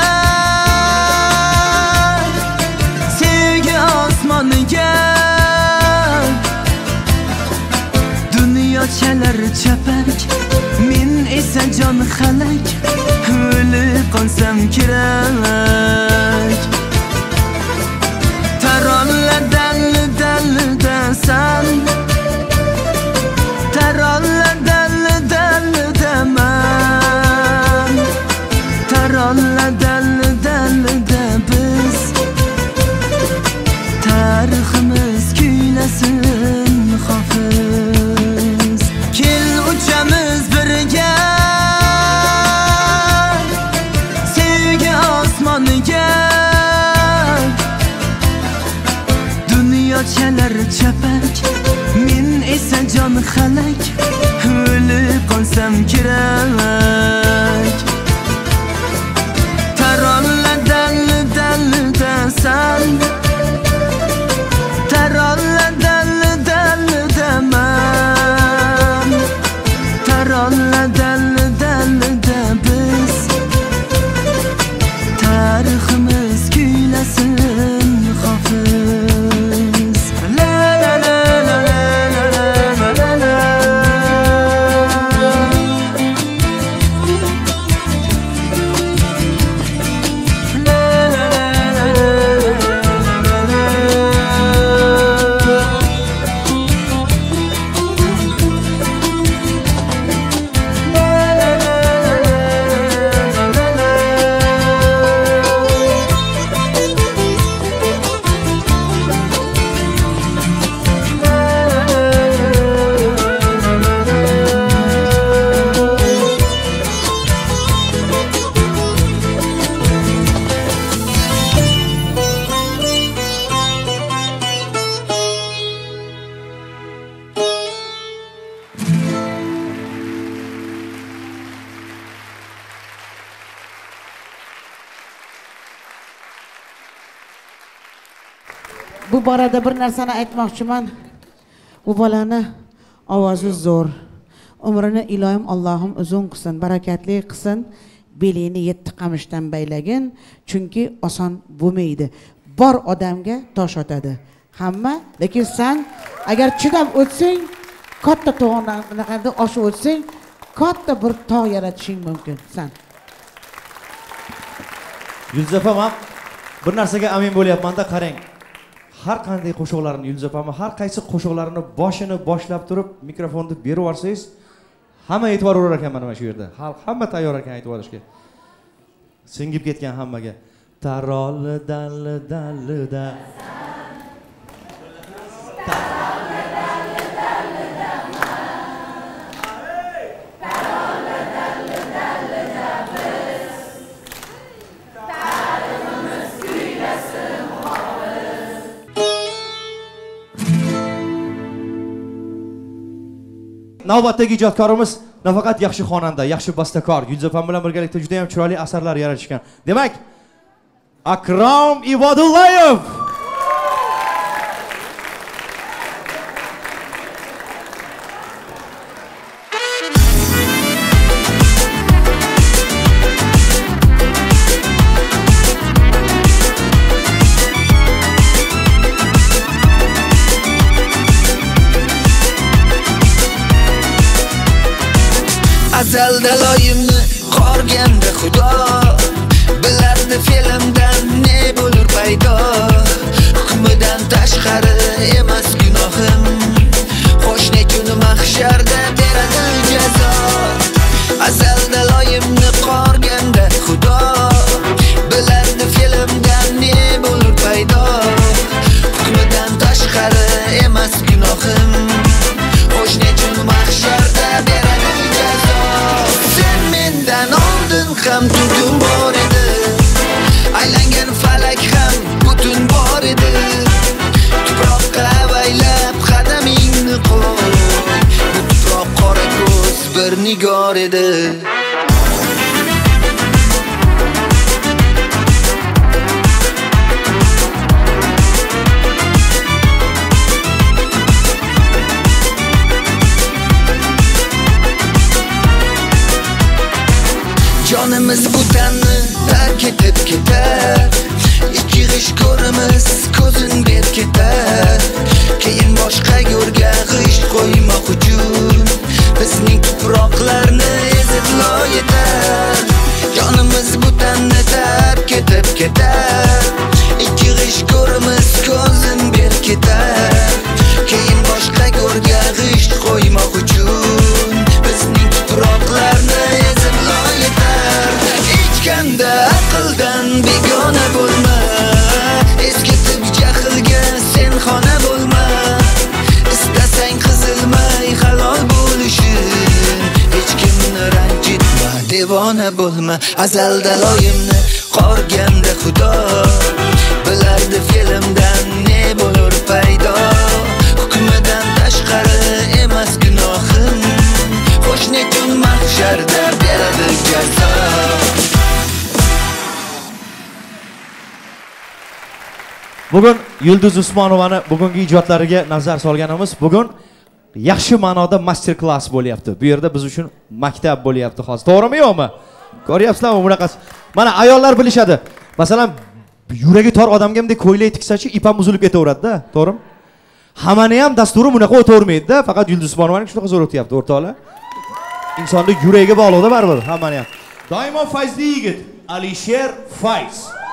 sevgi osmoniga. Dunyo chalar chapak, men esa jon halak, o'lib qolsam kerak. Teralle deli deli desen, teralle deli deli demem, teralle deli deli de biz, tariximiz kuylesin hafız. Kel uchamiz birga, daryochalar chapak, men esa jon xalak, o'lib qolsam kerak. Tarolla daldasan, tarolla daldaman, tarolla dalda biz, tariximiz kuylasin hofiz. La la la la la la la la. Bu borada bir narsani aytmoqchiman. Bu bolani ovozi zo'r. Umrini iloyim Allohim uzun qilsin, barakatli qilsin. Belini 7 qamishdan baylagin, chunki oson bo'lmaydi. Bor odamga tosh otadi. Hamma, lekin sen agar chidab o'tsang, katta tog'dan oshib o'tsang, katta bir tog' yaratishing mumkin sen. Yulduz opam, bir narsaga amin bo'lyapman-da, qarang. Har qanday qo'shiqlarni Yulduz opam, har qaysi qo'shiqlarini boshini boshlab turib mikrofonni berib yuborsangiz, hamma e'tibor berar ekan mana shu yerda. Hamma tayyor ekan aytib olishga. Singib ketgan hammaga. Tarolli dalda. Navbatdagi ijodkorimiz nafaqat yaxshi xonanda, yaxshi bastakor, Yulduz opam bilan birgalikda juda ham chiroyli asarlar yaratishgan. Demak, Akrom Ibodullayev. Azalda loyimni qorganda Xudo bilardi filmdan ne bo'lur paydo. Hukmidan tashqari emas gunohim, qo'shni kuni mahsharda beradi jazo. Azalda loyimni qorganda Xudo bilardi filmdan ne bo'lur paydo. Hukmidan tashqari emas gunohim, qo'shni kuni mahsharda beradi jazo. Sen mendan oldin ham tutum bor edi, aylangan falak ham butun bor edi. Tuproqqa avaylab qadamingni qo'y, bu tuproq qora ko'z bir nigor edi. Jonimiz butanni tark etib ketar, ikki g'ish ko'rimiz ko'zin ber ketar. Keyin boshqa yo'lga g'ish qo'ymoq uchun bizning tuproqlarni ezib loyetar. Jonimiz butanni tark etib ketar, ikki g'ish ko'rimiz ko'zin ber ketar. Keyin boshqa yo'lga g'ish qo'ymoq uchun bizning tuproqlarni ezib loyetar. Ichganda aqldan begona bo'lma, eskitib jahlga sen xona bo'lma. Istasang qizilmay halol bo'lishing, hech kimni ranjitma, devona bo'lma. Azalda loyimni qorganda Xudo bilardi filmdan ne bo'lur paydo. Bugun Yulduz Usmonovani bugungi ijodlariga nazar solganimiz bugun yaxshi ma'noda master class bo'lyapti. Bu yerda biz uchun maktab bo'lyapti hozir. To'g'rimi yo'qmi? Ko'ryapsizlarmi bunaqasi? Mana ayollar bilishadi. Masalan, yuragi tor odamga bunday ko'ylak tiksachi ipam uzilib ketaveradi-da, to'g'rimi? Hammani ham dasturi bunaqa o'tavermaydi-da, faqat Yulduz Usmonovaning shunaqa zo'r o'tyapti o'rtoqlar. Insonni yuragiga bog'liqda baribir hammani ham. Doimo fayzli yigit Alisher Fayz.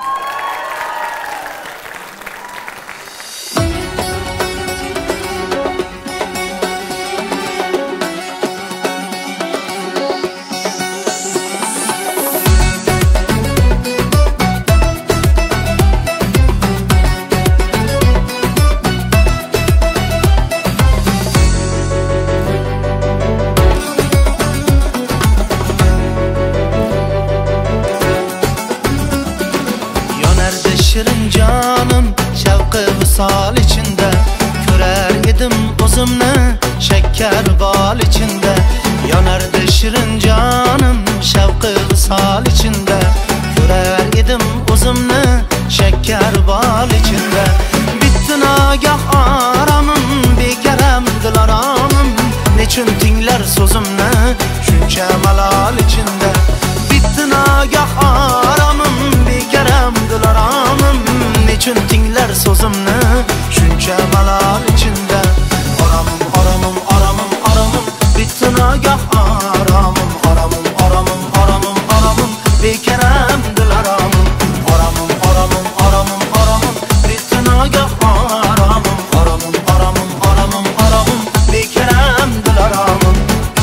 Şirin canım şevki visal içinde Görer idim uzumni şeker bal içinde Yanardı şirin canım şevki visal içinde Görer idim uzumni şeker bal içinde Bitti nagah aramım bekerem dil aramım Neçün tingler sözümni şuncha malal içinde Bitti nagah aramım bekerem dil aramım Neçün tingler sözümni şuncha malal içinde Aramım aramım aramım aramım Bitti nagah aramım aramım aramım aramım aramım Bekerem dil aramım Aramım aramım aramım aramım Bitti nagah aramım aramım aramım aramım aramım Bekerem dil aramım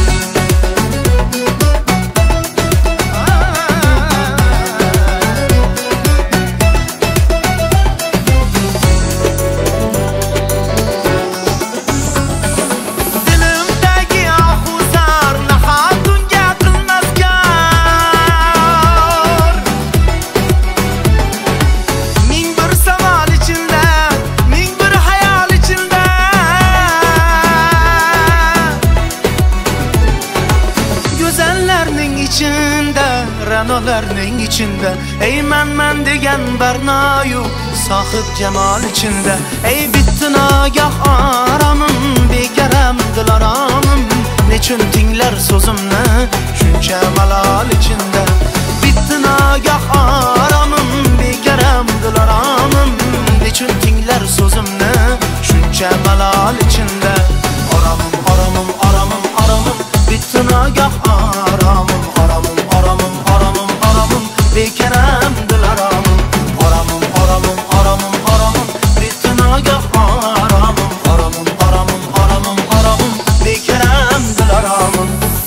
Ranolarning içinde Ey men degen bernayu Sahip cemal içinde Ey bitti nagah aramım Bekerem dil aramım Neçün tingler sözümni Şuncha malal içinde Bitti nagah aramım Bekerem dil aramım Neçün tingler sözümni Şuncha malal içinde Aramım aramım aramım aramım Bitti nagah aramım aramım aramım aramım aramım Bekerem dil aramım Aramım aramım aramım aramım Bitti nagah aramım aramım aramım aramım aramım Bekerem dil aramım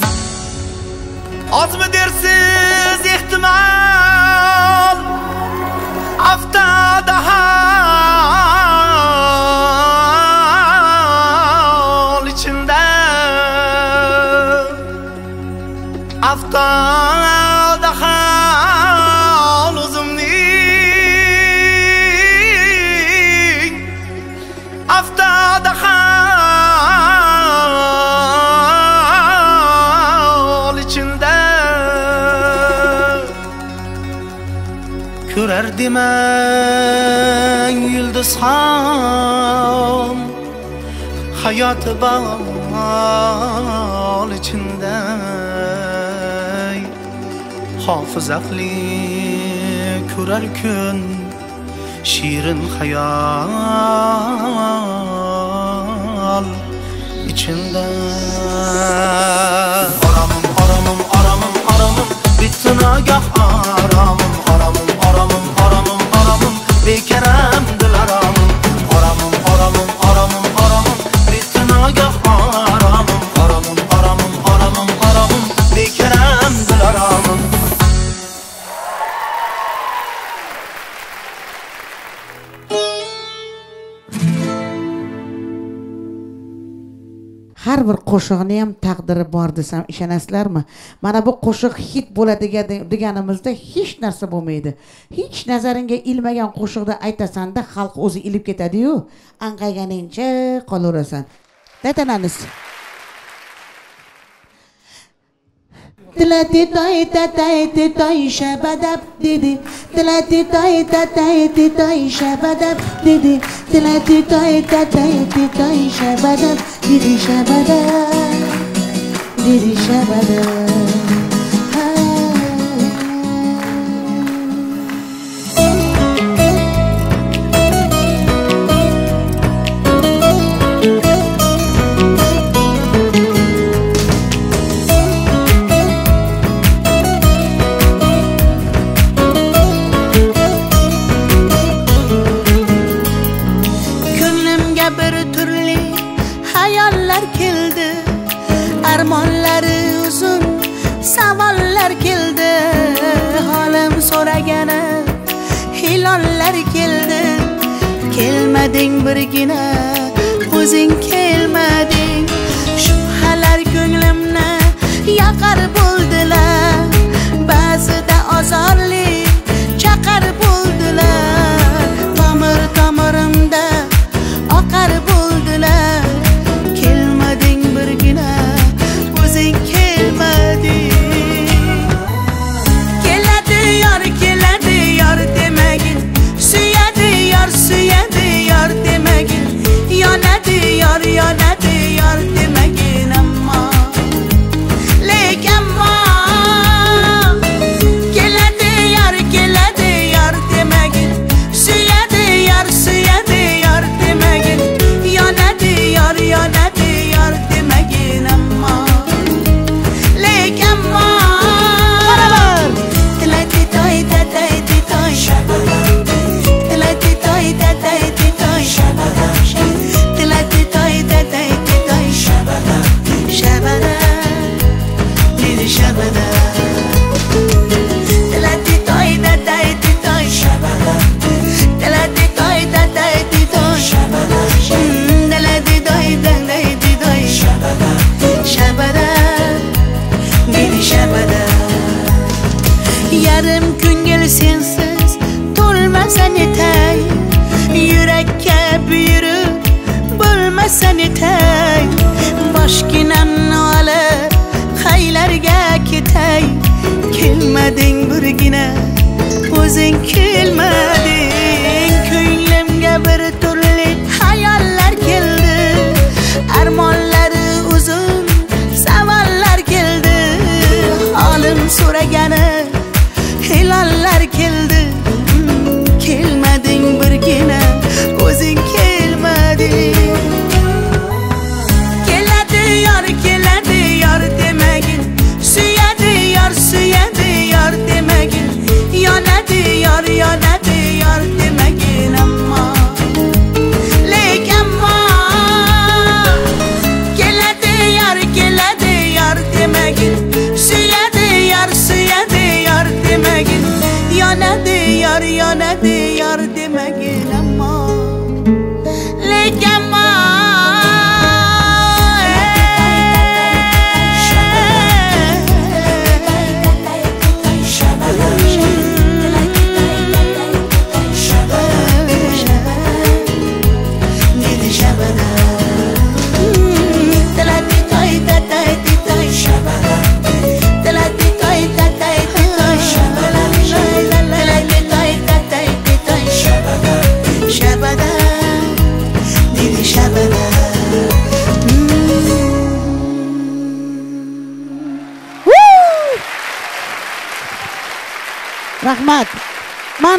Az mı dersiz ihtimal Haftada hal içinde Haftada hal uzumning Haftada hal içinde Körer dimen yıldız ham Hayatı bal içinde Hafız akli körer gün Şirin hayal içinde Aramım aramım aramım aramım Bitti nagah aramım aramım aramım aramım aramım Bekerem dil aramım Aramım aramım aramım aramım Bitti nagah aramım aramım aramım aramım aramım Bekerem dil aramım har bir qo'shiqni ham taqdiri bor desam ishonasizlarmi? Mana bu qo'shiq hit bo'ladi deganimizda hech narsa bo'lmaydi. Hech nazaringga ilmagan qo'shiqda aytasanda xalq o'zi ilib ketadi-yu, anqayganingcha qolaverasan. Datanamiz. tilati toy tatay toy shabadab dedi tilati toy tatay toy shabadab dedi tilati toy tatay toy shabadab dedi shabadab dedi shabadab armonlari uzun savollar keldi holim so'ragani hilollar keldi kelmading birgina o'zing kelmading shubhalar ko'nglimni yoqar bo'ldilar ba'zida ozorli chaqar bo'ldilar tomir tomirimda oqar bo'ldilar kelmading birgina o'zing kelmading keladi yor demagin suyadi yor demagin yonadi yor demagin ammo lek ammo keladi yor demagin suyadi yor demagin yonadi yor demagin ammo lek ammo tilati toy tatay toy shabadab tilati toy tatay toy shabadab tilati toy tatay toy shabadab dedi shabadab tilati toy tatay toy shabadab tilati toy tatay toy shabadab tilati toy tatay toy shabadab dedi shabadab yarim ko'ngil sensiz to'lmasa netay yurakka buyruq bo'lmasa netay boshginamni olib qaylarga ketay kelmading birgina o'zing kelmading ko'nglimga bir turli xayollar keldi armonlari uzun savollar keldi holim so'ragani hilollar keldi kelmading birgina o'zing kelmading keladi yor demagin suyadi yor demagin yonadi yor demagin ammo lek ammo keladi yor demagin suyadi yor demagin yonadi yor demagin ammo lek ammo rahmat. Men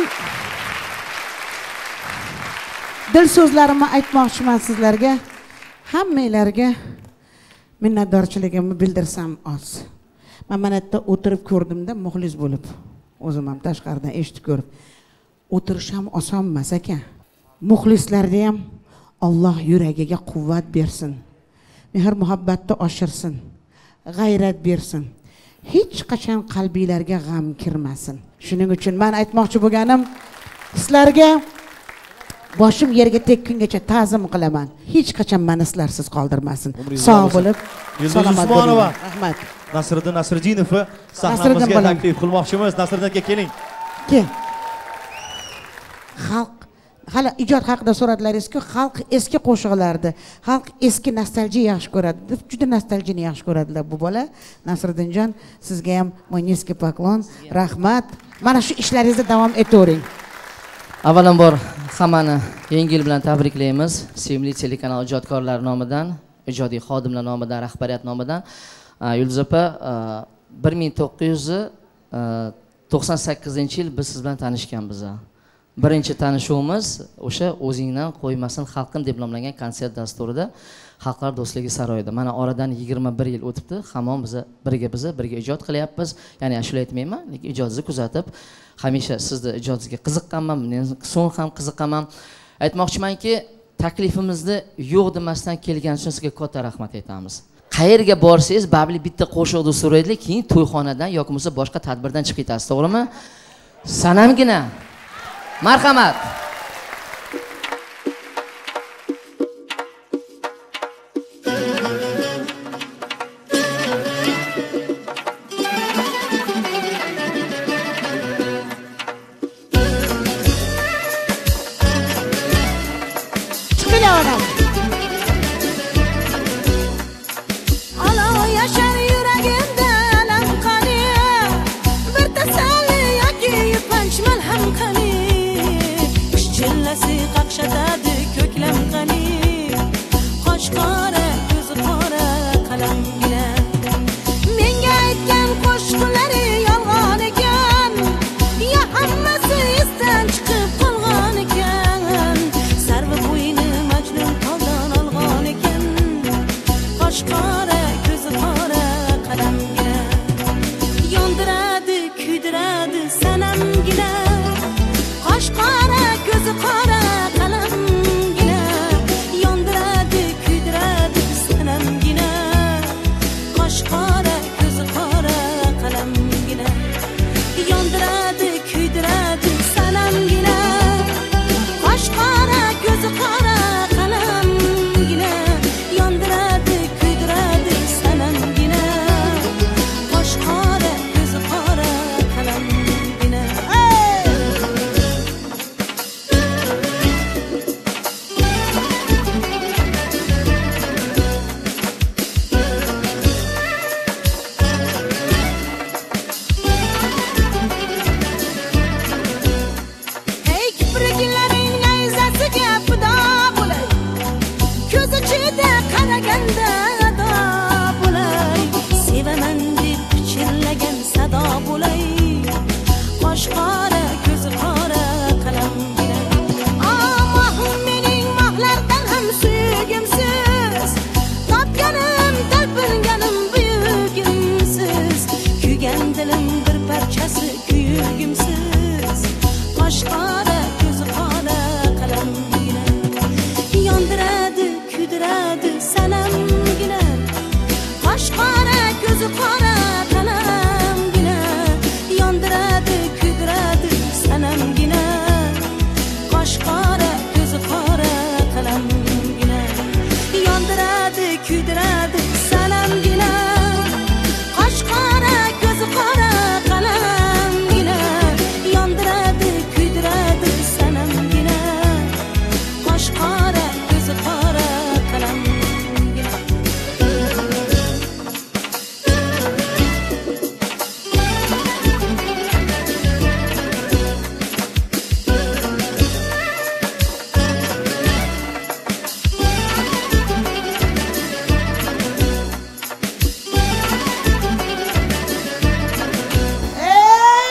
dil so'zlarimni aytmoqchiman sizlarga. Hammanglarga minnatdorchiligimni bildirsam oz. Men mana yerda o'tirib ko'rdimda muxlis bo'lib, o'zim ham tashqaridan eshitib ko'rib, o'tirish ham oson emas ekan. Muxlislarga ham Alloh yuragiga quvvat bersin. Mehr muhabbatni oshirsin. G'ayrat bersin. Hech qachon qalbinglarga g'am kirmasin. Shuning uchun men aytmoqchi bo'lganim, sizlarga boshim yerga tekkungacha ta'zim qilaman. Hech qachon meni sizlarsiz qoldirmasin. Sog' bo'lib, salomat bo'ling. Rahmat. Nasriddin Nasrijinovni sahnamizga taklif qilmoqchimiz. Nasriddin aka keling. Kel. Xalq hali ijod haqida so'radilaringiz-ku, xalq eski qo'shiqlarni, xalq eski nostalgiya yaxshi ko'radi deb, juda nostalgiyani yaxshi ko'radilar bu bola. Nasriddinjon, sizga ham mo'yneski poklon, rahmat. Mana shu ishlaringizni davom etavering. Avvalambor hammani yangi yil bilan tabriklaymiz. Sevimli telekanal ijodkorlari nomidan, ijodiy xodimlar nomidan, rahbariyat nomidan. Yulduz opa, 1998-yil biz siz bilan tanishganmiz. Birinchi tanishuvimiz o'sha o'zingdan qo'ymasin xalqim deb nomlangan konsert dasturida Xalqlar do'stligi saroyida. Mana oradan 21 yil o'tibdi. Hamon biz birga ijod qilyapmiz. Ya'ni ashula aytmayman, lekin ijodingizni kuzatib, hamisha sizni ijodingizga qiziqqanman, men so'ng ham qiziqqanman. Aytmoqchimanki, taklifimizni yo'q demasdan kelgan uchun sizga katta rahmat aytamiz. Qayerga borsangiz, babli bitta qo'shiqni so'raydilar, keyin to'yxonadan yoki bo'lmasa boshqa tadbirdan chiqib ketasiz, to'g'rimi? Sanamgina. Marhamat.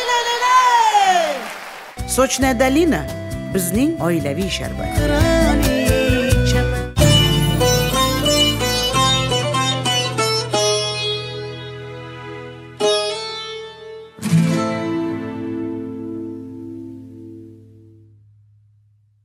Sochna Dalina bizning oilaviy sharbat.